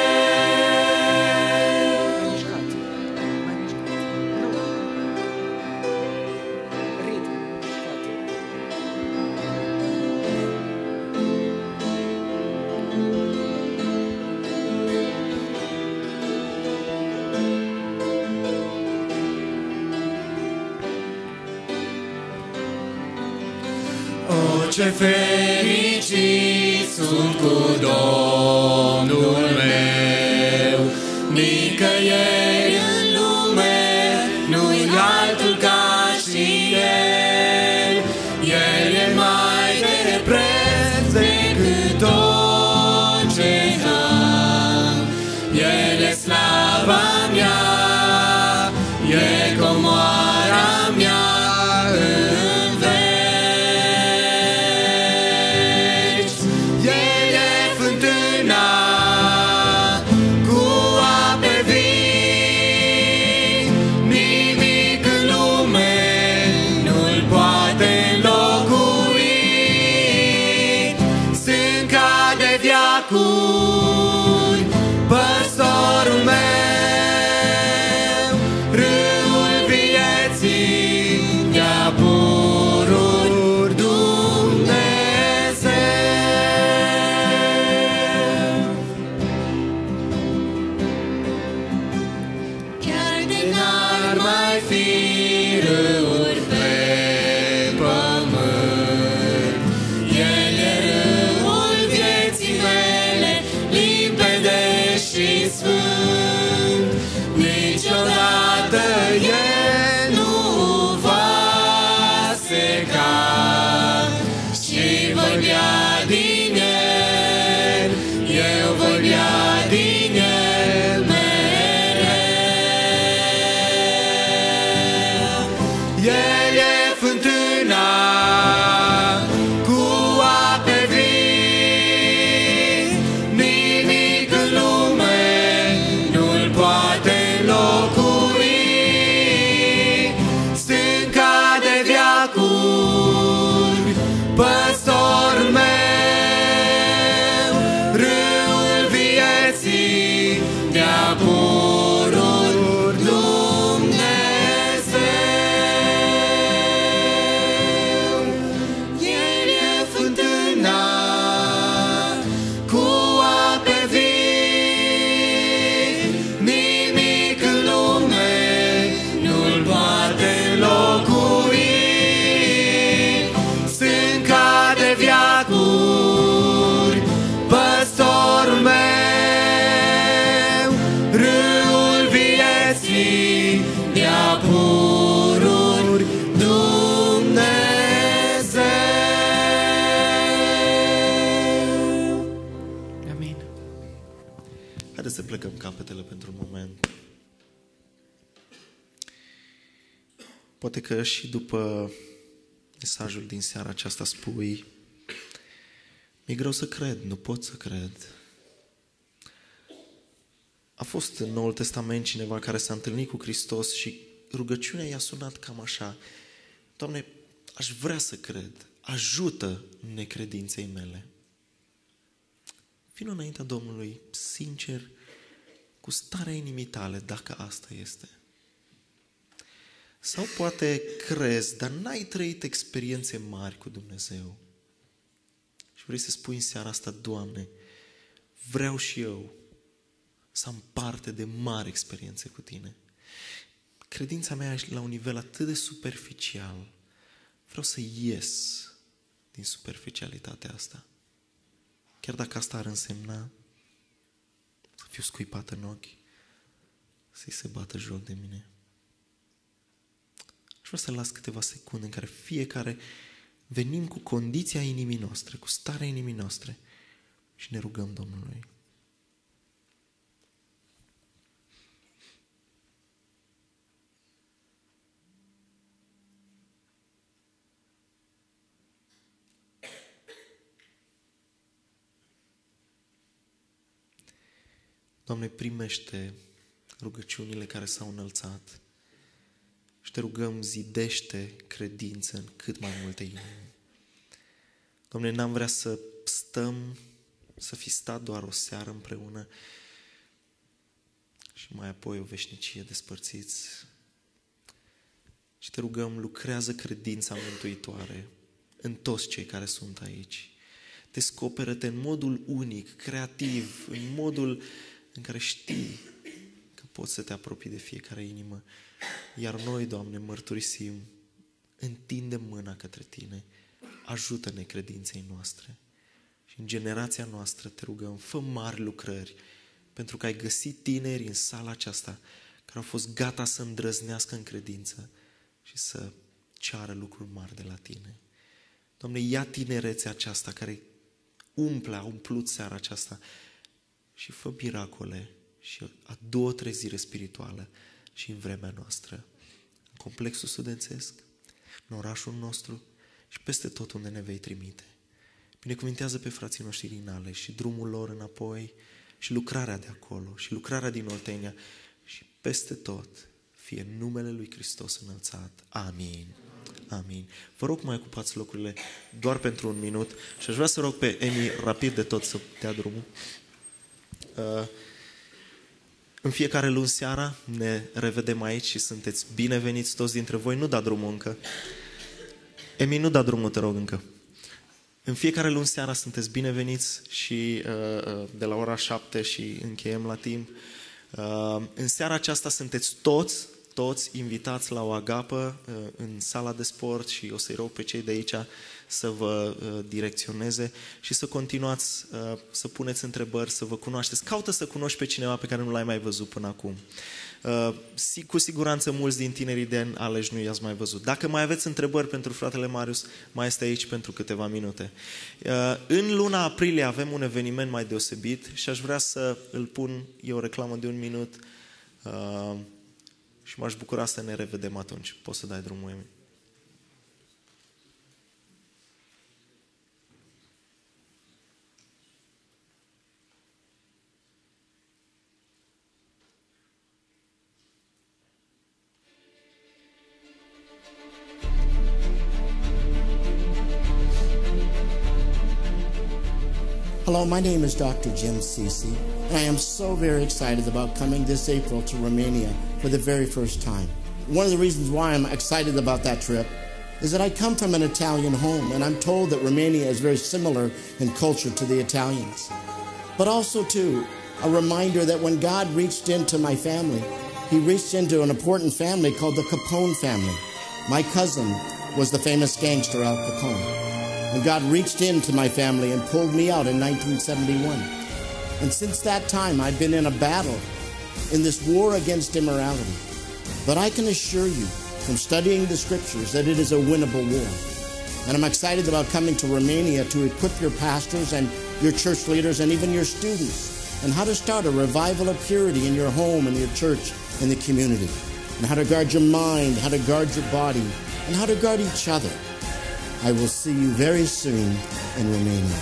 S2: O, ce fericit sunt cu Domnul meu, nicăieri în lume nu-i altul ca și El. El e mai de preț decât tot ce am, El e slava mea, e comoara mea în veci. El e fântâna cu ape vii, nimic în lume nu-l poate înlocui. Sunt ca de veacuri, păstorul meu, râul vieții de-a pururi Dumnezeu. Chiar de n-ar mai fi râuri pe pământ, El e râul vieții mele, limpede și sfânt. Niciodată El nu va seca și voi bea din El, eu voi bea din El mereu. El e fântâna cu ape vii, nimic în lume nu-l poate înlocui. Sunt ca de veacuri, păstorul meu, râul vieții de-a pururi Dumnezeu. El e fântâna cu ape vii, nimic în lume nu-l poate înlocui. Sunt ca de veacuri, păstorul meu, râul vieții de-a pururi Dumnezeu.
S1: Amin.
S3: Haideți să plecăm capetele pentru un moment. Poate că și după mesajul din seara aceasta spui: mi-e greu să cred, nu pot să cred. A fost în Noul Testament cineva care s-a întâlnit cu Hristos și rugăciunea i-a sunat cam așa: Doamne, aș vrea să cred, ajută necredinței mele. Vino înaintea Domnului, sincer, cu starea inimii tale, dacă asta este. Sau poate crezi, dar n-ai trăit experiențe mari cu Dumnezeu. Și vrei să spui în seara asta: Doamne, vreau și eu să am parte de mari experiențe cu Tine. Credința mea e la un nivel atât de superficial. Vreau să ies din superficialitatea asta. Chiar dacă asta ar însemna să fiu scuipat în ochi, să-i se bată joc de mine. Aș vrea să las câteva secunde în care fiecare venim cu condiția inimii noastre, cu starea inimii noastre și ne rugăm Domnului. Doamne, primește rugăciunile care s-au înălțat și te rugăm, zidește credință în cât mai multe inimi. Doamne, n-am vrea să stăm, să fi stat doar o seară împreună și mai apoi o veșnicie despărțiți. Și te rugăm, lucrează credința mântuitoare în toți cei care sunt aici. Descoperă-te în modul unic, creativ, în modul în care știi că poți să te apropii de fiecare inimă. Iar noi, Doamne, mărturisim, întindem mâna către Tine, ajută-ne credinței noastre. Și în generația noastră te rugăm, fă mari lucrări, pentru că ai găsit tineri în sala aceasta care au fost gata să îndrăznească în credință și să ceară lucruri mari de la Tine. Doamne, ia tinerețea aceasta care a umplut seara aceasta și fă miracole și adu o trezire spirituală și în vremea noastră, în complexul studențesc, în orașul nostru și peste tot unde ne vei trimite. Binecuvintează pe frații noștri din Ale și drumul lor înapoi și lucrarea de acolo și lucrarea din Oltenia și peste tot fie numele lui Hristos înălțat. Amin. Amin. Vă rog, mai ocupați locurile doar pentru un minut și aș vrea să rog pe Emi rapid de tot să dea drumul. În fiecare luni seara ne revedem aici și sunteți bineveniți toți dintre voi. Nu da drumul încă. Emi, nu da drumul, te rog, încă. În fiecare luni seara sunteți bineveniți și de la ora 7 și încheiem la timp. În seara aceasta sunteți toți invitați la o agapă în sala de sport și o să-i rog pe cei de aici să vă direcționeze și să continuați să puneți întrebări, să vă cunoașteți. Caută să cunoști pe cineva pe care nu l-ai mai văzut până acum. Cu siguranță mulți din tinerii de aleși nu i-ați mai văzut. Dacă mai aveți întrebări pentru fratele Marius, mai este aici pentru câteva minute. În luna aprilie avem un eveniment mai deosebit și aș vrea să îl pun, e o reclamă de 1 minut și m-aș bucura să ne revedem atunci. Poți să dai drumul, Emi?
S10: Hello, my name is Dr. Jim Ceci, and I am so very excited about coming this April to Romania for the very first time. One of the reasons why I'm excited about that trip is that I come from an Italian home, and I'm told that Romania is very similar in culture to the Italians. But also, too, a reminder that when God reached into my family, He reached into an important family called the Capone family. My cousin was the famous gangster Al Capone. And God reached into my family and pulled me out in 1971. And since that time, I've been in a battle in this war against immorality. But I can assure you from studying the scriptures that it is a winnable war. And I'm excited about coming to Romania to equip your pastors and your church leaders and even your students and how to start a revival of purity in your home and your church and the community. and how to guard your mind, how to guard your body, and how to guard each other. I will see you very soon in Romania.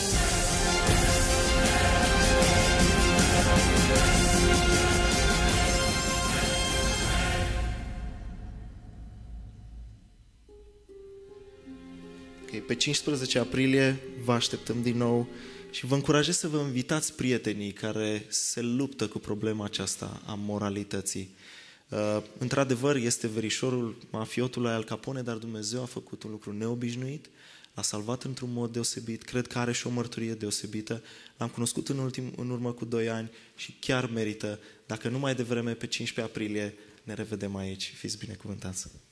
S3: Pe 15 aprilie vă așteptăm din nou și vă încurajez să vă invitați prietenii care se luptă cu problema aceasta a moralității. Într-adevăr, este verișorul mafiotului Al Capone, dar Dumnezeu a făcut un lucru neobișnuit, l-a salvat într-un mod deosebit, cred că are și o mărturie deosebită. L-am cunoscut în urmă cu 2 ani și chiar merită, dacă nu mai devreme, pe 15 aprilie, ne revedem aici. Fiți binecuvântați!